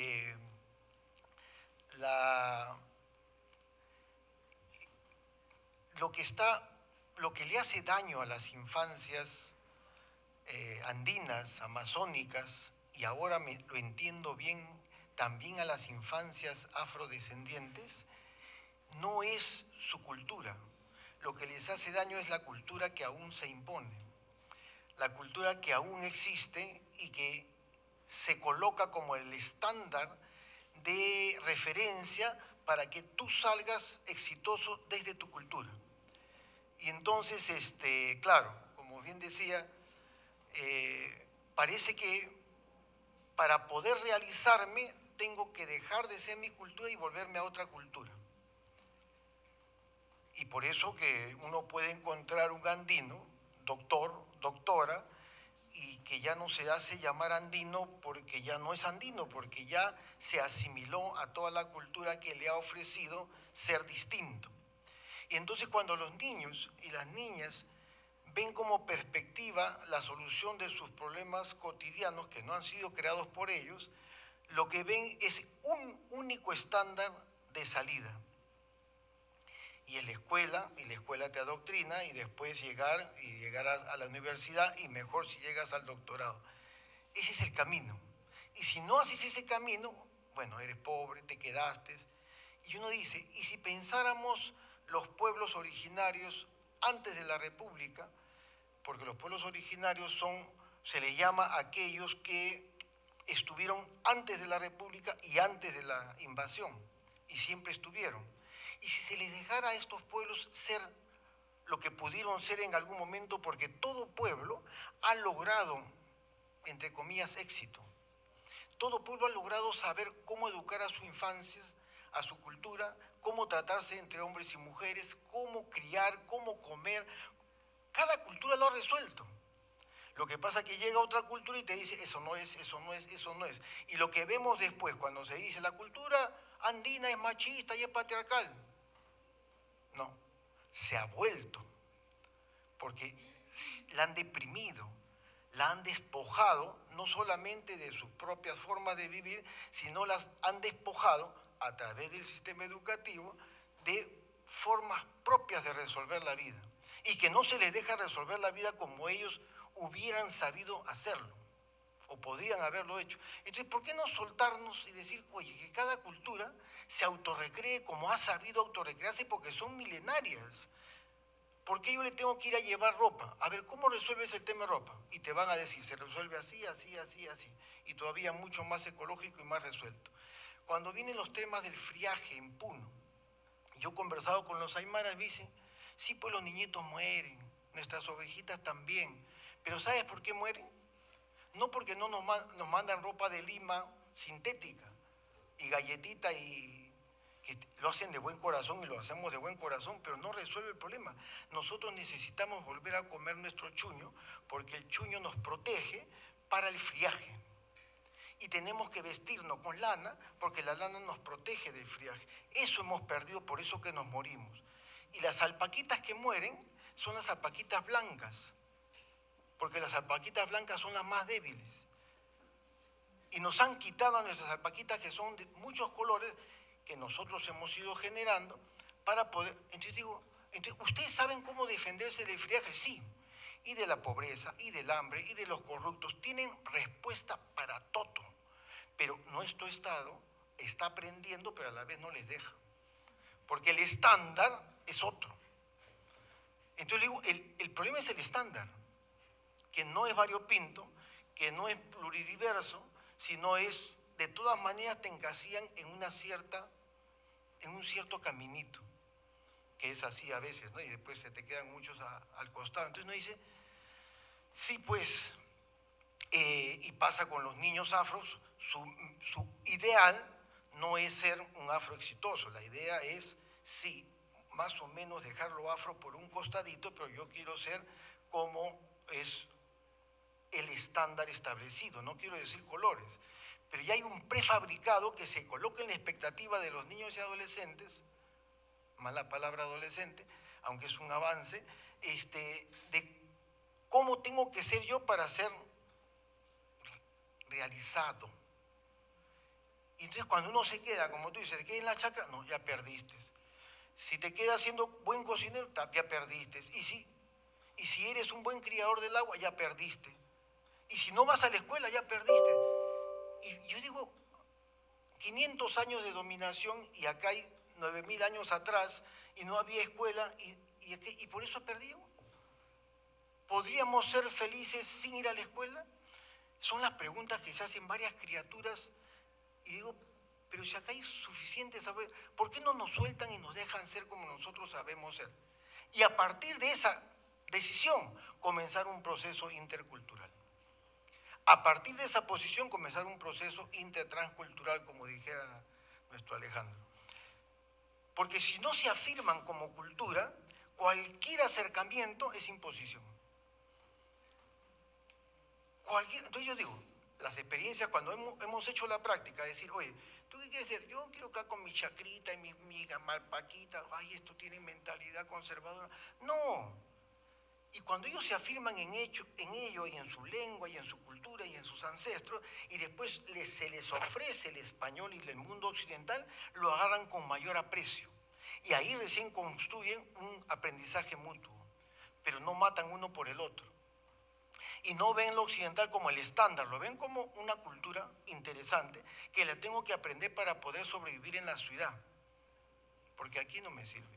lo que le hace daño a las infancias andinas, amazónicas, y ahora lo entiendo bien, también a las infancias afrodescendientes, no es su cultura. Lo que les hace daño es la cultura que aún se impone, la cultura que aún existe y que se coloca como el estándar de referencia para que tú salgas exitoso desde tu cultura. Y entonces, claro, como bien decía, parece que para poder realizarme tengo que dejar de ser mi cultura y volverme a otra cultura. Y por eso que uno puede encontrar un andino, doctor, doctora, y que ya no se hace llamar andino porque ya no es andino, porque ya se asimiló a toda la cultura que le ha ofrecido ser distinto. Y entonces cuando los niños y las niñas ven como perspectiva la solución de sus problemas cotidianos que no han sido creados por ellos, lo que ven es un único estándar de salida. Y es la escuela, y la escuela te adoctrina, y después llegar a la universidad, y mejor si llegas al doctorado. Ese es el camino. Y si no haces ese camino, bueno, eres pobre, te quedaste. Y uno dice, ¿y si pensáramos los pueblos originarios antes de la República? Porque los pueblos originarios son Se les llama a aquellos que estuvieron antes de la República y antes de la invasión, y siempre estuvieron. Y si se les dejara a estos pueblos ser lo que pudieron ser en algún momento, porque todo pueblo ha logrado, entre comillas, éxito. Todo pueblo ha logrado saber cómo educar a su infancia, a su cultura, cómo tratarse entre hombres y mujeres, cómo criar, cómo comer. Cada cultura lo ha resuelto. Lo que pasa es que llega otra cultura y te dice, eso no es, eso no es, eso no es. Y lo que vemos después, cuando se dice, la cultura andina es machista y es patriarcal. No, se ha vuelto, porque la han deprimido, la han despojado, no solamente de sus propias formas de vivir, sino las han despojado a través del sistema educativo de formas propias de resolver la vida. Y que no se les deja resolver la vida como ellos hubieran sabido hacerlo, o podrían haberlo hecho. Entonces, ¿por qué no soltarnos y decir, oye, que cada cultura se autorrecree como ha sabido autorrecrearse, porque son milenarias? ¿Por qué yo le tengo que ir a llevar ropa? A ver, ¿cómo resuelves el tema de ropa? Y te van a decir, se resuelve así, así, así, así. Y todavía mucho más ecológico y más resuelto. Cuando vienen los temas del friaje en Puno, yo he conversado con los aymaras, me dicen, sí, pues los niñitos mueren, nuestras ovejitas también. Pero ¿sabes por qué mueren? No porque no nos mandan ropa de Lima sintética y galletita, y que lo hacen de buen corazón y lo hacemos de buen corazón, pero no resuelve el problema. Nosotros necesitamos volver a comer nuestro chuño, porque el chuño nos protege para el friaje. Y tenemos que vestirnos con lana, porque la lana nos protege del friaje. Eso hemos perdido, por eso que nos morimos. Y las alpaquitas que mueren son las alpaquitas blancas, porque las alpaquitas blancas son las más débiles. Y nos han quitado a nuestras alpaquitas, que son de muchos colores, que nosotros hemos ido generando para poder. Entonces digo, ¿ustedes saben cómo defenderse del friaje? Sí. Y de la pobreza, y del hambre, y de los corruptos. Tienen respuesta para todo. Pero nuestro Estado está aprendiendo, pero a la vez no les deja. Porque el estándar es otro. Entonces digo, el problema es el estándar, que no es variopinto, que no es pluridiverso, sino es, de todas maneras te encasillan en un cierto caminito, que es así a veces, ¿no? Y después se te quedan muchos al costado. Entonces uno dice, sí, pues, y pasa con los niños afros, su ideal no es ser un afro exitoso, la idea es, sí, más o menos dejarlo afro por un costadito, pero yo quiero ser como es el estándar establecido, no quiero decir colores, pero ya hay un prefabricado que se coloca en la expectativa de los niños y adolescentes, mala palabra adolescente, aunque es un avance, de cómo tengo que ser yo para ser realizado. Y entonces cuando uno se queda, como tú dices, te quedas en la chacra, no, ya perdiste. Si te quedas siendo buen cocinero, ya perdiste. Y si eres un buen criador del agua, ya perdiste. Y si no vas a la escuela, ya perdiste. Y yo digo, 500 años de dominación, y acá hay 9.000 años atrás, y no había escuela, y por eso perdió. ¿Podríamos ser felices sin ir a la escuela? Son las preguntas que se hacen varias criaturas, y digo, pero si acá hay suficiente saber, ¿por qué no nos sueltan y nos dejan ser como nosotros sabemos ser? Y a partir de esa decisión, comenzar un proceso intercultural. A partir de esa posición, comenzar un proceso intertranscultural, como dijera nuestro Alejandro. Porque si no se afirman como cultura, cualquier acercamiento es imposición. Entonces yo digo, las experiencias, cuando hemos hecho la práctica, decir, oye, ¿tú qué quieres ser? Yo quiero acá con mi chacrita y mi malpaquita, ay, esto tiene mentalidad conservadora. No. Y cuando ellos se afirman en ello y en su lengua y en su cultura y en sus ancestros, y después se les ofrece el español y el mundo occidental, lo agarran con mayor aprecio. Y ahí recién construyen un aprendizaje mutuo, pero no matan uno por el otro. Y no ven lo occidental como el estándar, lo ven como una cultura interesante que la tengo que aprender para poder sobrevivir en la ciudad, porque aquí no me sirve.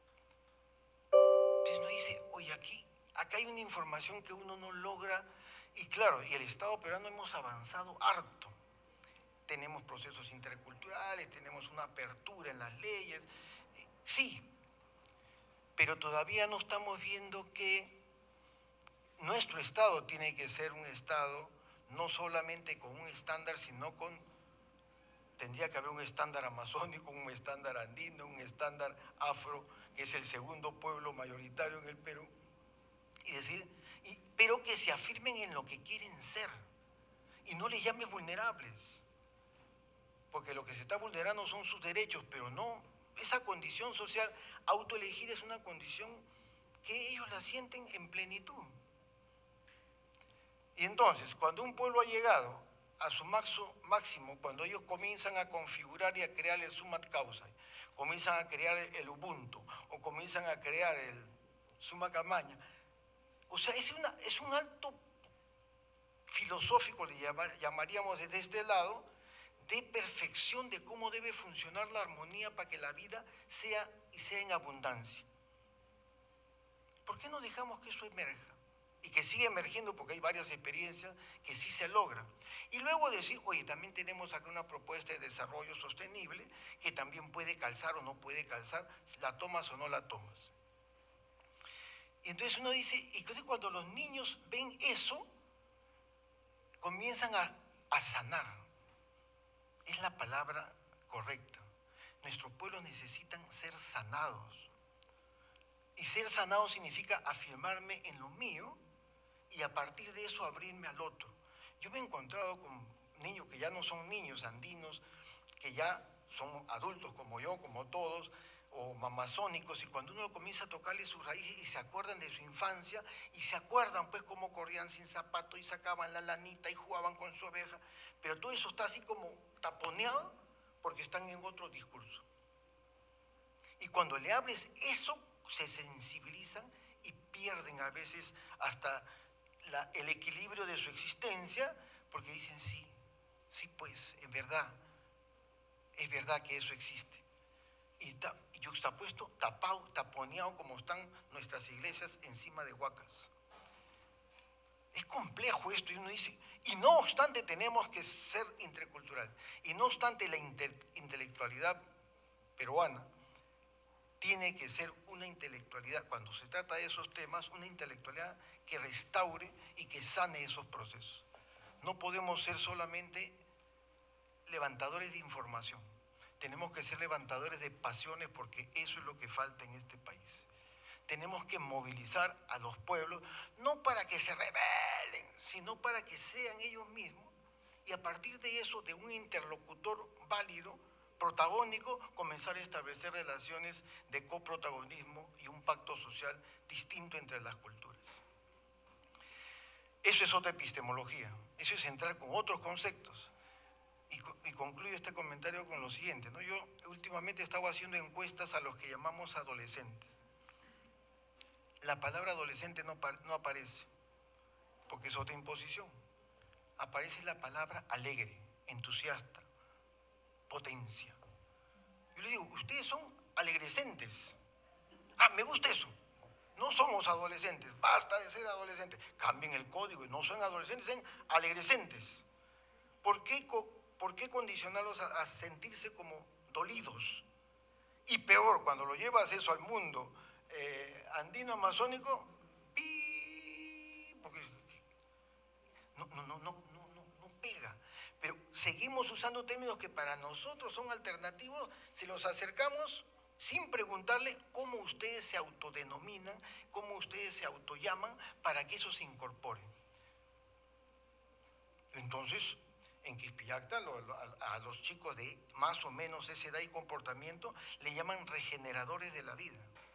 Entonces uno dice, oye, acá hay una información que uno no logra Y claro, y el Estado peruano hemos avanzado harto. Tenemos procesos interculturales, tenemos una apertura en las leyes. Sí, pero todavía no estamos viendo que nuestro Estado tiene que ser un Estado no solamente con un estándar, sino tendría que haber un estándar amazónico, un estándar andino, un estándar afro, que es el segundo pueblo mayoritario en el Perú, y decir, pero que se afirmen en lo que quieren ser y no les llames vulnerables, porque lo que se está vulnerando son sus derechos, pero no, esa condición social, autoelegir es una condición que ellos la sienten en plenitud. Y entonces, cuando un pueblo ha llegado a su máximo, cuando ellos comienzan a configurar y a crear el Sumat Causa, comienzan a crear el Ubuntu, o comienzan a crear el Summa Camaña, o sea, es un acto filosófico, le llamaríamos desde este lado, de perfección de cómo debe funcionar la armonía para que la vida sea en abundancia. ¿Por qué no dejamos que eso emerja? Y que siga emergiendo, porque hay varias experiencias que sí se logran. Y luego decir, oye, también tenemos acá una propuesta de desarrollo sostenible que también puede calzar o no puede calzar, la tomas o no la tomas. Y entonces uno dice, y entonces cuando los niños ven eso, comienzan a sanar. Es la palabra correcta. Nuestros pueblos necesitan ser sanados. Y ser sanado significa afirmarme en lo mío y a partir de eso abrirme al otro. Yo me he encontrado con niños que ya no son niños andinos, que ya son adultos como yo, como todos, o mamazónicos, y cuando uno comienza a tocarle sus raíces y se acuerdan de su infancia, y se acuerdan pues cómo corrían sin zapatos y sacaban la lanita y jugaban con su oveja, pero todo eso está así como taponeado porque están en otro discurso. Y cuando le abres eso, se sensibilizan y pierden a veces hasta el equilibrio de su existencia, porque dicen sí pues, es verdad que eso existe. Y está yuxtapuesto, tapado, taponeado como están nuestras iglesias encima de huacas. Es complejo esto, y uno dice, y no obstante tenemos que ser intercultural, y no obstante la intelectualidad peruana tiene que ser una intelectualidad, cuando se trata de esos temas, una intelectualidad que restaure y que sane esos procesos. No podemos ser solamente levantadores de información, tenemos que ser levantadores de pasiones, porque eso es lo que falta en este país. Tenemos que movilizar a los pueblos, no para que se rebelen, sino para que sean ellos mismos, y a partir de eso, de un interlocutor válido, protagónico, comenzar a establecer relaciones de coprotagonismo y un pacto social distinto entre las culturas. Eso es otra epistemología, eso es entrar con otros conceptos. Y concluyo este comentario con lo siguiente, ¿no? Yo últimamente he estado haciendo encuestas a los que llamamos adolescentes. La palabra adolescente no aparece, porque es otra imposición. Aparece la palabra alegre, entusiasta, potencia. Yo le digo, ustedes son alegrecentes. Ah, me gusta eso. No somos adolescentes, basta de ser adolescentes. Cambien el código y no son adolescentes, sean alegrecentes. ¿Por qué condicionarlos a sentirse como dolidos? Y peor, cuando lo llevas eso al mundo andino amazónico, porque no pega. Pero seguimos usando términos que para nosotros son alternativos, se los acercamos sin preguntarle cómo ustedes se autodenominan, cómo ustedes se autollaman, para que eso se incorpore. Entonces, en Quisplillacta, a los chicos de más o menos esa edad y comportamiento le llaman regeneradores de la vida.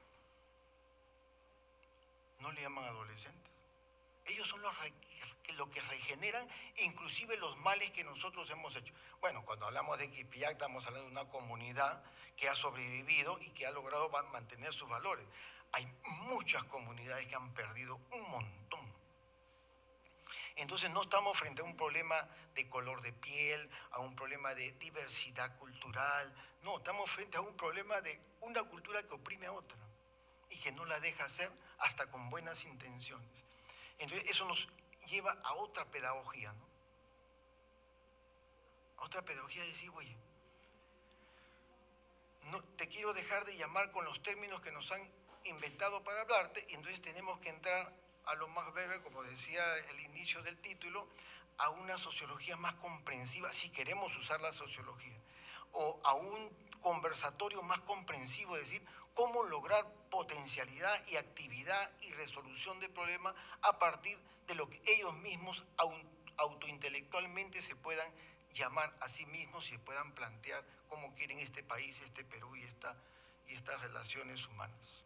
No le llaman adolescentes. Ellos son los que regeneran inclusive los males que nosotros hemos hecho. Bueno, cuando hablamos de Quisplillacta estamos hablando de una comunidad que ha sobrevivido y que ha logrado mantener sus valores. Hay muchas comunidades que han perdido un montón. Entonces no estamos frente a un problema de color de piel, a un problema de diversidad cultural. No, estamos frente a un problema de una cultura que oprime a otra y que no la deja hacer hasta con buenas intenciones. Entonces eso lleva a otra pedagogía, ¿no? A otra pedagogía de decir, oye, no, te quiero dejar de llamar con los términos que nos han inventado para hablarte, y entonces tenemos que entrar a lo más breve, como decía el inicio del título, a una sociología más comprensiva, si queremos usar la sociología, o a un conversatorio más comprensivo, es decir, cómo lograr potencialidad y actividad y resolución de problemas a partir de lo que ellos mismos autointelectualmente se puedan llamar a sí mismos y puedan plantear cómo quieren este país, este Perú y estas relaciones humanas.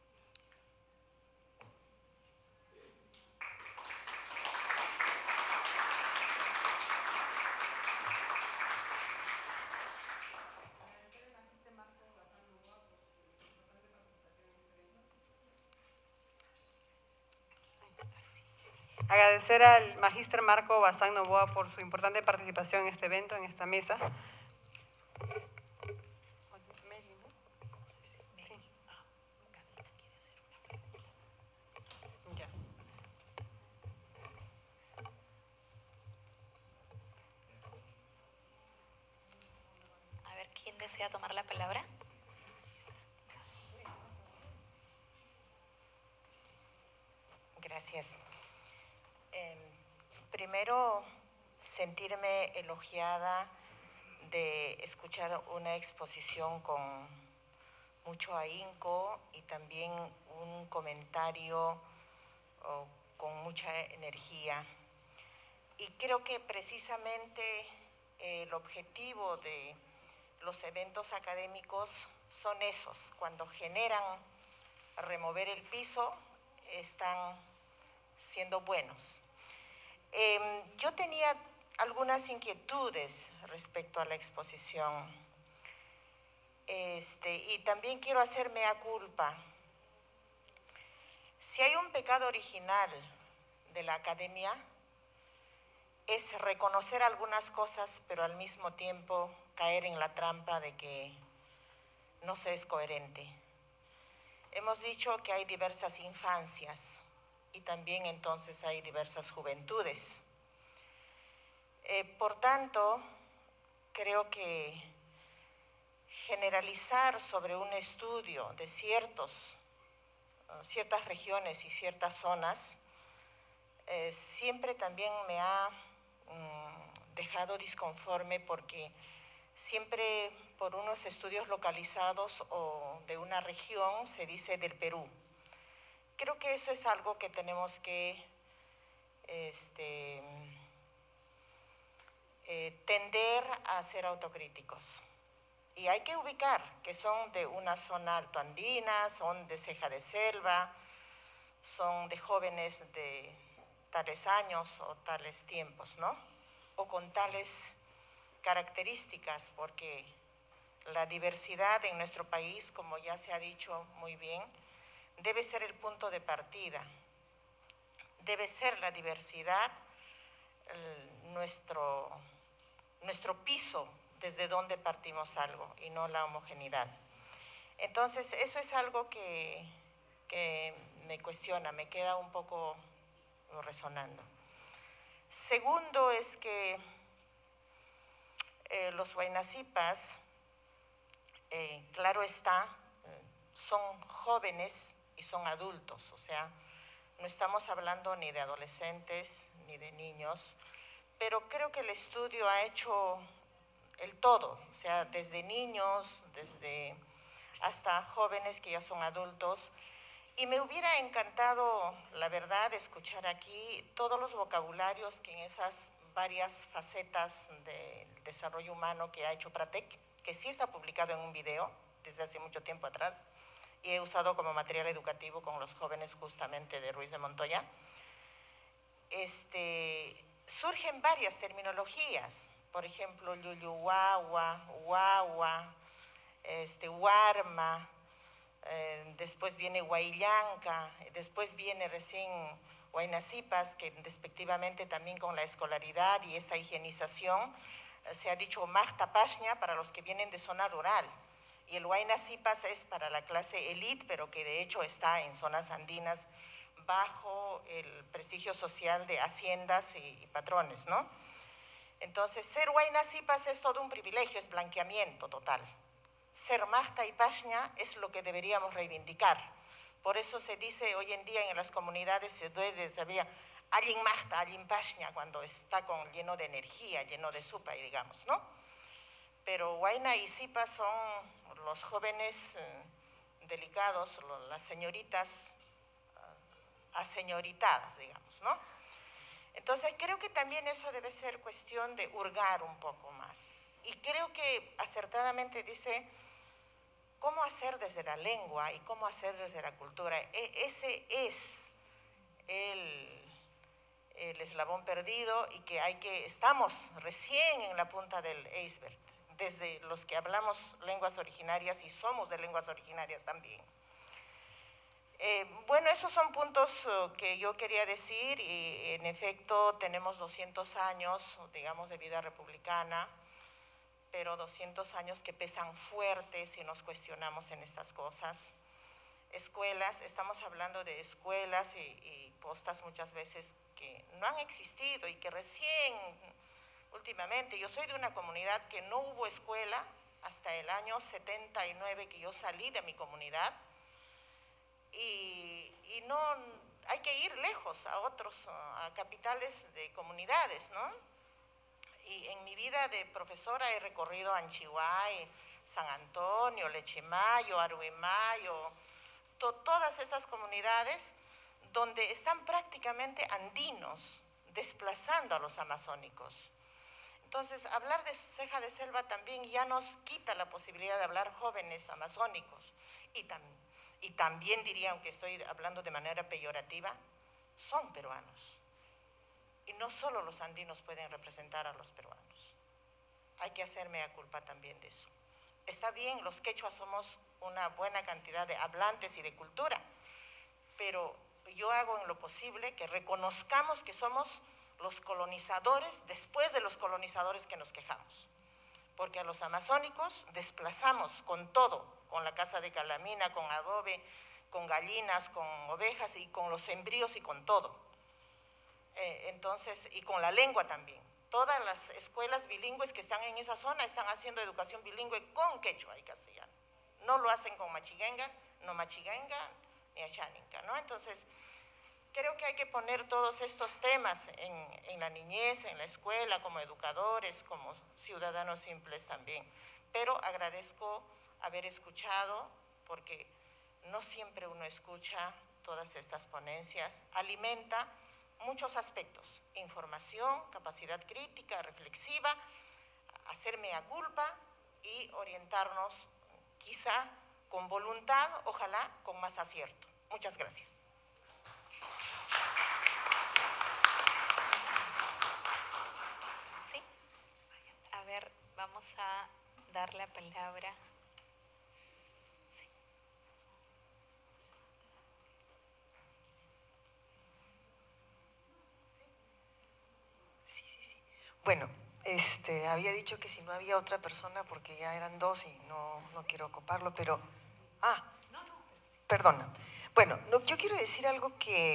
Agradecer al magíster Marco Bazán Novoa por su importante participación en este evento, en esta mesa. Ya. A ver, ¿quién desea tomar la palabra? Gracias. Primero, sentirme elogiada de escuchar una exposición con mucho ahínco y también un comentario con mucha energía. Y creo que precisamente el objetivo de los eventos académicos son esos, cuando generan remover el piso, están siendo buenos. Yo tenía algunas inquietudes respecto a la exposición y también quiero hacer mea culpa. Si hay un pecado original de la academia, es reconocer algunas cosas, pero al mismo tiempo caer en la trampa de que no se es coherente. Hemos dicho que hay diversas infancias y también entonces hay diversas juventudes. Por tanto, creo que generalizar sobre un estudio de ciertas regiones y ciertas zonas siempre también me ha dejado disconforme, porque siempre por unos estudios localizados o de una región se dice del Perú. Creo que eso es algo que tenemos que tender a ser autocríticos. Y hay que ubicar que son de una zona altoandina, son de ceja de selva, son de jóvenes de tales años o tales tiempos, ¿no? O con tales características, porque la diversidad en nuestro país, como ya se ha dicho muy bien, debe ser el punto de partida. Debe ser la diversidad nuestro piso desde donde partimos algo y no la homogeneidad. Entonces, eso es algo que me cuestiona, me queda un poco resonando. Segundo es que los huaynacipas, claro está, son jóvenes y son adultos, o sea, no estamos hablando ni de adolescentes ni de niños, pero creo que el estudio ha hecho el todo, o sea, desde niños, desde hasta jóvenes que ya son adultos, y me hubiera encantado, la verdad, escuchar aquí todos los vocabularios que en esas varias facetas del desarrollo humano que ha hecho Pratec, que sí está publicado en un video desde hace mucho tiempo atrás, y he usado como material educativo con los jóvenes justamente de Ruiz de Montoya. Surgen varias terminologías, por ejemplo, Llulluhuahua, Huahua, Huarma, después viene Huayllanca, después viene recién Huaynacipas, que despectivamente también con la escolaridad y esta higienización se ha dicho Magtapashña para los que vienen de zona rural, y el Huaynacipas es para la clase elite, pero que de hecho está en zonas andinas bajo el prestigio social de haciendas y patrones, ¿no? Entonces, ser Huayna Sipas es todo un privilegio, es blanqueamiento total. Ser Majta y Pashña es lo que deberíamos reivindicar. Por eso se dice hoy en día en las comunidades, se debe todavía Allin Majta, Allin Pashña, cuando está lleno de energía, lleno de supa, digamos, ¿no? Pero Huayna y Sipa son los jóvenes delicados, las señoritas aseñoritadas, digamos, ¿no? Entonces, creo que también eso debe ser cuestión de hurgar un poco más. Y creo que acertadamente dice cómo hacer desde la lengua y cómo hacer desde la cultura. Ese es el eslabón perdido y que estamos recién en la punta del iceberg, desde los que hablamos lenguas originarias y somos de lenguas originarias también. Bueno, esos son puntos que yo quería decir y en efecto tenemos 200 años, digamos, de vida republicana, pero 200 años que pesan fuerte si nos cuestionamos en estas cosas. Escuelas, estamos hablando de escuelas y postas muchas veces que no han existido y que recién, últimamente, yo soy de una comunidad que no hubo escuela hasta el año 79 que yo salí de mi comunidad. Y no, hay que ir lejos a capitales de comunidades, ¿no? Y en mi vida de profesora he recorrido Anchihuay, San Antonio, Lechimayo, Aruemayo, todas esas comunidades donde están prácticamente andinos, desplazando a los amazónicos. Entonces, hablar de ceja de selva también ya nos quita la posibilidad de hablar jóvenes amazónicos y también diría, aunque estoy hablando de manera peyorativa, son peruanos. Y no solo los andinos pueden representar a los peruanos. Hay que hacer mea culpa también de eso. Está bien, los quechuas somos una buena cantidad de hablantes y de cultura, pero yo hago en lo posible que reconozcamos que somos los colonizadores después de los colonizadores que nos quejamos. Porque a los amazónicos desplazamos con todo, con la casa de calamina, con adobe, con gallinas, con ovejas y con los embrios y con todo. Entonces, y con la lengua también. Todas las escuelas bilingües que están en esa zona están haciendo educación bilingüe con quechua y castellano. No lo hacen con machiguenga, no machiguenga ni ashaninka, ¿no? Entonces, creo que hay que poner todos estos temas en la niñez, en la escuela, como educadores, como ciudadanos simples también. Pero agradezco haber escuchado, porque no siempre uno escucha todas estas ponencias, alimenta muchos aspectos, información, capacidad crítica, reflexiva, hacer mea culpa y orientarnos quizá con voluntad, ojalá con más acierto. Muchas gracias. Sí, a ver, vamos a dar la palabra. Sí. Sí. Bueno, había dicho que si no había otra persona, porque ya eran dos y no quiero ocuparlo, pero... Perdona. Bueno, yo quiero decir algo que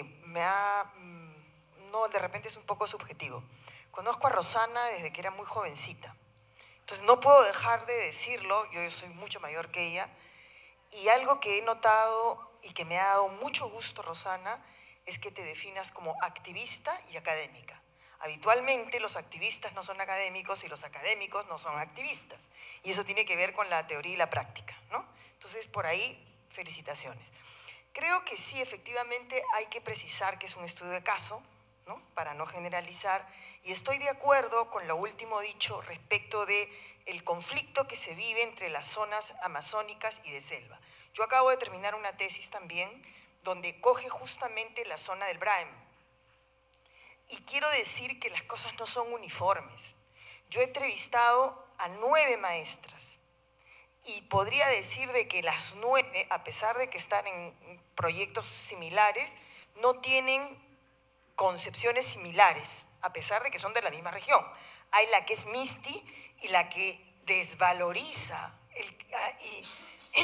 de repente es un poco subjetivo. Conozco a Rosana desde que era muy jovencita. Entonces no puedo dejar de decirlo, yo soy mucho mayor que ella, y algo que he notado y que me ha dado mucho gusto, Rosana, es que te definas como activista y académica. Habitualmente los activistas no son académicos y los académicos no son activistas. Y eso tiene que ver con la teoría y la práctica, ¿no? Entonces, por ahí, felicitaciones. Creo que sí, efectivamente, hay que precisar que es un estudio de caso, ¿no? Para no generalizar. Y estoy de acuerdo con lo último dicho respecto del conflicto que se vive entre las zonas amazónicas y de selva. Yo acabo de terminar una tesis también donde coge justamente la zona del Braem. Y quiero decir que las cosas no son uniformes. Yo he entrevistado a 9 maestras y podría decir de que las 9, a pesar de que están en proyectos similares, no tienen concepciones similares, a pesar de que son de la misma región. Hay la que es Misti y la que desvaloriza y les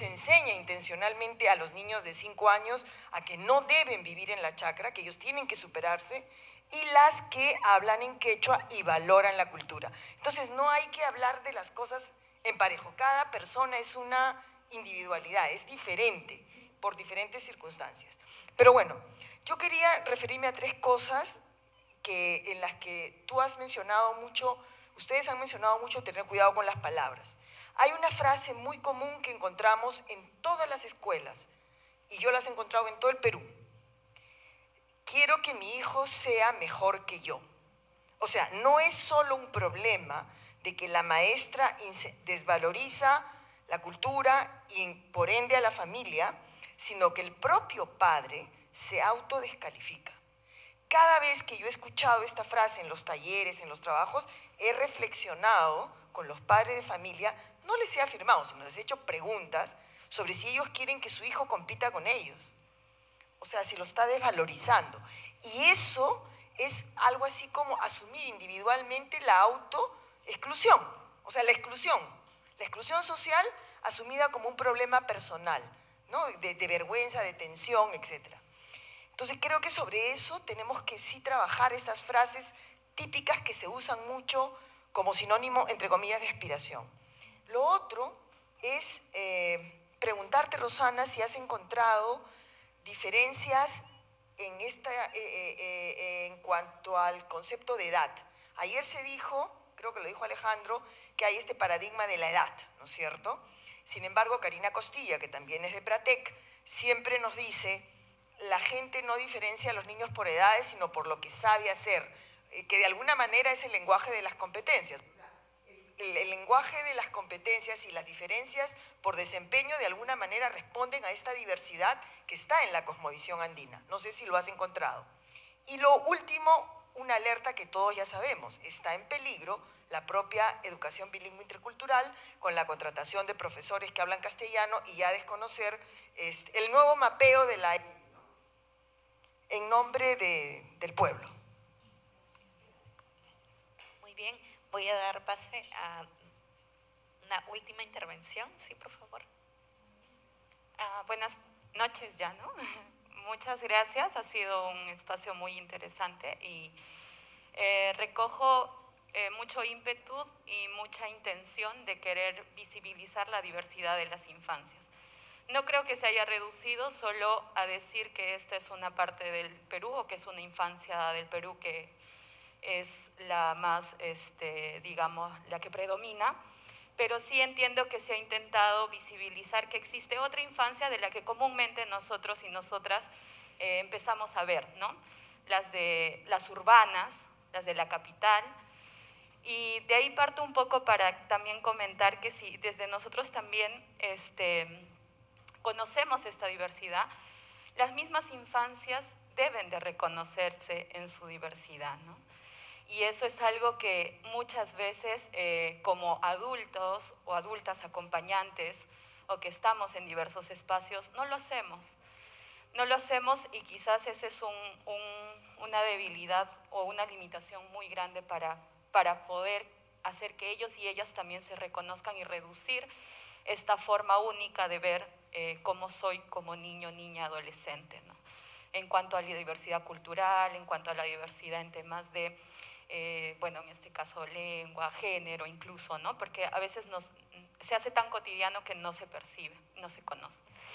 les enseña intencionalmente a los niños de 5 años a que no deben vivir en la chacra, que ellos tienen que superarse, y las que hablan en quechua y valoran la cultura. Entonces no hay que hablar de las cosas en parejo. Cada persona es una individualidad, es diferente por diferentes circunstancias. Pero bueno, yo quería referirme a 3 cosas en las que tú has mencionado mucho, ustedes han mencionado mucho tener cuidado con las palabras. Hay una frase muy común que encontramos en todas las escuelas, y yo las he encontrado en todo el Perú. Quiero que mi hijo sea mejor que yo. O sea, no es solo un problema de que la maestra desvaloriza la cultura y por ende a la familia, sino que el propio padre se autodescalifica. Cada vez que yo he escuchado esta frase en los talleres, en los trabajos, he reflexionado con los padres de familia, no les he afirmado, sino les he hecho preguntas sobre si ellos quieren que su hijo compita con ellos. O sea, si lo está desvalorizando. Y eso es algo así como asumir individualmente la autoexclusión. O sea, la exclusión social asumida como un problema personal, ¿no? De vergüenza, de tensión, etc. Entonces creo que sobre eso tenemos que sí trabajar estas frases típicas que se usan mucho como sinónimo, entre comillas, de aspiración. Lo otro es preguntarte, Rosana, si has encontrado diferencias en cuanto al concepto de edad. Ayer se dijo, creo que lo dijo Alejandro, que hay este paradigma de la edad, ¿no es cierto? Sin embargo, Karina Costilla, que también es de Pratec, siempre nos dice, la gente no diferencia a los niños por edades, sino por lo que sabe hacer, que de alguna manera es el lenguaje de las competencias. El lenguaje de las competencias y las diferencias por desempeño de alguna manera responden a esta diversidad que está en la cosmovisión andina. No sé si lo has encontrado. Y lo último, una alerta que todos ya sabemos, está en peligro la propia educación bilingüe intercultural con la contratación de profesores que hablan castellano y ya desconocer el nuevo mapeo de la en nombre del pueblo. Muy bien, voy a dar pase a una última intervención, sí, por favor. Buenas noches ya, ¿no? Muchas gracias, ha sido un espacio muy interesante y recojo mucho ímpetu y mucha intención de querer visibilizar la diversidad de las infancias. No creo que se haya reducido solo a decir que esta es una parte del Perú o que es una infancia del Perú que es la más, digamos, la que predomina, pero sí entiendo que se ha intentado visibilizar que existe otra infancia de la que comúnmente nosotros y nosotras empezamos a ver, ¿no? Las urbanas, las de la capital, y de ahí parto un poco para también comentar que si desde nosotros también conocemos esta diversidad, las mismas infancias deben de reconocerse en su diversidad, ¿no? Y eso es algo que muchas veces como adultos o adultas acompañantes o que estamos en diversos espacios, no lo hacemos. No lo hacemos y quizás esa es una debilidad o una limitación muy grande para poder hacer que ellos y ellas también se reconozcan y reducir esta forma única de ver cómo soy como niño, niña, adolescente, ¿no? En cuanto a la diversidad cultural, en cuanto a la diversidad en temas de, bueno, en este caso lengua, género incluso, ¿no? Porque a veces se hace tan cotidiano que no se percibe, no se conoce.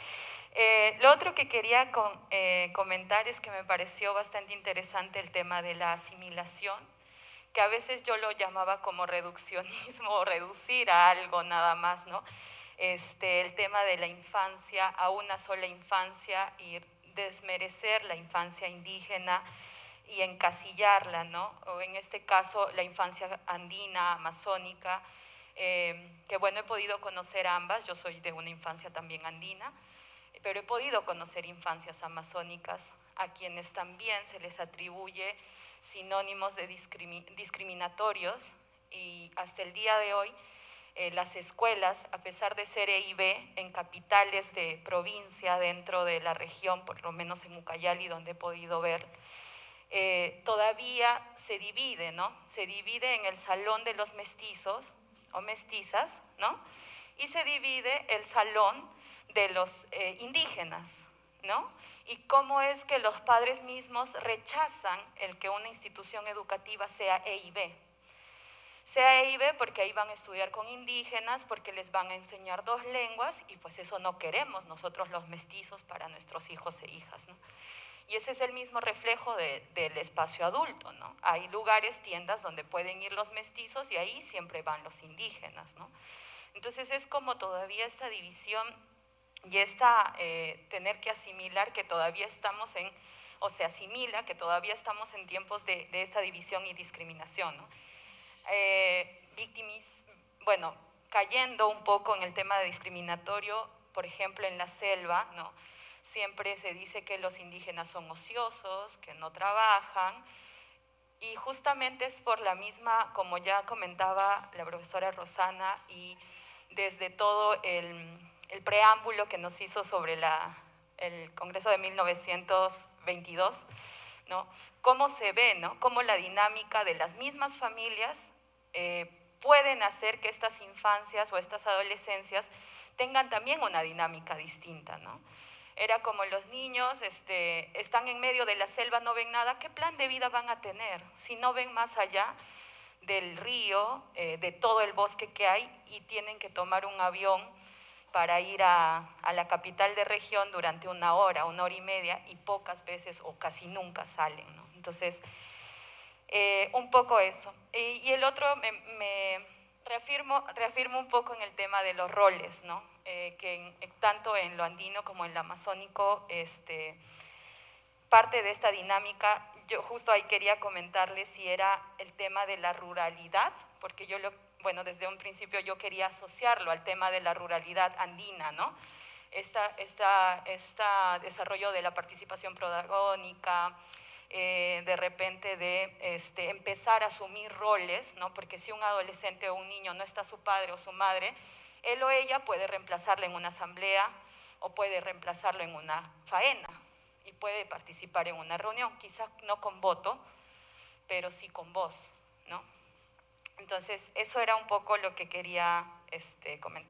Lo otro que quería comentar es que me pareció bastante interesante el tema de la asimilación, que a veces yo lo llamaba como reduccionismo o reducir a algo nada más, ¿no? El tema de la infancia a una sola infancia y desmerecer la infancia indígena y encasillarla, ¿no? O en este caso la infancia andina, amazónica, que bueno, he podido conocer ambas, yo soy de una infancia también andina, pero he podido conocer infancias amazónicas a quienes también se les atribuye sinónimos de discriminatorios y hasta el día de hoy las escuelas, a pesar de ser EIB en capitales de provincia dentro de la región, por lo menos en Ucayali donde he podido ver, todavía se divide, ¿no? Se divide en el salón de los mestizos o mestizas, ¿no? Y se divide el salón de los indígenas, ¿no? Y cómo es que los padres mismos rechazan el que una institución educativa sea EIB. Sea EIB porque ahí van a estudiar con indígenas, porque les van a enseñar 2 lenguas, y pues eso no queremos nosotros los mestizos para nuestros hijos e hijas, ¿no? Y ese es el mismo reflejo del espacio adulto, ¿no? Hay lugares, tiendas donde pueden ir los mestizos y ahí siempre van los indígenas, ¿no? Entonces es como todavía esta división y esta tener que asimilar que todavía estamos o se asimila que todavía estamos en tiempos de esta división y discriminación, ¿no? Bueno, cayendo un poco en el tema de discriminatorio, por ejemplo en la selva, ¿no? Siempre se dice que los indígenas son ociosos, que no trabajan, y justamente es por la misma, como ya comentaba la profesora Rosana, y desde todo el preámbulo que nos hizo sobre el Congreso de 1922, ¿no? Cómo se ve, ¿no? Cómo la dinámica de las mismas familias pueden hacer que estas infancias o estas adolescencias tengan también una dinámica distinta, ¿no? Era como los niños están en medio de la selva, no ven nada, ¿qué plan de vida van a tener? Si no ven más allá del río, de todo el bosque que hay, y tienen que tomar un avión para ir a la capital de región durante 1 hora, 1 hora y media, y pocas veces o casi nunca salen, ¿no? Entonces, un poco eso. Y el otro, me reafirmo un poco en el tema de los roles, ¿no? Que tanto en lo andino como en lo amazónico, parte de esta dinámica, yo justo ahí quería comentarles si era el tema de la ruralidad, porque bueno, desde un principio yo quería asociarlo al tema de la ruralidad andina, ¿no? Esta desarrollo de la participación protagónica, de repente de empezar a asumir roles, ¿no? Porque si un adolescente o un niño no está su padre o su madre, él o ella puede reemplazarlo en una asamblea o puede reemplazarlo en una faena y puede participar en una reunión, quizás no con voto, pero sí con voz, ¿no? Entonces, eso era un poco lo que quería comentar.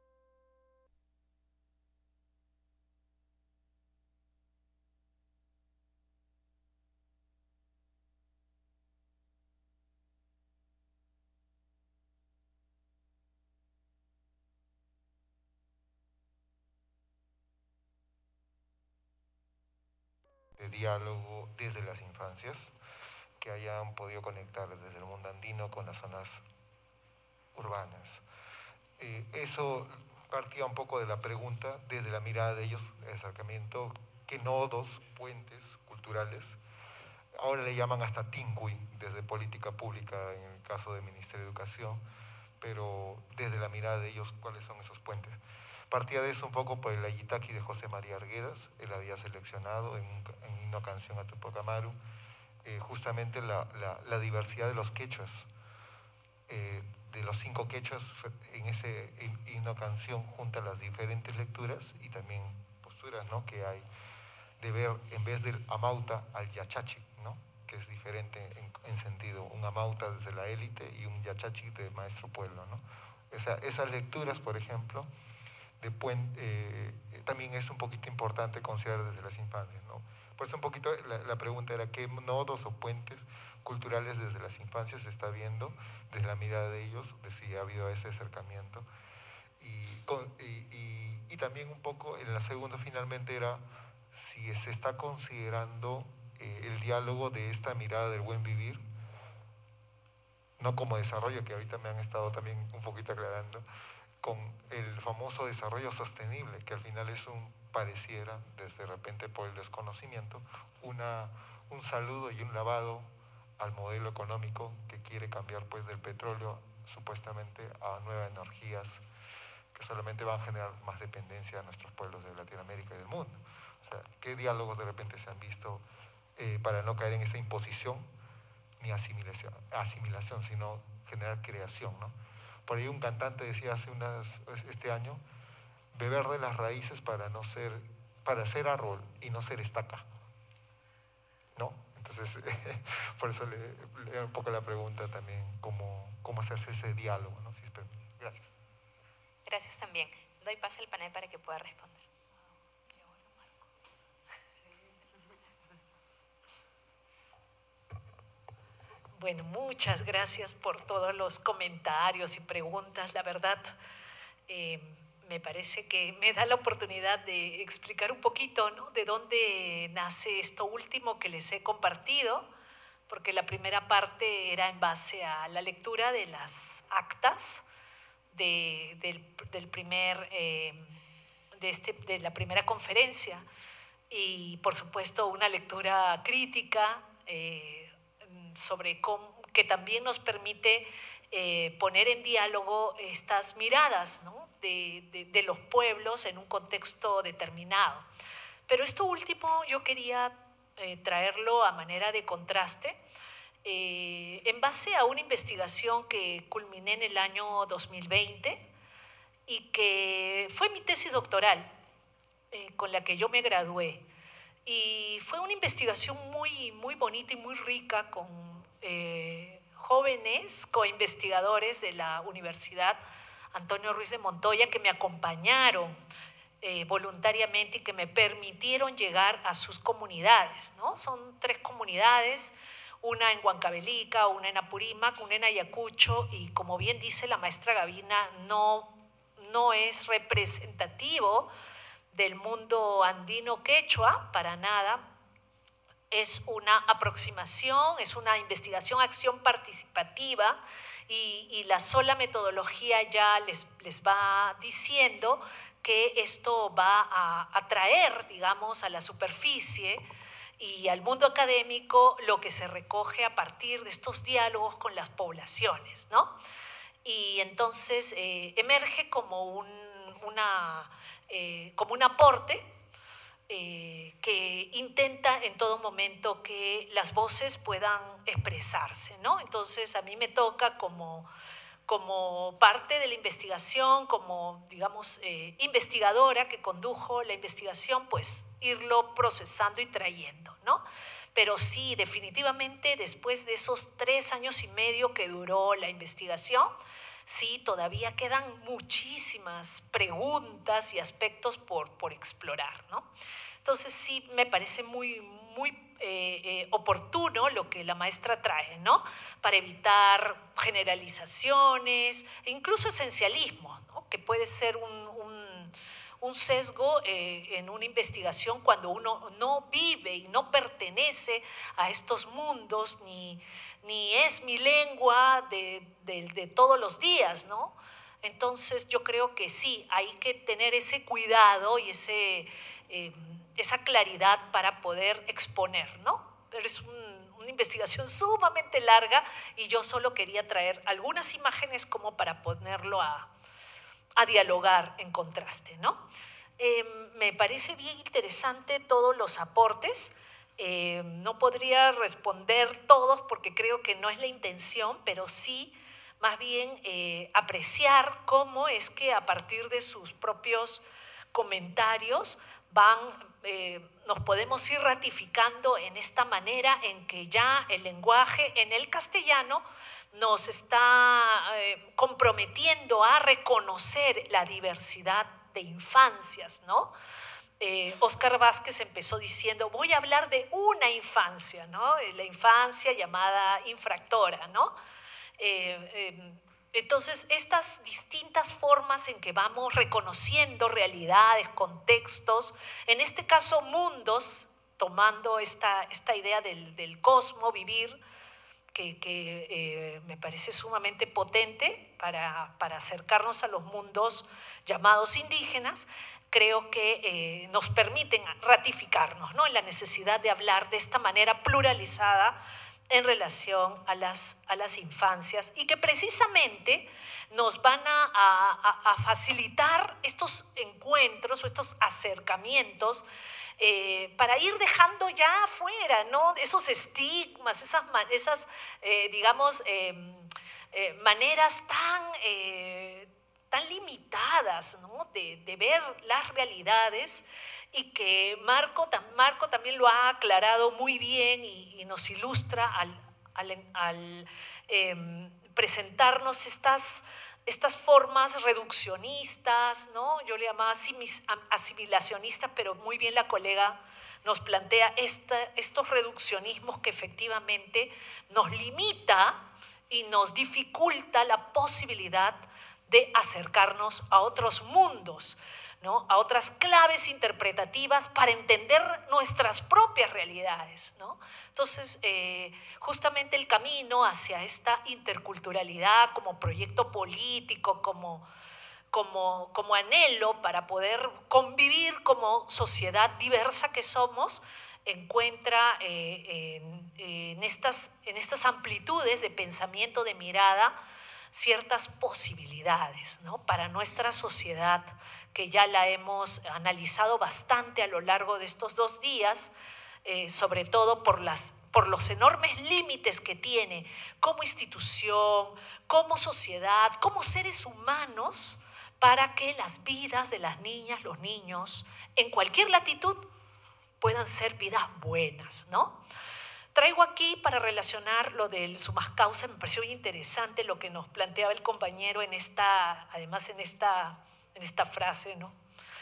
De diálogo desde las infancias, que hayan podido conectar desde el mundo andino con las zonas urbanas. Eso partía un poco de la pregunta, desde la mirada de ellos, de acercamiento, qué nodos, puentes culturales, ahora le llaman hasta TINCUI, desde política pública, en el caso del Ministerio de Educación, pero desde la mirada de ellos, ¿cuáles son esos puentes? Partía de eso un poco por el Ayitaki de José María Arguedas. Él había seleccionado en una canción a Tupac Amaru justamente la diversidad de los quechuas, de los 5 quechuas. En ese himno canción junta las diferentes lecturas y también posturas, ¿no?, que hay de ver en vez del amauta al yachachi, ¿no?, que es diferente en sentido, un amauta desde la élite y un yachachi de maestro pueblo, ¿no? Esas lecturas, por ejemplo, también es un poquito importante considerar desde las infancias, ¿no? Por eso un poquito la pregunta era qué nodos o puentes culturales desde las infancias se está viendo, desde la mirada de ellos, de si ha habido ese acercamiento. Y también un poco en la segunda finalmente era si se está considerando el diálogo de esta mirada del buen vivir, no como desarrollo, que ahorita me han estado también un poquito aclarando, con el famoso desarrollo sostenible, que al final es pareciera, desde repente por el desconocimiento, un saludo y un lavado al modelo económico que quiere cambiar pues del petróleo supuestamente a nuevas energías que solamente van a generar más dependencia a nuestros pueblos de Latinoamérica y del mundo. O sea, ¿qué diálogos de repente se han visto para no caer en esa imposición ni asimilación, sino generar creación, ¿no? Por ahí un cantante decía este año, beber de las raíces para ser árbol y no ser estaca, ¿no? Entonces, por eso le un poco la pregunta también, cómo se hace ese diálogo, ¿no? Gracias. Gracias también. Doy paso al panel para que pueda responder. Bueno, muchas gracias por todos los comentarios y preguntas. La verdad, me parece que me da la oportunidad de explicar un poquito, ¿no?, de dónde nace esto último que les he compartido, porque la primera parte era en base a la lectura de las actas de la primera conferencia y, por supuesto, una lectura crítica sobre cómo, que también nos permite poner en diálogo estas miradas, ¿no?, de los pueblos en un contexto determinado. Pero esto último yo quería traerlo a manera de contraste en base a una investigación que culminé en el año 2020 y que fue mi tesis doctoral con la que yo me gradué. Y fue una investigación muy, muy bonita y muy rica con jóvenes coinvestigadores de la Universidad Antonio Ruiz de Montoya que me acompañaron voluntariamente y que me permitieron llegar a sus comunidades, ¿no? Son 3 comunidades, una en Huancavelica, una en Apurímac, una en Ayacucho, y como bien dice la maestra Gavina, no es representativo del mundo andino quechua, para nada. Es una aproximación, es una investigación, acción participativa, y la sola metodología ya les va diciendo que esto va a traer, digamos, a la superficie y al mundo académico lo que se recoge a partir de estos diálogos con las poblaciones, ¿no? Y entonces emerge como un aporte que intenta en todo momento que las voces puedan expresarse, ¿no? Entonces a mí me toca como parte de la investigación, como, digamos, investigadora que condujo la investigación, pues irlo procesando y trayendo, ¿no? Pero sí, definitivamente después de esos 3 años y medio que duró la investigación, sí, todavía quedan muchísimas preguntas y aspectos por explorar, ¿no? Entonces sí, me parece muy oportuno lo que la maestra trae, ¿no?, para evitar generalizaciones e incluso esencialismos, ¿no?, que puede ser un sesgo en una investigación cuando uno no vive y no pertenece a estos mundos, ni es mi lengua de todos los días, ¿no? Entonces yo creo que sí, hay que tener ese cuidado y esa claridad para poder exponer, ¿no? Pero es una investigación sumamente larga y yo solo quería traer algunas imágenes como para ponerlo a dialogar en contraste, ¿no? Me parece bien interesante todos los aportes. No podría responder todos porque creo que no es la intención, pero sí más bien apreciar cómo es que a partir de sus propios comentarios nos podemos ir ratificando en esta manera en que ya el lenguaje en el castellano nos está comprometiendo a reconocer la diversidad de infancias, ¿no? Óscar Vázquez empezó diciendo, voy a hablar de una infancia, ¿no? La infancia llamada infractora, ¿no? Entonces, estas distintas formas en que vamos reconociendo realidades, contextos, en este caso mundos, tomando esta idea del cosmo, vivir, que me parece sumamente potente para acercarnos a los mundos llamados indígenas, creo que nos permiten ratificarnos, ¿no?, en la necesidad de hablar de esta manera pluralizada en relación a las infancias y que precisamente nos van a facilitar estos encuentros o estos acercamientos para ir dejando ya afuera, ¿no?, esos estigmas, esas digamos, maneras tan limitadas, ¿no?, de ver las realidades, y que Marco también lo ha aclarado muy bien y nos ilustra al presentarnos estas estas formas reduccionistas, ¿no? Yo le llamaba asimilacionistas, pero muy bien la colega nos plantea estos reduccionismos que efectivamente nos limita y nos dificulta la posibilidad de acercarnos a otros mundos, ¿no? A otras claves interpretativas para entender nuestras propias realidades, ¿no? Entonces, justamente el camino hacia esta interculturalidad como proyecto político, como anhelo para poder convivir como sociedad diversa que somos, encuentra en estas amplitudes de pensamiento, de mirada, ciertas posibilidades, ¿no? Para nuestra sociedad, que ya la hemos analizado bastante a lo largo de estos 2 días, sobre todo por los enormes límites que tiene como institución, como sociedad, como seres humanos, para que las vidas de las niñas, los niños, en cualquier latitud, puedan ser vidas buenas, ¿no? Traigo aquí para relacionar lo del sumas causa, me pareció muy interesante lo que nos planteaba el compañero en esta frase, ¿no?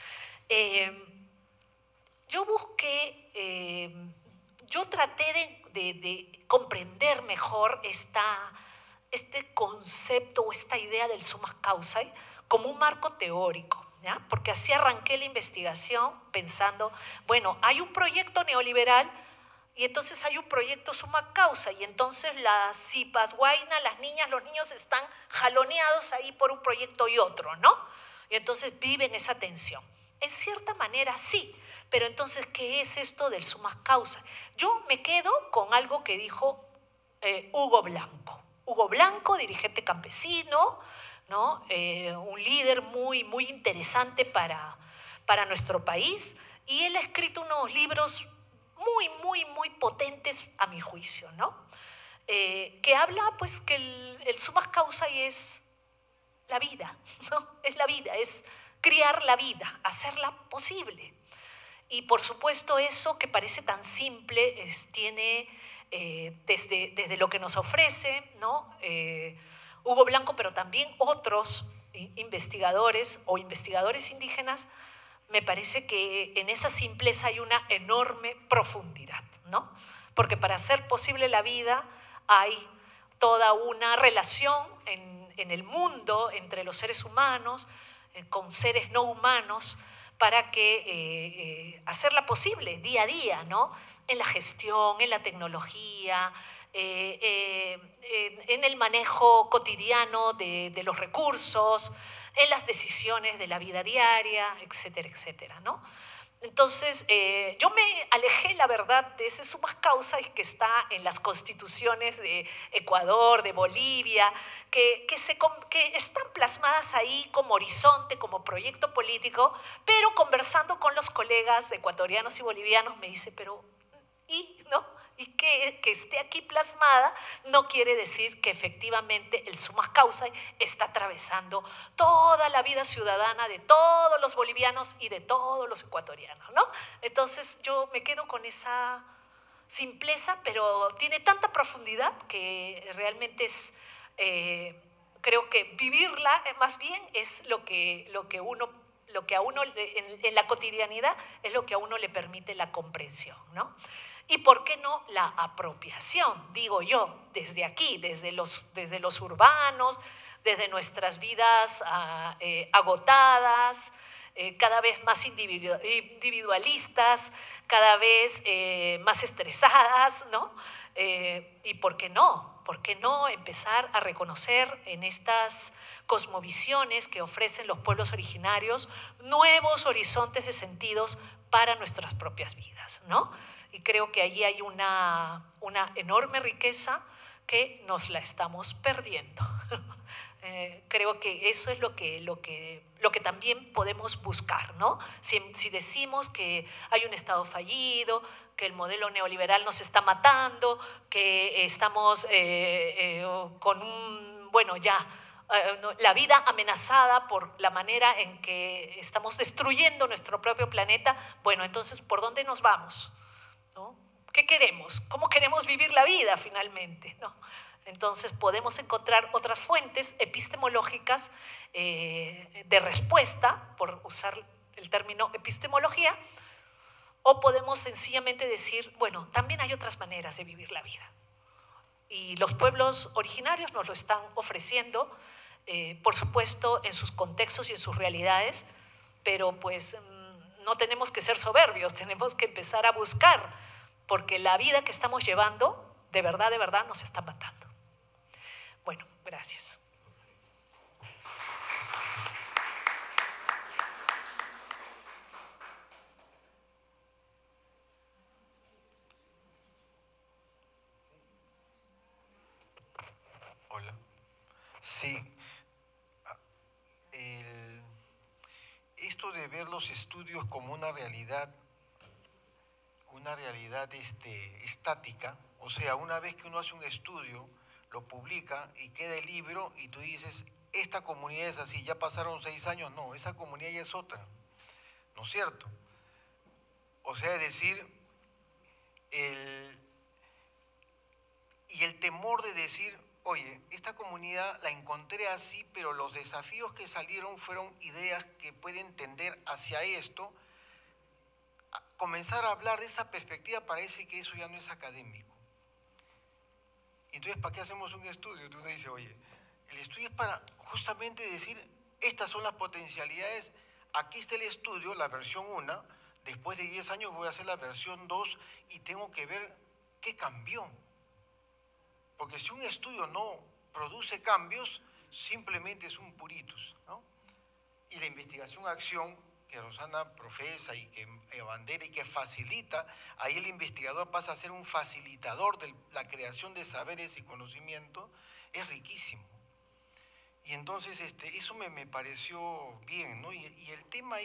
Yo traté de comprender mejor este concepto o esta idea del sumas causa como un marco teórico, ¿ya? Porque así arranqué la investigación pensando, bueno, hay un proyecto neoliberal y entonces hay un proyecto suma causa y entonces las cipas, guaina, las niñas, los niños están jaloneados ahí por un proyecto y otro, ¿no? Y entonces viven esa tensión. En cierta manera sí, pero entonces, ¿qué es esto del suma causa? Yo me quedo con algo que dijo Hugo Blanco. Hugo Blanco, dirigente campesino, ¿no? Un líder muy, muy interesante para nuestro país, y él ha escrito unos libros muy, muy, muy potentes a mi juicio, ¿no? Que habla pues que el suma causa es la vida, ¿no? Es la vida, es criar la vida, hacerla posible. Y por supuesto eso que parece tan simple tiene desde lo que nos ofrece, ¿no? Hugo Blanco, pero también otros investigadores o investigadores indígenas, me parece que en esa simpleza hay una enorme profundidad, ¿no? Porque para hacer posible la vida hay toda una relación en el mundo entre los seres humanos, con seres no humanos, para que hacerla posible día a día, ¿no? En la gestión, en la tecnología, en el manejo cotidiano de los recursos, en las decisiones de la vida diaria, etcétera, etcétera, ¿no? Entonces, yo me alejé, la verdad, de ese sumas causa que está en las constituciones de Ecuador, de Bolivia, que están plasmadas ahí como horizonte, como proyecto político, pero conversando con los colegas ecuatorianos y bolivianos me dice, pero, ¿y no? Y que esté aquí plasmada no quiere decir que efectivamente el sumas causa está atravesando toda la vida ciudadana de todos los bolivianos y de todos los ecuatorianos, ¿no? Entonces yo me quedo con esa simpleza, pero tiene tanta profundidad que realmente es, creo que vivirla más bien es lo que a uno en la cotidianidad es lo que a uno le permite la comprensión, ¿no? Y ¿por qué no la apropiación? Digo yo, desde aquí, desde los urbanos, desde nuestras vidas agotadas, cada vez más individualistas, cada vez más estresadas, ¿no? ¿Y por qué no? ¿Por qué no empezar a reconocer en estas cosmovisiones que ofrecen los pueblos originarios nuevos horizontes de sentidos para nuestras propias vidas, ¿no? Y creo que allí hay una enorme riqueza que nos la estamos perdiendo. Creo que eso es lo que también podemos buscar, ¿no? Si decimos que hay un Estado fallido, que el modelo neoliberal nos está matando, que estamos con la vida amenazada por la manera en que estamos destruyendo nuestro propio planeta, bueno, entonces, ¿por dónde nos vamos? ¿No? ¿Qué queremos? ¿Cómo queremos vivir la vida finalmente? ¿No? Entonces podemos encontrar otras fuentes epistemológicas de respuesta, por usar el término epistemología, o podemos sencillamente decir, bueno, también hay otras maneras de vivir la vida. Y los pueblos originarios nos lo están ofreciendo, por supuesto, en sus contextos y en sus realidades, pero pues no tenemos que ser soberbios, tenemos que empezar a buscar, porque la vida que estamos llevando, de verdad, nos está matando. Bueno, gracias. Hola. Sí. Esto de ver los estudios como una realidad estática, o sea, una vez que uno hace un estudio, lo publica y queda el libro y tú dices, esta comunidad es así, ya pasaron 6 años, no, esa comunidad ya es otra, ¿no es cierto? O sea, es decir, el temor de decir, oye, esta comunidad la encontré así, pero los desafíos que salieron fueron ideas que pueden tender hacia esto. Comenzar a hablar de esa perspectiva parece que eso ya no es académico. Entonces, ¿para qué hacemos un estudio? Tú dices, oye, el estudio es para justamente decir, estas son las potencialidades, aquí está el estudio, la versión 1, después de 10 años voy a hacer la versión 2 y tengo que ver qué cambió. Porque si un estudio no produce cambios, simplemente es un puritus, ¿no? Y la investigación-acción que Rosana profesa y que abandera y que facilita, ahí el investigador pasa a ser un facilitador de la creación de saberes y conocimiento, es riquísimo. Y entonces eso me pareció bien, ¿no? Y el tema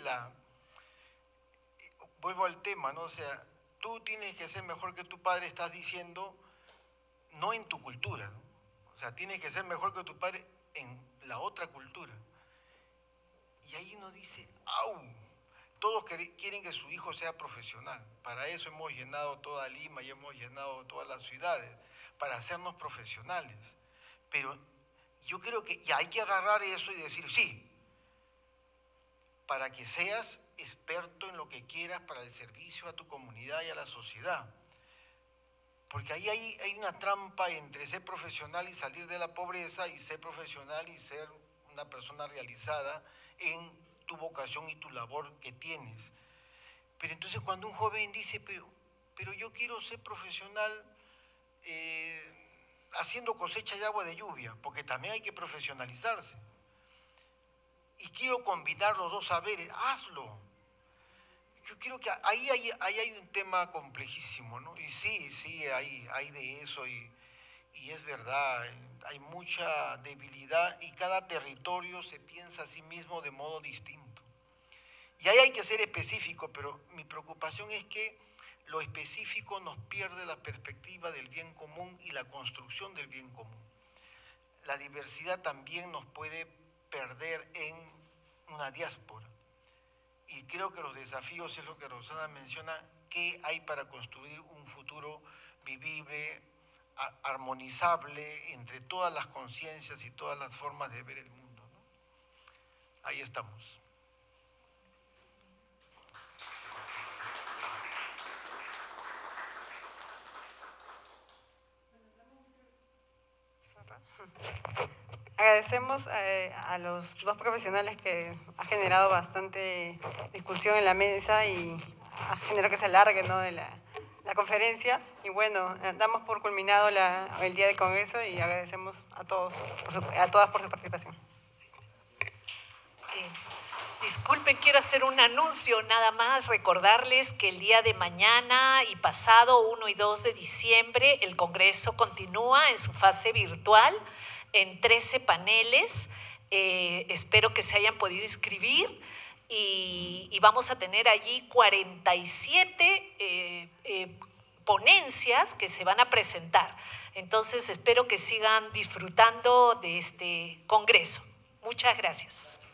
vuelvo al tema, ¿no? O sea, tú tienes que ser mejor que tu padre, estás diciendo, no en tu cultura, ¿no? O sea, tienes que ser mejor que tu padre en la otra cultura. Y ahí uno dice, ¡au! Todos quieren que su hijo sea profesional. Para eso hemos llenado toda Lima y hemos llenado todas las ciudades, para hacernos profesionales. Pero yo creo que ya hay que agarrar eso y decir, sí, para que seas experto en lo que quieras para el servicio a tu comunidad y a la sociedad. Porque ahí hay una trampa entre ser profesional y salir de la pobreza y ser profesional y ser una persona realizada en tu vocación y tu labor que tienes. Pero entonces cuando un joven dice, pero yo quiero ser profesional haciendo cosecha de agua de lluvia, porque también hay que profesionalizarse. Y quiero combinar los dos saberes, hazlo. Yo creo que ahí hay un tema complejísimo, ¿no? Y sí, hay de eso y es verdad, hay mucha debilidad y cada territorio se piensa a sí mismo de modo distinto. Y ahí hay que ser específico, pero mi preocupación es que lo específico nos pierde la perspectiva del bien común y la construcción del bien común. La diversidad también nos puede perder en una diáspora. Y creo que los desafíos es lo que Rosana menciona, qué hay para construir un futuro vivible, armonizable entre todas las conciencias y todas las formas de ver el mundo, ¿no? Ahí estamos. Agradecemos a los dos profesionales que ha generado bastante discusión en la mesa y ha generado que se alargue, ¿no?, de la conferencia. Y bueno, damos por culminado el día de congreso y agradecemos a todos, a todas por su participación. Disculpen, quiero hacer un anuncio nada más, recordarles que el día de mañana y pasado, 1 y 2 de diciembre, el Congreso continúa en su fase virtual en 13 paneles. Espero que se hayan podido inscribir y vamos a tener allí 47 ponencias que se van a presentar. Entonces, espero que sigan disfrutando de este Congreso. Muchas gracias.